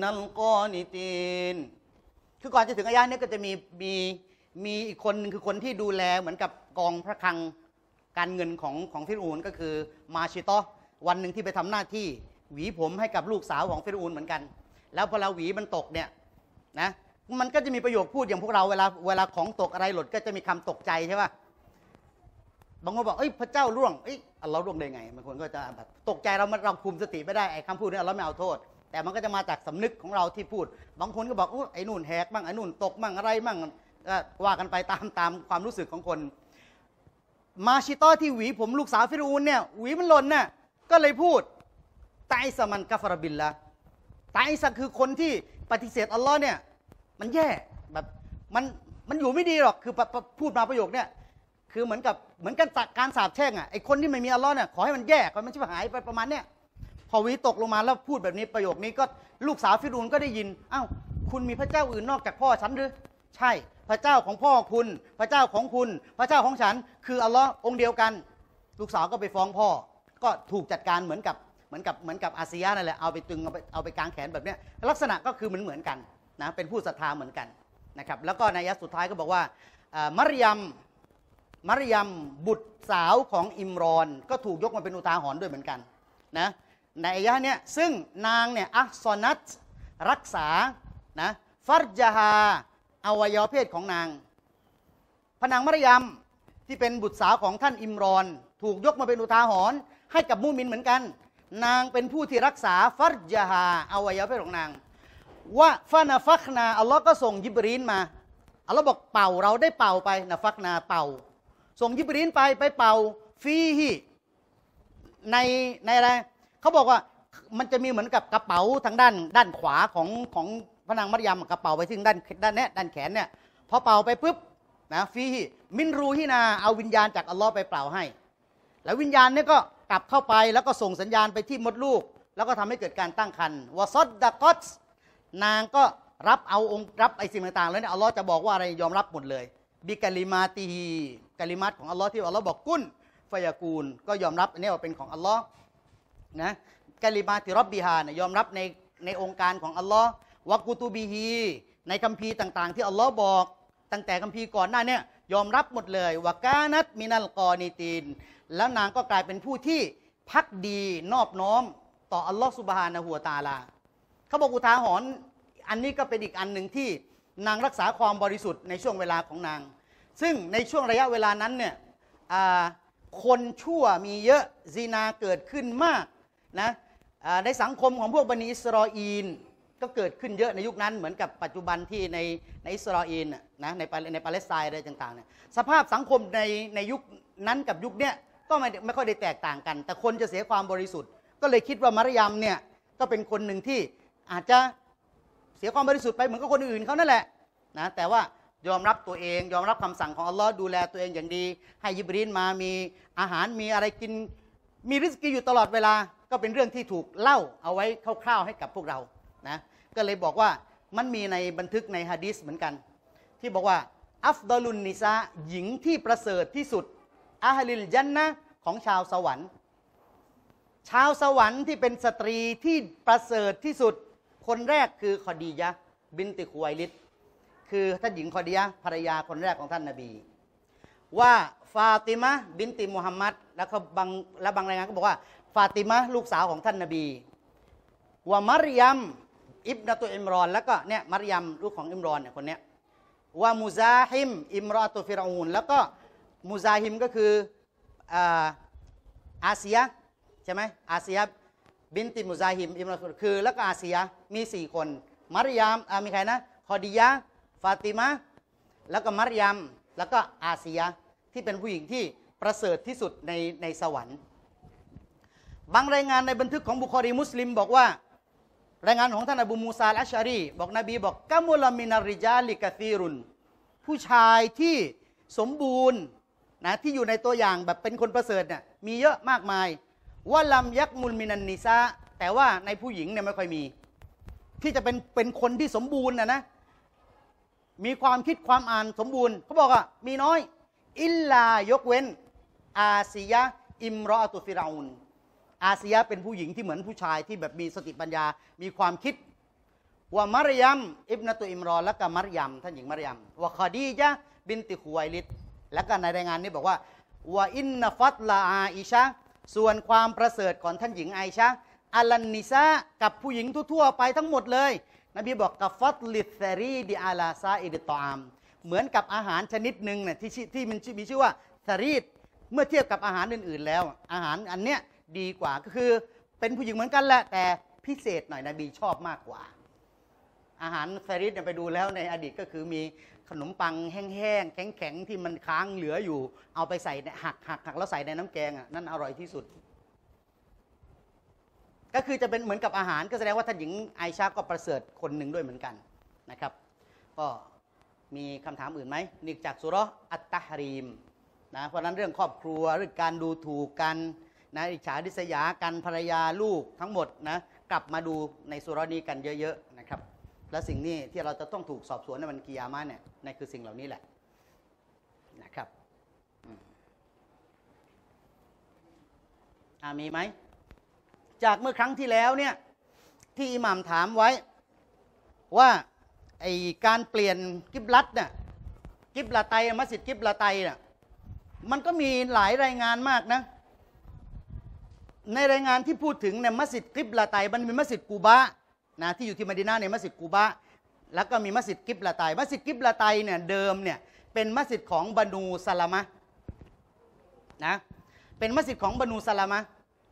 القانتين คือก่อนจะถึงอายะห์นี้ก็จะมีมีมีอีกคนนึงคือคนที่ดูแลเหมือนกับกองพระคลังการเงินของของฟิรอูนก็คือมาชิตอวันหนึ่งที่ไปทำหน้าที่หวีผมให้กับลูกสาวของฟิรอูนเหมือนกันแล้วพอเราหวีมันตกเนี่ยนะมันก็จะมีประโยคพูดอย่างพวกเราเวลาเวลาของตกอะไรหล่นก็จะมีคำตกใจใช่ป่ะบางคนบอกเอ้ยพระเจ้าร่วงเอ้ยอัลเลาะห์ร่วงได้ไงบางคนก็จะแบบตกใจเราเราคุมสติไม่ได้ไอ้คำพูดนี้เราไม่เอาโทษแต่มันก็จะมาจากสำนึกของเราที่พูดบางคนก็บอกโอ้ไอ้นู่นแหกบ้างไอ้นู่นตกบ้างอะไรบ้างก็ว่ากันไปตามตามความรู้สึกของคนมาชิตอที่หวีผมลูกสาวฟิรอูนเนี่ยหวีมันหล่นน่ะก็เลยพูดตายสมันกัฟรบิลละตายสักคือคนที่ปฏิเสธอัลลอฮ์เนี่ยมันแย่แบบมันมันอยู่ไม่ดีหรอกคือพูดมาประโยคเนี่ยคือเหมือนกับเหมือนกันการสาปแช่งอ่ะไอ้คนที่ไม่มีอัลลอฮ์เนี่ยขอให้มันแย่ขอให้มันชิบหายไปประมาณเนี้ยพอหวีตกลงมาแล้วพูดแบบนี้ประโยคนี้ก็ลูกสาวฟิรอูนก็ได้ยินอ้าวคุณมีพระเจ้าอื่นนอกจากพ่อฉันหรือใช่พระเจ้าของพ่อคุณพระเจ้าของคุณพระเจ้าของฉันคืออัลลอฮ์องค์เดียวกันลูกสาวก็ไปฟ้องพ่อก็ถูกจัดการเหมือนกับเหมือนกับเหมือนกับอาซียะนั่นแหละเอาไปตึงเอาไปเอาไปกางแขนแบบนี้ลักษณะก็คือเหมือนเหมือนกันนะเป็นผู้ศรัทธาเหมือนกันนะครับแล้วก็ในอายะห์สุดท้ายก็บอกว่ามารยมมารยมบุตรสาวของอิมรอนก็ถูกยกมาเป็นอุทาหรณ์ด้วยเหมือนกันนะในอายะห์เนี้ยซึ่งนางเนี่ยอัศนัตรักษานะฟัรจฮาอวัยวะเพศของนางพระนางมารยมที่เป็นบุตรสาวของท่านอิมรอนถูกยกมาเป็นอุทาหรณ์ให้กับมุมินเหมือนกันนางเป็นผู้ที่รักษาฟัรจฮาอวัยวะเพศของนางว่าฟานาฟักนาอัลลอฮ์ก็ส่งยิบรีนมาอัลลอฮ์บอกเป่าเราได้เป่าไปนาฟักนาเป่าส่งยิบรีนไปไปเป่าฟีฮีในในอะไรเขาบอกว่ามันจะมีเหมือนกับกระเป๋าทางด้านด้านขวาของของพระนางมัรยมกระเป๋าไปถึงด้านด้านเนี้ยด้านแขนเนี่ยพอเป่าไปปุ๊บนะฟีฮีมินรูฮินาเอาวิญญาณจากอัลลอฮ์ไปเป่าให้แล้ววิญญาณเนี่ยก็กลับเข้าไปแล้วก็ส่งสัญญาณไปที่มดลูกแล้วก็ทำให้เกิดการตั้งครรภ์วะซอดดะกอตนางก็รับเอาองค์รับไอ้สิ่งต่างๆแล้วเนี่ยอัลลอฮ์จะบอกว่าอะไรยอมรับหมดเลยบิกะลิมาติฮีกะลิมัตของอัลลอฮ์ที่อัลลอฮ์บอกกุนฟยากูลก็ยอมรับอันนี้ว่าเป็นของอัลลอฮ์นะกะลิมาติร็อบบิฮาเนี่ยยอมรับในในองค์การของอัลลอฮ์วะกุตุบิฮีในคัมภีร์ต่างๆที่อัลลอฮ์บอกตั้งแต่คัมภีร์ก่อนหน้าเนี่ยยอมรับหมดเลยวะกานัตมินัลกอนิตินแล้วนางก็กลายเป็นผู้ที่ภักดีนอบน้อมต่ออัลลอฮ์ซุบฮานะฮูวะตะอาลาเขาบอกอุทาหรณ์อันนี้ก็เป็นอีกอันหนึ่งที่นางรักษาความบริสุทธิ์ในช่วงเวลาของนางซึ่งในช่วงระยะเวลานั้นเนี่ยคนชั่วมีเยอะซินาเกิดขึ้นมากนะในสังคมของพวกบันิอิสราเอลก็เกิดขึ้นเยอะในยุคนั้นเหมือนกับปัจจุบันที่ในในอิสราเอลนะในในปาเลสไตน์อะไรต่างๆเนี่ยสภาพสังคมในในยุคนั้นกับยุคเนี้ยก็ไม่ไม่ค่อยได้แตกต่างกันแต่คนจะเสียความบริสุทธิ์ก็เลยคิดว่ามารยมเนี่ยก็เป็นคนหนึ่งที่อาจจะเสียความบริสุทธิ์ไปเหมือนกับคนอื่นเขานั่นแหละนะแต่ว่ายอมรับตัวเองยอมรับคำสั่งของอัลลอฮ์ดูแลตัวเองอย่างดีให้ยิบรีนมามีอาหารมีอะไรกินมีริสกีอยู่ตลอดเวลาก็เป็นเรื่องที่ถูกเล่าเอาไว้คร่าวๆให้กับพวกเรานะก็เลยบอกว่ามันมีในบันทึกในฮะดีษเหมือนกันที่บอกว่าอัฟดอลุนนิซาหญิงที่ประเสริฐที่สุดอาฮลิลญันนะของชาวสวรรค์ชาวสวรรค์ที่เป็นสตรีที่ประเสริฐที่สุดคนแรกคือคอดียะห์บินติคุไวลิดคือท่านหญิงคอดียะห์ภรรยาคนแรกของท่านนบีว่าฟาติมะห์บินติมุฮัมมัดแล้วก็บางและบางรายงานก็บอกว่าฟาติมะห์ลูกสาวของท่านนบีว่ามารยมอิบนาตุอิมรอนแล้วก็เนี่ยมารยมลูกของอิมรอนเนี่ยคนเนี้ยว่ามุซาฮิมอิมรอตุฟิรอูนแล้วก็มุซาฮิมก็คืออาเซียใช่ไหมอาเซียบินติมุซาฮิมอิมรอตุคือแล้วก็อาเซียมีสี่คนมารยมมีใครนะคอดียะห์ฟาติมะห์แล้วก็มารยมแล้วก็อาเซียที่เป็นผู้หญิงที่ประเสริฐที่สุดในในสวรรค์บางรายงานในบันทึกของบุคอรีมุสลิมบอกว่ารายงานของท่านอบูมูซาอัชชารีบอกนบีบอกกะมุลมินาริจาลิกะซีรุนผู้ชายที่สมบูรณ์นะที่อยู่ในตัวอย่างแบบเป็นคนประเสริฐเนี่ยมีเยอะมากมายว่าลัมยักมุลมินันนิซาแต่ว่าในผู้หญิงเนี่ยไม่ค่อยมีที่จะเป็นเป็นคนที่สมบูรณ์นะนะมีความคิดความอ่านสมบูรณ์เขาบอกว่ามีน้อยอิลลายกเว้นอาซียะอิมรอตุฟิรเอานอาซียะเป็นผู้หญิงที่เหมือนผู้ชายที่แบบมีสติปัญญามีความคิดว่ามารยมอิบนาตุอิมรอนและก็มารยมท่านหญิงมารยมว่าคอดีจาบินติคุไวลิดและก็ในรายงานนี้บอกว่าว่าอินนฟัตลาอาอิชะส่วนความประเสริฐของท่านหญิงไอชะอัลันนิซากับผู้หญิงทั่วๆไปทั้งหมดเลยนบีบอกกับฟัตลิซซารีดิอาลาซาอิดตอามเหมือนกับอาหารชนิดหนึ่งเนี่ยที่ที่มันมีชื่อว่าซารีดเมื่อเทียบกับอาหารอื่นๆแล้วอาหารอันเนี้ยดีกว่าก็คือเป็นผู้หญิงเหมือนกันแหละแต่พิเศษหน่อยนบีชอบมากกว่าอาหารซารีดเนี่ยไปดูแล้วในอดีตก็คือมีขนมปังแห้งๆแข็งๆที่มันค้างเหลืออยู่เอาไปใส่หักหักหักแล้วใส่ในน้ำแกงอ่ะนั่นอร่อยที่สุดก็คือจะเป็นเหมือนกับอาหารก็แสดงว่าท่านหญิงไอชาก็ประเสริฐคนหนึ่งด้วยเหมือนกันนะครับก็มีคำถามอื่นไหมนี่จากสุเราะห์อัตตะฮรีมนะเพราะนั้นเรื่องครอบครัวเรื่องการดูถูกกันนะอิจฉาริษยากันภรรยาลูกทั้งหมดนะกลับมาดูในสุเราะห์นี้กันเยอะๆนะครับและสิ่งนี้ที่เราจะต้องถูกสอบสวนในวันกิยามะห์เนี่ยนั่นคือสิ่งเหล่านี้แหละนะครับอ่ามีไหมจากเมื่อครั้งที่แล้วเนี่ยที่อิหม่ามถามไว้ว่าไอการเปลี่ยนกิบลัตเนี่ยกิบลาไตมัสยิดกิบลาไตเนี่ยมันก็มีหลายรายงานมากนะในรายงานที่พูดถึงเนี่ยมัสยิดกิบลาไตมันมีมัสยิดกูบะนะที่อยู่ที่มะดีนะห์ในมัสยิดกูบะแล้วก็มีมัสยิดกิบลาไตมัสยิดกิบลาไตเนี่ยเดิมเนี่ยเป็นมัสยิดของบานูซะลามะห์นะเป็นมัสยิดของบานูซะลามะห์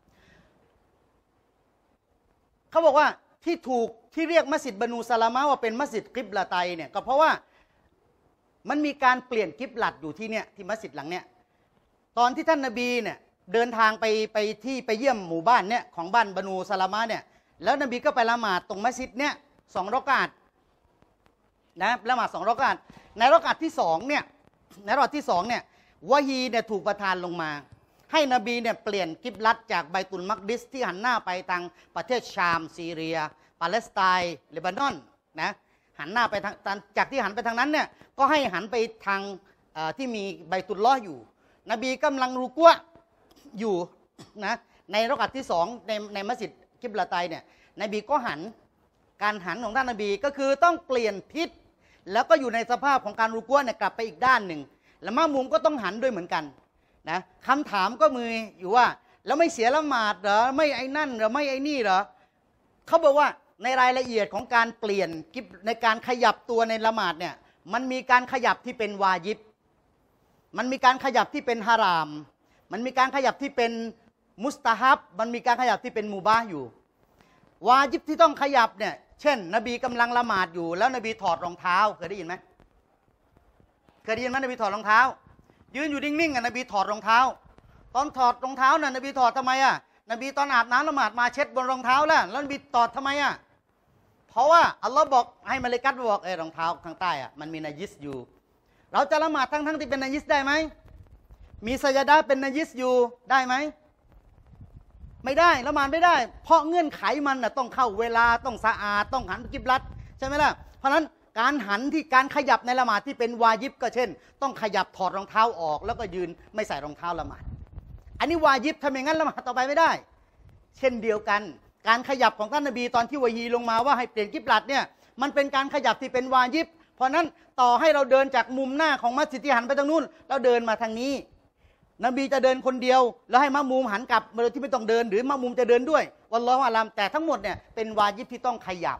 เขาบอกว่าที่ถูกที่เรียกมัสยิดบานูซะลามะห์ว่าเป็นมัสยิดกิบลาไตเนี่ยก็เพราะว่ามันมีการเปลี่ยนกิบลัตอยู่ที่เนี่ยที่มัสยิดหลังเนี่ยตอนที่ท่านนบีเนี่ยเดินทางไปไปที่ไปเยี่ยมหมู่บ้านเนี่ยของบ้านบานูซะลามะห์เนี่ยแล้วนบีก็ไปละหมาดตรงมัสยิดเนี่ยสองรอกาตนะละหมาดสองรอกาตในรอกาตที่สองเนี่ยในรอกาตที่สองเนี่ยวะฮีเนี่ยถูกประทานลงมาให้นบีเนี่ยเปลี่ยนกิบลัตจากไบตุลมักดิสที่หันหน้าไปทางประเทศชามซีเรียปาเลสไตน์เลบานอนนะหันหน้าไปทางจากที่หันไปทางนั้นเนี่ยก็ให้หันไปทางที่มีไบตุลลอฮ์อยู่นบีกำลังรุกัวอยู่นะในรอกาตที่สองในในมัสยิดกิบลาไตเนี่ยนบีก็หันการหันของท่านนบีก็คือต้องเปลี่ยนทิศแล้วก็อยู่ในสภาพของการรุกัวเนี่ยกลับไปอีกด้านหนึ่งแล้วมะมุมก็ต้องหันด้วยเหมือนกันนะคำถามก็มืออยู่ว่าแล้วไม่เสียละหมาดเหรอไม่ไอ้นั่นเหรอไม่ไอ้นี่เหรอเขาบอกว่าในรายละเอียดของการเปลี่ยนกิบในการขยับตัวในละหมาดเนี่ยมันมีการขยับที่เป็นวาญิบมันมีการขยับที่เป็นฮารามมันมีการขยับที่เป็นมุสตาฮับมันมีการขยับที่เป็นมูบาห์อยู่วาญิบที่ต้องขยับเนี่ยเช่นนบีกำลังละหมาดอยู่แล้วนบีถอดรองเท้าเคยได้ยินไหมเคยได้ยินไหมนบีถอดรองเท้ายืนอยู่นิ่งๆอ่ะนบีถอดรองเท้าตอนถอดรองเท้าน่ะนบีถอดทำไมอ่ะนบีตอนอาบน้ำละหมาดมาเช็ดบนรองเท้าแล้วแล้วนบีถอดทำไมอ่ะเพราะว่าอัลลอฮ์บอกให้มะลาอิกะฮ์บอกเออรองเท้าข้างใต้อ่ะมันมีนายิสอยู่เราจะละหมาดทั้งๆที่เป็นนายิสได้ไหมมีซะญะดะห์เป็นนายิสอยู่ได้ไหมไม่ได้ละหมาดไม่ได้เพราะเงื่อนไขมันน่ะต้องเข้าเวลาต้องสะอาดต้องหันกิบลัตใช่ไหมล่ะเพราะฉะนั้นการหันที่การขยับในละหมาดที่เป็นวาญิบก็เช่นต้องขยับถอดรองเท้าออกแล้วก็ยืนไม่ใส่รองเท้าละหมาดอันนี้วาญิบทำอย่างนั้นละหมาดต่อไปไม่ได้เช่นเดียวกันการขยับของท่านนบีตอนที่วะฮีลงมาว่าให้เปลี่ยนกิบลัตเนี่ยมันเป็นการขยับที่เป็นวาญิบเพราะนั้นต่อให้เราเดินจากมุมหน้าของมัสยิดที่หันไปทางนู้นแล้วเดินมาทางนี้นบีจะเดินคนเดียวแล้วให้มะมุมหันกลับโดยที่ไม่ต้องเดินหรือมะมุมจะเดินด้วยวัลลอฮุอาลัมแต่ทั้งหมดเนี่ยเป็นวาญิบที่ต้องขยับ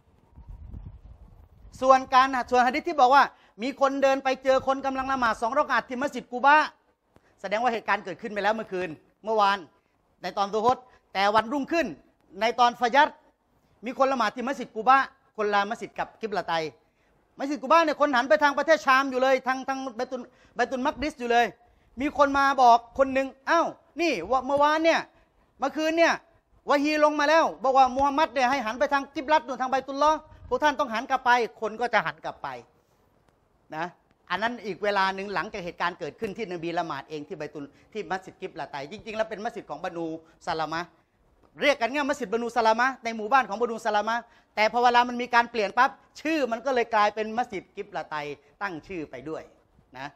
ส่วนการส่วนหะดีษที่บอกว่ามีคนเดินไปเจอคนกำลังละหมาดสองรอกาตที่มัสยิดกูบะแสดงว่าเหตุการณ์เกิดขึ้นไปแล้วเมื่อคืนเมื่อวานในตอนซุฮรแต่วันรุ่งขึ้นในตอนฟะญัรมีคนละหมาดที่มัสยิดกูบะคนละมัสยิดกับกิบลาไตมัสยิดกูบะเนี่ยคนหันไปทางประเทศชามอยู่เลยทางทางไบตุลไบตุลมักดิสอยู่เลยมีคนมาบอกคนหนึ่งอ้าวนี่ว่าเมื่อวานเนี่ยเมื่อคืนเนี่ยวะฮีลงมาแล้วบอกว่ามุฮัมมัดเนี่ยให้หันไปทางกิบลัตทางไบตุลลอฮ์พวกท่านต้องหันกลับไปคนก็จะหันกลับไปนะอันนั้นอีกเวลาหนึ่งหลังจากเหตุการณ์เกิดขึ้นที่นบีละหมาดเองที่ไบตุลที่มัสยิดกิบลาไตจริงๆแล้วเป็นมัสยิดของบานูซะลามะห์เรียกกันง่ายมัสยิดบานูซะลามะห์ในหมู่บ้านของบานูซะลามะห์แต่พอเวลามันมีการเปลี่ยนปั๊บชื่อมันก็เลยกลายเป็นมัสยิดกิบลาไตตั้งชื่อไปด้วยนะ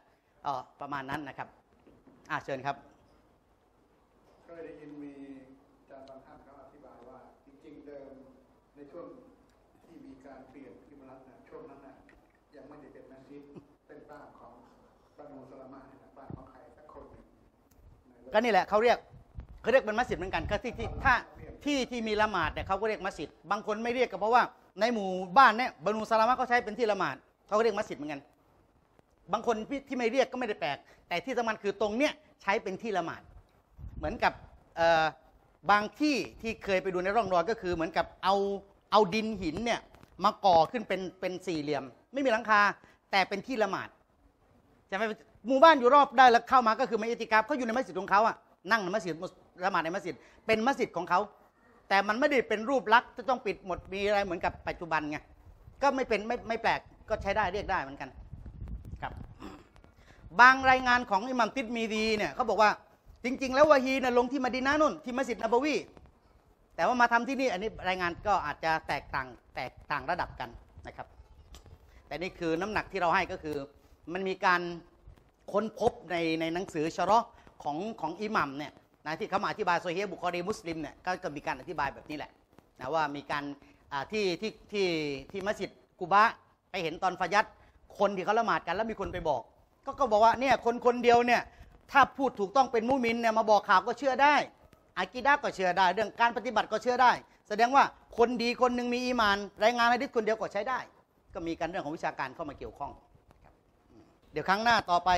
อ๋อประมาณนั้นนะครับอ่าเชิญครับเคยได้ยินมีอาจารย์บางท่านเขาอธิบายว่าจริงๆเดิมในช่วงที่มีการเปลี่ยนอิมรัตนะช่วงนั้นน่ะยังไม่ได้เป็นมัสยิดเป็นบ้านของบานูสลามะนะบ้านของใครสักคนหนึ่งก็นี่แหละเขาเรียกเขาเรียกเป็นมัสยิดเหมือนกันก็ที่ที่ถ้าที่ที่มีละหมาดเนี่ยเขาก็เรียกมัสยิดบางคนไม่เรียกก็เพราะว่าในหมู่บ้านเนี่ยบานูสลามะเขาใช้เป็นที่ละหมาดเขาก็เรียกมัสยิดเหมือนกันบางคนที่ไม่เรียกก็ไม่ได้แปลกแต่ที่สำคัญคือตรงเนี้ยใช้เป็นที่ละหมาดเหมือนกับบางที่ที่เคยไปดูในร่องรอยก็คือเหมือนกับเอาเอาดินหินเนี่ยมาก่อขึ้นเป็นเป็นสี่เหลี่ยมไม่มีหลังคาแต่เป็นที่ละหมาดใช่ไหมหมู่บ้านอยู่รอบได้แล้วเข้ามาก็คือมาอิติกาฟเขาอยู่ในมัสยิดของเขาอะนั่งในมัสยิดละหมาดในมัสยิดเป็นมัสยิดของเขาแต่มันไม่ได้เป็นรูปลักษณ์จะต้องปิดหมดมีอะไรเหมือนกับปัจจุบันไงก็ไม่เป็นไม่ไม่แปลกก็ใช้ได้เรียกได้เหมือนกันครับบางรายงานของอิหม่ามติรมีซีเนี่ยเขาบอกว่าจริงๆแล้ววะฮีเนี่ยลงที่มะดีนะห์นู่นที่มัสยิดนบวีแต่ว่ามาทำที่นี่อันนี้รายงานก็อาจจะแตกต่างแตกต่างระดับกันนะครับแต่นี่คือน้ำหนักที่เราให้ก็คือมันมีการค้นพบในในหนังสือชะเราะห์ของของอิหมัมเนี่ยนะที่เขามาอธิบายโซฮีฮ์บุคอรีมุสลิมเนี่ยก็จะมีการอธิบายแบบนี้แหละนะว่ามีการที่ที่ที่ที่มัสยิดกุบะไปเห็นตอนฟะญัดคนที่เขาละหมาดกันแล้วมีคนไปบอกก็ก็บอกว่าเนี่ยคนคนเดียวเนี่ยถ้าพูดถูกต้องเป็นมุมินเนี่ยมาบอกข่าวก็เชื่อได้อากีดะห์ก็เชื่อได้เรื่องการปฏิบัติก็เชื่อได้แสดงว่าคนดีคนหนึ่งมีอีมานรายงานให้ดิษคนเดียวก็ใช้ได้ก็มีการเรื่องของวิชาการเข้ามาเกี่ยวข้องเดี๋ยวครั้งหน้าต่อไป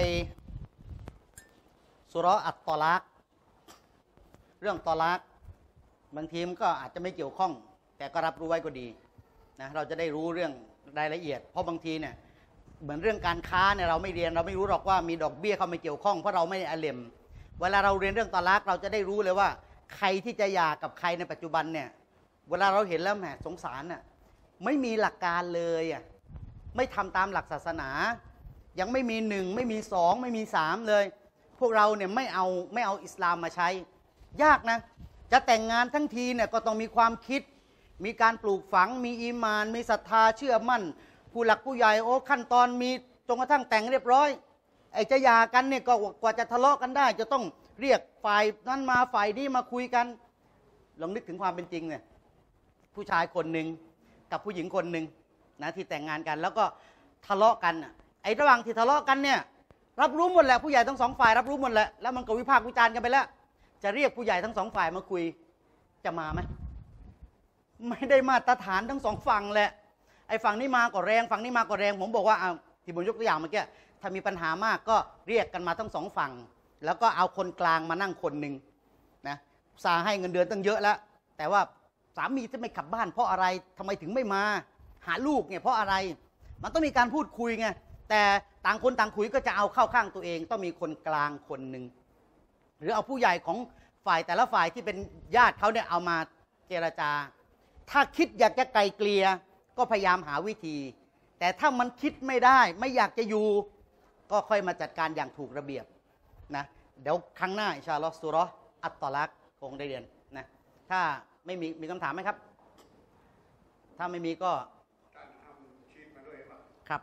สุเราะห์อัตตอลากเรื่องตอลากบางทีมันก็อาจจะไม่เกี่ยวข้องแต่ก็รับรู้ไว้ก็ดีนะเราจะได้รู้เรื่องรายละเอียดเพราะบางทีเนี่ยเหมือนเรื่องการค้าเนี่ยเราไม่เรียนเราไม่รู้หรอกว่ามีดอกเบี้ยเข้ามาเกี่ยวข้องเพราะเราไม่ได้อาเลมเวลาเราเรียนเรื่องตอลากเราจะได้รู้เลยว่าใครที่จะหย่ากับใครในปัจจุบันเนี่ยเวลาเราเห็นแล้วแหมสงสารน่ะไม่มีหลักการเลยอ่ะไม่ทำตามหลักศาสนายังไม่มีหนึ่งไม่มีสองไม่มีสามเลยพวกเราเนี่ยไม่เอาไม่เอาอิสลามมาใช้ยากนะจะแต่งงานทั้งทีเนี่ยก็ต้องมีความคิดมีการปลูกฝังมีอีมานมีศรัทธาเชื่อมั่นผู้หลักผู้ใหญ่โอ้ขั้นตอนมีจนกระทั่งแต่งเรียบร้อยไอ้จะหย่ากันเนี่ยก็กว่าจะทะเลาะกันได้จะต้องเรียกฝ่ายนั้นมาฝ่ายนี้มาคุยกันลองนึกถึงความเป็นจริงเนี่ยผู้ชายคนหนึ่งกับผู้หญิงคนหนึ่งนะที่แต่งงานกันแล้วก็ทะเลาะกันไอ้ระหว่างที่ทะเลาะกันเนี่ยรับรู้หมดแหละผู้ใหญ่ทั้งสองฝ่ายรับรู้หมดแหละแล้วมันก็วิพากษ์วิจารณ์กันไปแล้วจะเรียกผู้ใหญ่ทั้งสองฝ่ายมาคุยจะมาไหมไม่ได้มาตรฐานทั้งสองฝั่งแหละไอ้ฝั่งนี้มาก็แรงฝั่งนี้มาก็แรงผมบอกว่าเอาที่ผมยกตัวอย่างเมื่อกี้ถ้ามีปัญหามากก็เรียกกันมาทั้งสองฝั่งแล้วก็เอาคนกลางมานั่งคนหนึ่งนะสาให้เงินเดือนตั้งเยอะแล้วแต่ว่าสามีจะไม่กลับบ้านเพราะอะไรทำไมถึงไม่มาหาลูกเนี่ยเพราะอะไรมันต้องมีการพูดคุยไงแต่ต่างคนต่างคุยก็จะเอาเข้าข้างตัวเองต้องมีคนกลางคนหนึ่งหรือเอาผู้ใหญ่ของฝ่ายแต่ละฝ่ายที่เป็นญาติเขาเนี่ยเอามาเจรจาถ้าคิดอยากจะไกลเกลี่ยก็พยายามหาวิธีแต่ถ้ามันคิดไม่ได้ไม่อยากจะอยู่ก็ค่อยมาจัดการอย่างถูกระเบียบนะเดี๋ยวครั้งหน้าอินชาอัลลอฮ์ซูเราะห์อัตตอลักคงได้เรียนนะถ้าไม่มีมีคำถามไหมครับถ้าไม่มีก็ครับ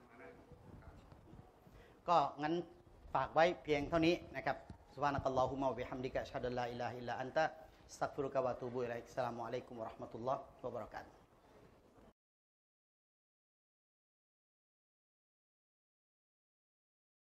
ก็งั้นฝากไว้เพียงเท่านี้นะครับซุบฮานะกัลลอฮุมะวะบิฮัมดิกะอัชฮะดุลลาอิลาฮะอิลลัลลอฮ์อันตะอัสตัฆฟิรุกะวะอะตูบุอิลัยกอัสสลามุอะลัยกุมวะเราะห์มะตุลลอฮ์วะบะเราะกาตุฮ์